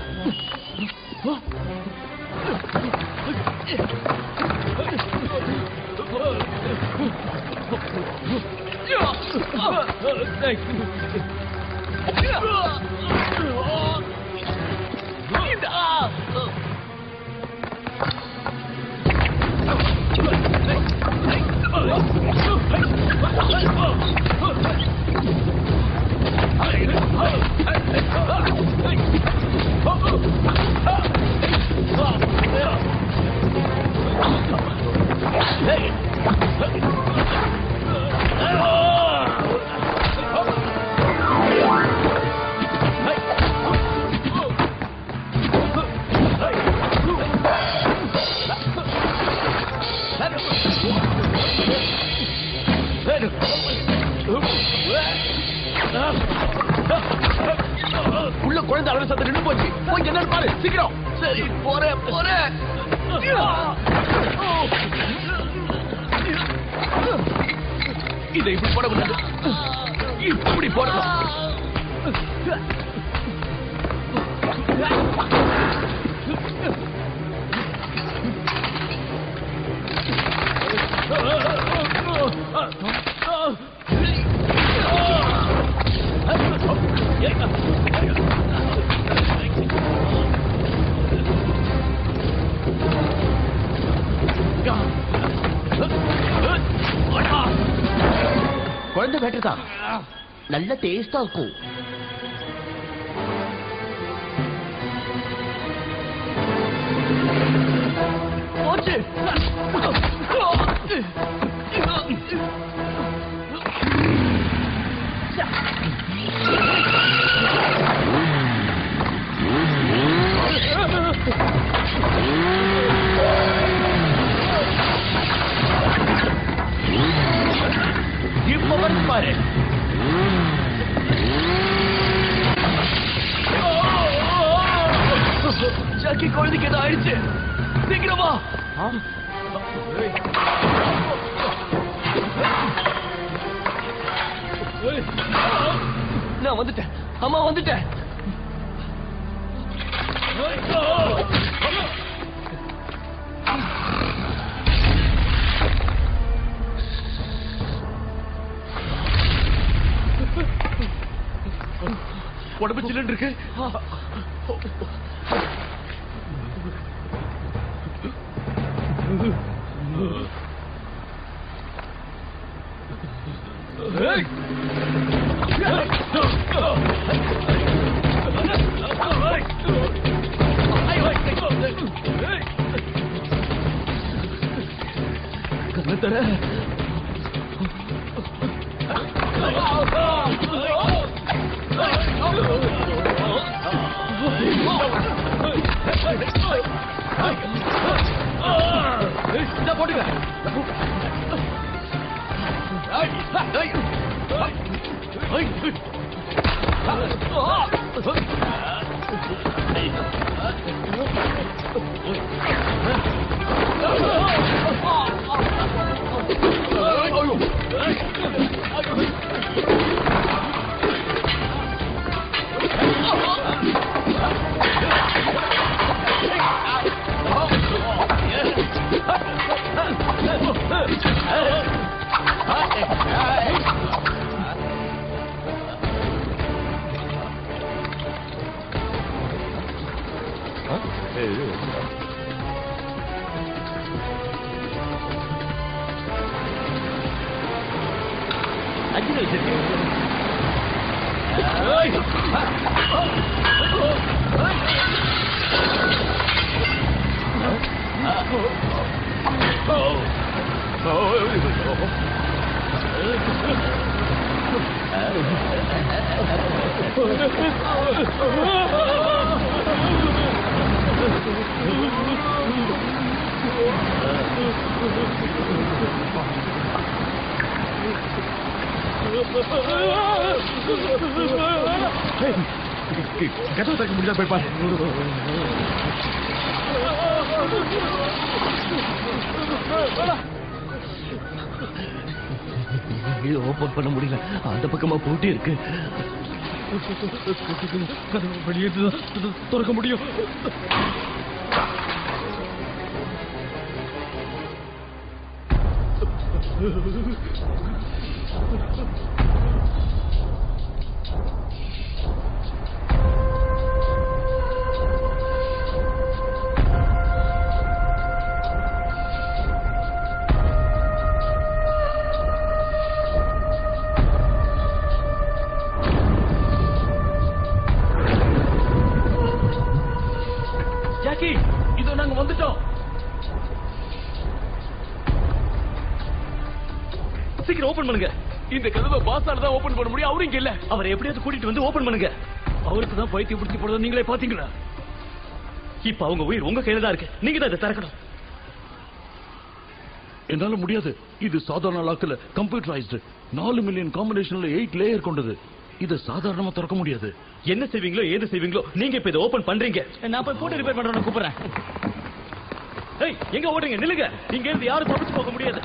உள்ள குழந்தை அளவு சத்தம் நின்று போச்சு. போய் என்ன பாரு சீக்கிரம். சரி போறேன் போறேன். இதை இப்படி போட முடியாது. இப்படி போடணும். குழந்தை பேட்டர் தான் நல்ல டேஸ்டா இருக்கும். போச்சு. இப்ப வந்து பாரு. ஜாக்கி குழந்தைக்கு ஏதோ ஆயிடுச்சு. சீக்கிரமா. நான் வந்துட்டேன். அம்மா வந்துட்டேன். உடம்பு சில்லுன்னு இருக்கு. கண்ணத்தர போட்டுக்க. Oh, கதவு திறக்க முடியாது போய் பாரு. இது ஓபன் பண்ண முடியல. அந்த பக்கமா போட்டி இருக்கு. கதவு வெளியே திறக்க முடியும். ஜாக்கி, இதோ நாங்க வந்துட்டோம். சீக்கிரம் ஓபன் பண்ணுங்க. இந்த கதவை பாஸால தான் ஓபன் பண்ண முடியும். அவரும் இங்க இல்ல. அவரை எப்படியாவது கூட்டிட்டு வந்து ஓபன் பண்ணுங்க. அவருக்கு தான் பைத்தியம் பிடிச்சி போடுறது நீங்களே பாத்தீங்களா? இப்ப அவங்க உயிர் உங்க கையில தான் இருக்கு. நீங்க தான் இதை திறக்கணும். என்னால முடியாது. இது சாதாரண லாக்கில் கம்ப்யூட்டரைஸ்டு. நாலு மில்லியன் காம்பினேஷன்ல எயிட் லேயர் கொண்டது. இதை சாதாரணமா திறக்க முடியாது. என்ன செய்வீங்களோ ஏது செய்வீங்களோ நீங்க இப்ப இதை ஓபன் பண்றீங்க. நான் போய் போட்டு ரிப்பேர் பண்றேன். கூப்பிடுறேன். ஏய், எங்க ஓடுறீங்க? நில்லுங்க. இங்க இருந்து யாரும் தப்பிச்சு போக முடியாது.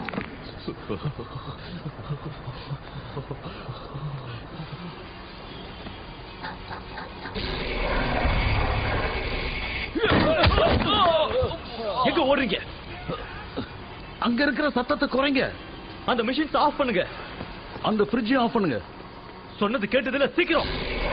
எங்க ஓடுறீங்க? அங்க இருக்கிற சத்தத்தை குறைங்க. அந்த மிஷின்ஸ் ஆஃப் பண்ணுங்க. அந்த ஃப்ரிட்ஜை ஆஃப் பண்ணுங்க. சொன்னது கேட்டதுல சீக்கிரம்.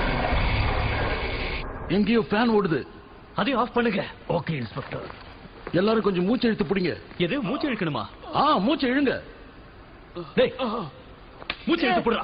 எங்கேயோ ஃபேன் ஓடுது. அதையும் ஆஃப் பண்ணுங்க. Okay inspector. எல்லாரும் கொஞ்சம் மூச்சு இழுத்து பிடிங்க. எது மூச்சு இழுக்கணுமா? ஆ, மூச்சு இழுங்க. டேய், மூச்சு இழுத்து போடுறா.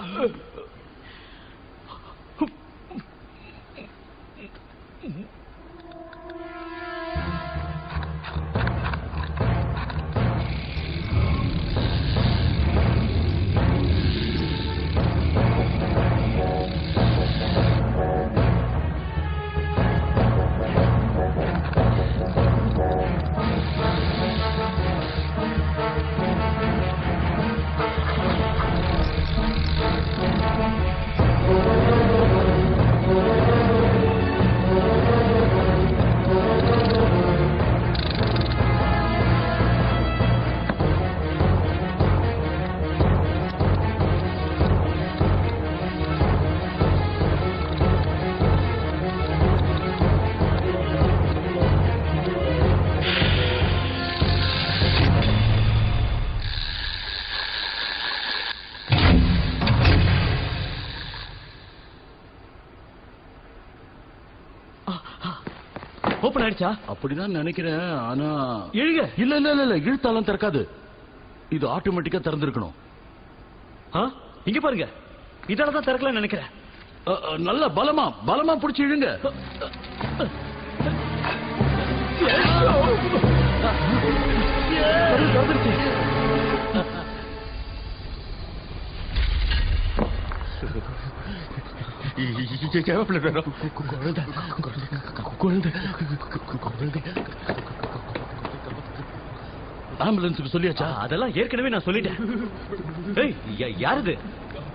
ஓபன் ஆயிடுச்சா? அப்படிதான் நினைக்கிறேன். ஆனா இழுங்க. இல்ல இல்ல இல்ல இல்ல இழுத்தாலும் திறக்காது. இது ஆட்டோமேட்டிக்கா திறந்திருக்கணும். இங்க பாருங்க. இதாலதான் திறக்கலாம்னு நினைக்கிறேன். நல்ல பலமா பலமா பிடிச்சி இழுங்க. ஆம்புலன்ஸுக்கு சொல்லியாச்சா? அதெல்லாம் ஏற்கனவே நான் சொல்லிட்டேன். ஏய், யாரு இது?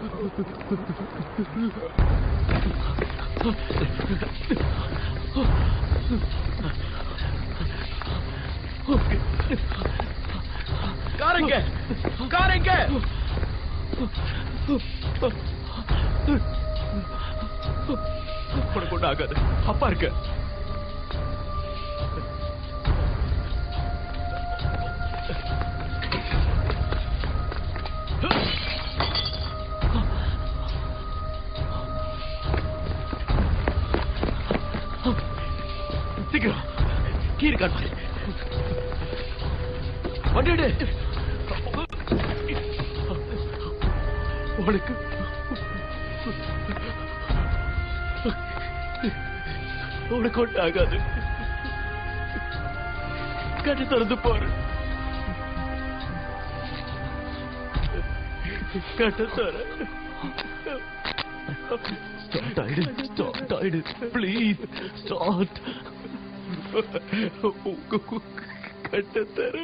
காரங்க காரங்க கொண்டு ஆகாது. அப்பா இருக்கு. சீக்கிரம் கீழ் காட்டு. வண்டிடு. உனக்கு உனக்கு ஒன்று ஆகாது. கட்டி திறந்து போற. கட்டத்தர ஸ்டார்ட் ஆயிடு ஸ்டார்ட் ஆயிடு ப்ளீஸ் ஸ்டார்ட் கட்டத்தர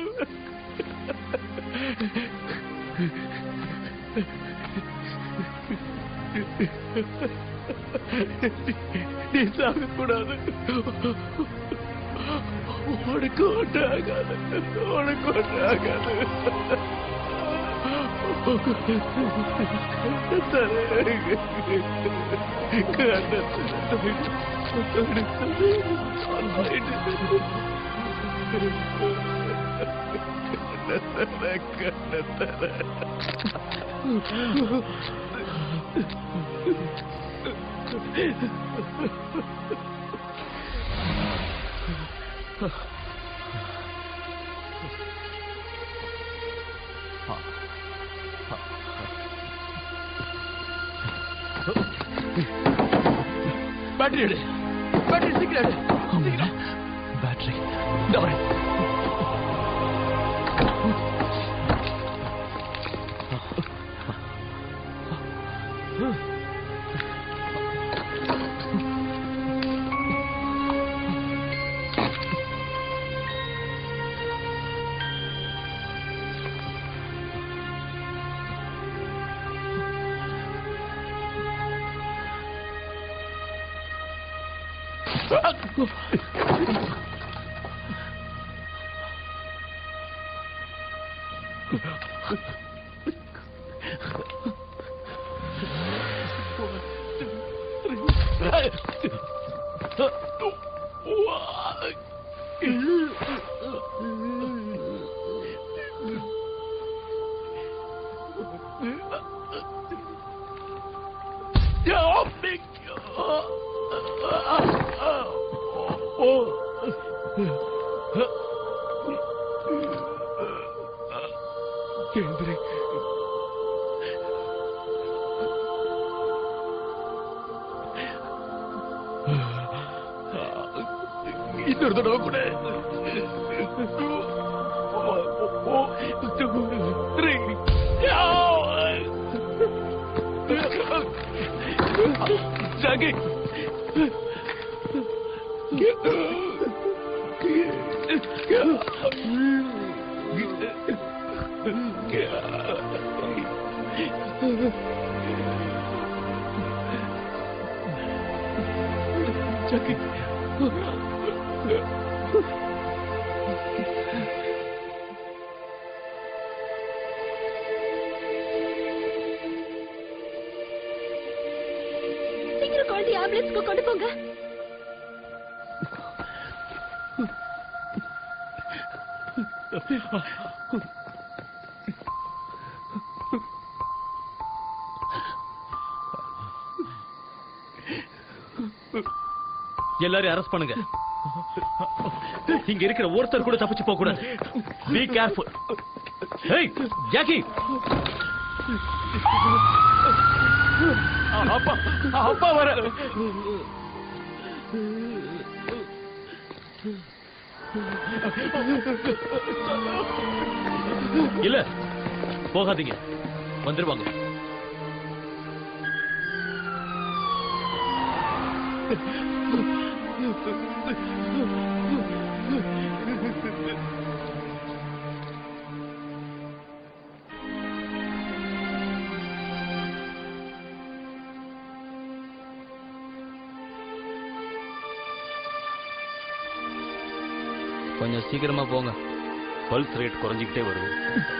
நீ சாகக்கூடாது உனக்கு ஒன்று ஆகாது உனக்கு ஒன்று ஆகாது பேட்டரி எடு பேட்டரி சீக்கிரம் எடு சீக்கிரம் பேட்டரி இந்த வரேன் இன்னொரு தடவை கூட ஜாகி ஜாகி சீக்கிரம் குழந்தை ஆம்புலன்ஸ்க்கு கொண்டு போங்க. எல்லாரையும் அரெஸ்ட் பண்ணுங்க. இங்க இருக்கிற ஒருத்தர் கூட தப்பிச்சு போக கூடாது. Be careful. ஏய் ஜாக்கி, அப்பா அப்பா வர இல்ல போகாதீங்க, வந்துருவாங்க. கொஞ்சம் சீக்கிரமா போங்க. பல்ஸ் ரேட் குறைஞ்சிக்கிட்டே வருது.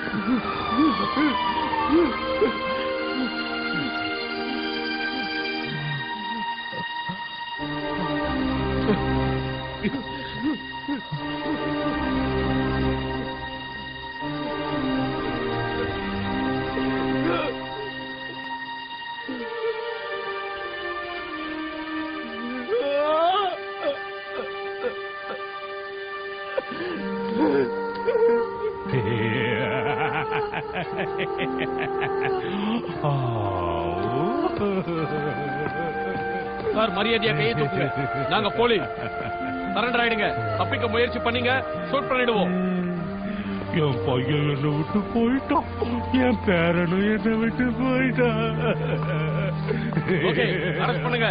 சார், மரியாதையா கையை தூக்குங்க. நாங்க போலீஸ். சரண்டர் ஆயிடுங்க. தப்பிக்க முயற்சி பண்ணீங்க, ஷூட் பண்ணிடுவோம். என் பையன் என்னை விட்டு போயிட்டான், என் பேரனும் என்னை விட்டு போயிட்டான். ஓகே, அரெஸ்ட் பண்ணுங்க.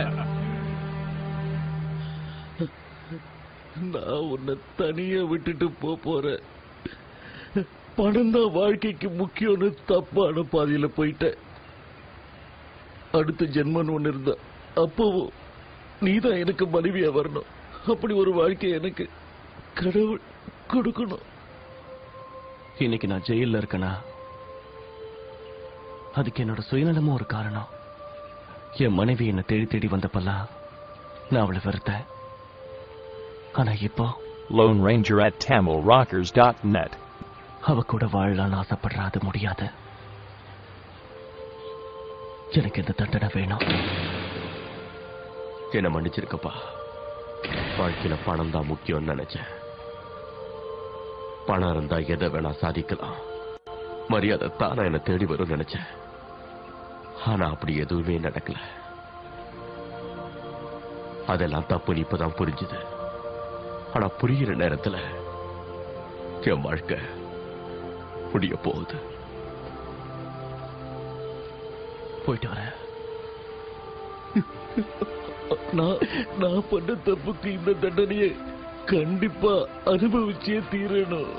நான் உன்னை தனியா விட்டுட்டு போ போறேன். பணம் தான் வாழ்க்கைக்கு முக்கியம்னு தப்பான பாதையில போயிட்டேன். அடுத்த ஜென்மன் ஒண்ணு இருந்தா அப்பவும் நீதான் எனக்கு மனைவியா வரணும். அப்படி ஒரு வாழ்க்கை எனக்கு கடவுள் கொடுக்கணும். இன்னைக்கு நான் ஜெயில இருக்கேனா, அதுக்கு என்னோட சுயநலமும் ஒரு காரணம். என் மனைவி என்னை தேடி தேடி வந்தப்பெல்லாம் நான் அவளை வெறுத்தேன். ஆனா இப்போ Lone Ranger at Tamil Rockers dot net. அவ கூட வாழலான்னு ஆசைப்படுற, அது முடியாது. எனக்கு இந்த தண்டனை வேணும். என்ன மன்னிச்சிருக்கப்பா. வாழ்க்கையில பணம் தான் முக்கியம்னு நினைச்சேன். பணம் இருந்தா எதை வேணா சாதிக்கலாம், மரியாதை தானா என்ன தேடி வரும் நினைச்சேன். ஆனா அப்படி எதுவுமே நடக்கல. அதெல்லாம் தப்புன்னு இப்பதான் புரிஞ்சுது. ஆனா புரிகிற நேரத்துல என் வாழ்க்கை முடிய போகுது. போயிட்டு வர. நான் நான் பண்ண தப்புக்கு இந்த தண்டனையை கண்டிப்பா அனுபவிச்சே தீரணும்.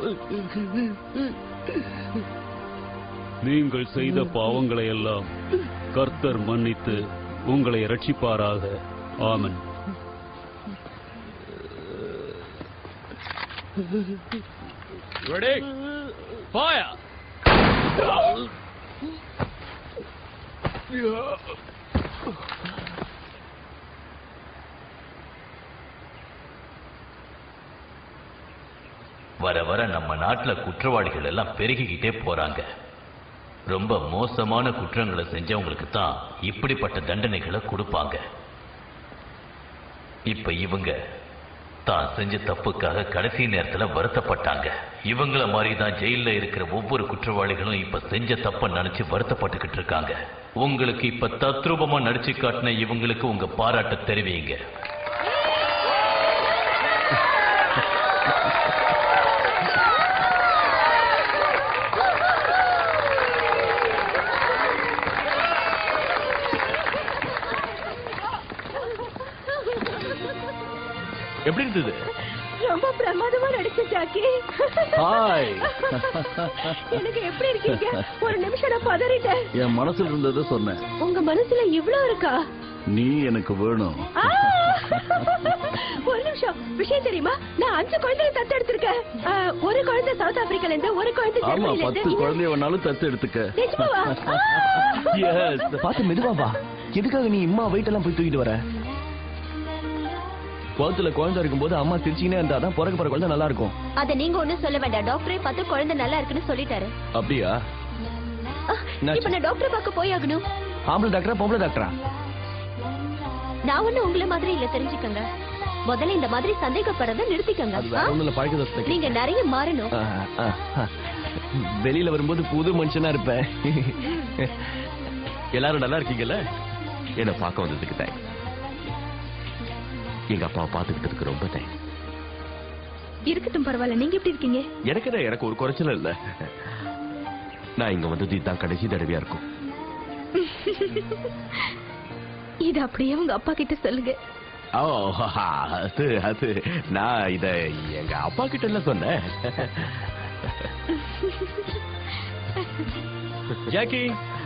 நீங்கள் செய்த பாவங்களை எல்லாம் கர்த்தர் மன்னித்து உங்களை ரட்சிப்பாராக. ஆமென். Ready? Fire! வர வர நம்ம நாட்டுல குற்றவாளிகள் எல்லாம் பெருகிக்கிட்டே போறாங்க. ரொம்ப மோசமான குற்றங்களை செஞ்சவங்களுக்கு தான் இப்படிப்பட்ட தண்டனைகளை கொடுப்பாங்க. இப்ப இவங்க தான் செஞ்ச தப்புக்காக கடைசி நேரத்துல வருத்தப்பட்டாங்க. இவங்கள மாதிரி தான் ஜெயில இருக்கிற ஒவ்வொரு குற்றவாளிகளும் இப்ப செஞ்ச தப்ப நினைச்சு வருத்தப்பட்டுக்கிட்டு இருக்காங்க. உங்களுக்கு இப்ப தத்ரூபமா நடிச்சு காட்டின இவங்களுக்கு உங்க பாராட்ட தெரிவிங்க. எப்படி இருந்தது? ரொம்ப பிரமாதமா நடிச்ச ஜாக்கி. ஹாய். எனக்கு எப்படி இருக்கீங்க? ஒரு நிமிஷம் நான் பதறிட்டேன். என் மனசுல இருந்ததை சொன்னேன். உங்க மனசுல இவ்ளோ இருக்கா? நீ எனக்கு வேணும். ஆ! ஒரு நிமிஷம், விஷயம் தெரியுமா? நான் அஞ்சு குழந்தைய தத்து எடுத்திருக்கேன். ஆ, ஒரு குழந்தை சவுத் ஆப்பிரிக்கால இருந்து, ஒரு குழந்தை ஆமா, ஜெர்மனில பத்து இருந்து. குழந்தைய வேணாலும் தத்து எடுத்துக்க. நிஜமாவா? எஸ். பாத்து மெதுவா வா. எதுக்காக நீ இம்மா வெயிட் எல்லாம் போய் தூக்கிட்டு வர? குளத்துல குழந்தை இருக்கும்போது அம்மா சிரிச்சுக்கினே இருந்தாதான் பிறகு பிறகு குழந்தை நல்லா இருக்கும். அத நீங்க ஒண்ணும் சொல்ல வேண்டாம். டாக்டரே பார்த்து குழந்தை நல்லா இருக்குன்னு சொல்லிட்டாரு. அப்படியா? இப்ப நான் டாக்டரை பார்க்க போய் ஆகணும். ஆம்பளை டாக்டரா பொம்பளை டாக்டரா? நான் ஒண்ணு உங்களை மாதிரி இல்ல, தெரிஞ்சுக்கங்க. முதல்ல இந்த மாதிரி சந்தேகப்படுறத நிறுத்திக்கங்க. அது வேற ஒண்ணும் இல்ல, பழக்க தோசை. நீங்க நிறைய மாறணும். வெளியில வரும்போது புது மனுஷனா இருப்பேன். எல்லாரும் நல்லா இருக்கீங்கல்ல? என்ன பார்க்க வந்ததுக்கு தேங்க்ஸ். எங்க அப்பாவை பார்த்துக்கிட்டதுக்கு ரொம்ப தேங்க்ஸ். இருக்கட்டும், பரவாயில்ல. நீங்க எப்படி இருக்கீங்க? எனக்கு என்ன, எனக்கு ஒரு குறைச்சல இல்ல. நான் இங்க வந்தது இதுதான் கடைசி தடவையா இருக்கும். இது அப்படியே உங்க அப்பா கிட்ட சொல்லுங்க. ஓ, அது அது நான் இத எங்க அப்பா கிட்ட எல்லாம் சொன்னேன். ஜாக்கி,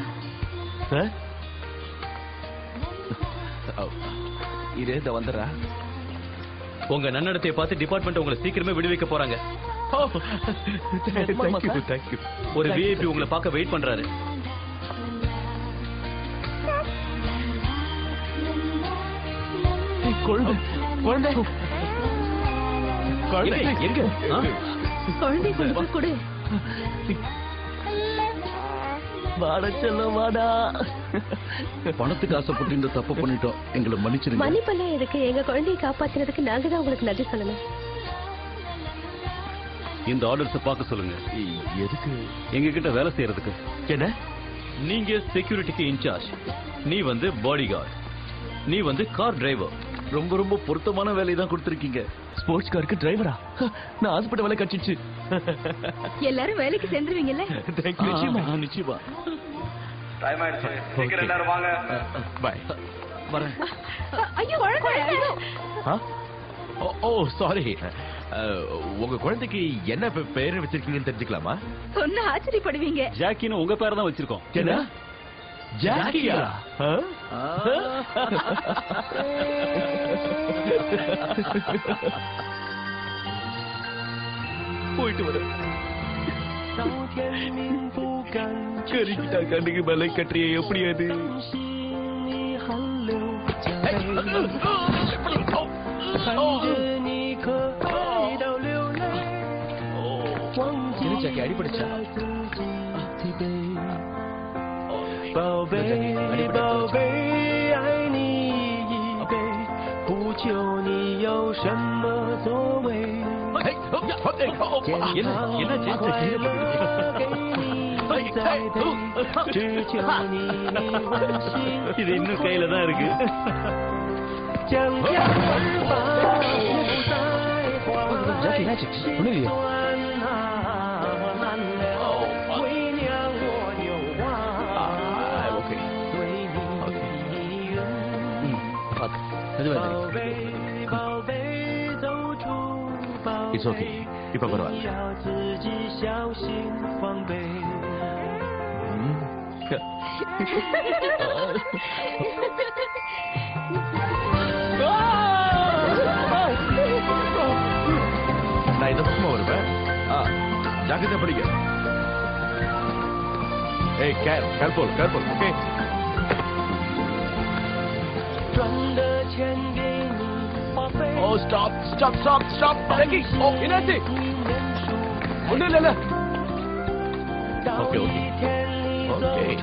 இது இத வந்துடுறா. உங்க நன்னடத்தையை பார்த்து டிபார்ட்மெண்ட் உங்களை சீக்கிரமே விடுவிக்க போறாங்க. ஒரு விஐபி உங்களை பார்க்க வெயிட் பண்றாரு. குழந்தை குழந்தை குழந்தை எங்க? குழந்தை கொடுக்க கொடு. வாட செல்ல வாடா. பணத்துக்கு ஆசைப்பட்டு இந்த தப்பு பண்ணிட்டோம், எங்களை மன்னிச்சிருங்க. மன்னிப்பெல்லாம் எதுக்கு? எங்க குழந்தையை காப்பாத்துறதுக்கு நாங்க தான் உங்களுக்கு நன்றி சொல்லணும். இந்த ஆர்டர்ஸ் பார்க்க சொல்லுங்க. எதுக்கு? எங்க கிட்ட வேலை செய்யறதுக்கு. என்ன? நீங்க செக்யூரிட்டிக்கு இன்சார்ஜ், நீ வந்து பாடி கார்டு, நீ வந்து கார் டிரைவர். ரொம்ப ரொம்ப பொருத்தமான வேலையை தான் கொடுத்திருக்கீங்க. ஸ்போர்ட்ஸ் காருக்கு டிரைவரா? நான் ஹாஸ்பிட்டல் வேலை கட்டிச்சு. எல்லாரும் வேலைக்கு சேர்ந்துருவீங்கல்ல? நிச்சயமா நிச்சயமா. டைம் ஆயிடுச்சு, சீக்கிரம் எல்லாரும் வாங்க. பை. வரேன். ஐயோ குழந்தை. Oh sorry. உங்க குழந்தைக்கு என்ன பேர் வச்சிருக்கீங்கன்னு தெரிஞ்சுக்கலாமா? சொன்ன ஆச்சரியப்படுவீங்க. ஜாக்கின்னு உங்க பேரை தான் வச்சிருக்கோம். என்ன ஜாக்கியா? போயிட்டு வர கருக்கிட்டா கண்ணுக்கு மலை கட்டுறிய எப்படி அது? ஜாக்கி அடிபடுச்சா?宝贝，宝贝，爱你一杯，不求你有什么作为。என்ன என்ன快乐给你栽培，只求你温馨。இது இன்னும் கையில தான் இருக்கு.将将儿把不在怀，心酸啊难了，为娘我有话。It's okay. இப்ப பரவாயில்ல. நான் இந்த பக்கமா வருவேன். ஜாக்கிரதை படிக்க. ஏய் care careful careful okay. Oh, stop, stop, stop, stop. Jackie, oh, என்னாச்சு? ஒண்ணும் இல்ல இல்ல. Okay, okay. Okay.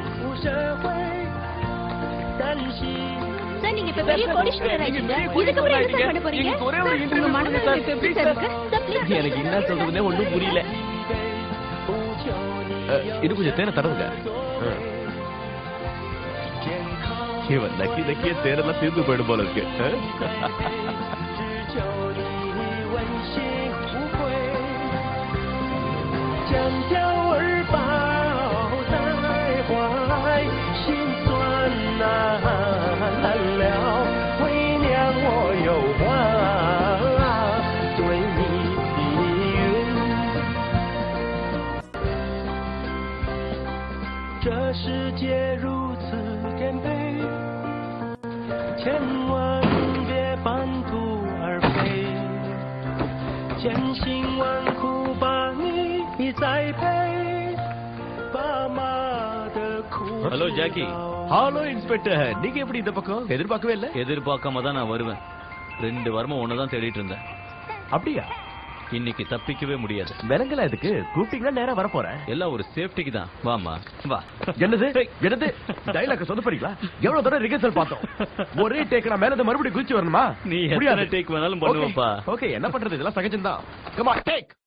சார் நீங்க இப்ப பெரிய கோடீஸ்வரர் ஆயிட்டீங்க. இதுக்கு அப்புறம் என்ன சார் பண்ண போறீங்க? ஒரே ஒரு இன்டர்வியூ பண்ணுங்க சார். எனக்கு என்ன சொல்றதுனே ஒண்ணும் புரியல. இது கொஞ்சம் தேன தடவுங்க. இவன் நக்கி நக்கிய தேரெல்லாம் தீர்ந்து போயிடும் போல இருக்கு. 这世界如此颠沛，千万别半途而废，千辛万苦把你栽培，爸妈的苦。 ஹலோ ஜாக்கி. ஹலோ இன்ஸ்பெக்டர், நீங்க எப்படி இந்த பக்கம்? எதிர்பார்க்கவே இல்ல. எதிர்பார்க்காம தான் நான் வருவேன். ரெண்டு வாரமா ஒன்னதான் தேடிட்டு இருந்தேன். அப்படியா? இன்னைக்கு தப்பிக்கவே முடியாது. விலங்குல இதுக்கு கூப்பிட்டீங்களா? நேரா வர போறேன். எல்லாம் ஒரு சேஃப்டிக்கு தான். வாமா வா. என்னது என்னது டைலாக் சொந்த படிங்களா? எவ்வளவு தடவை ரிகர்சல் பார்த்தோம். ஒரே டேக் நான் மேல மறுபடியும் குதிச்சு வரணுமா? நீ எத்தனை டேக் வேணாலும் பண்ணுவப்பா. ஓகே என்ன பண்றது, இதெல்லாம் சகஜம் தான். Come on take.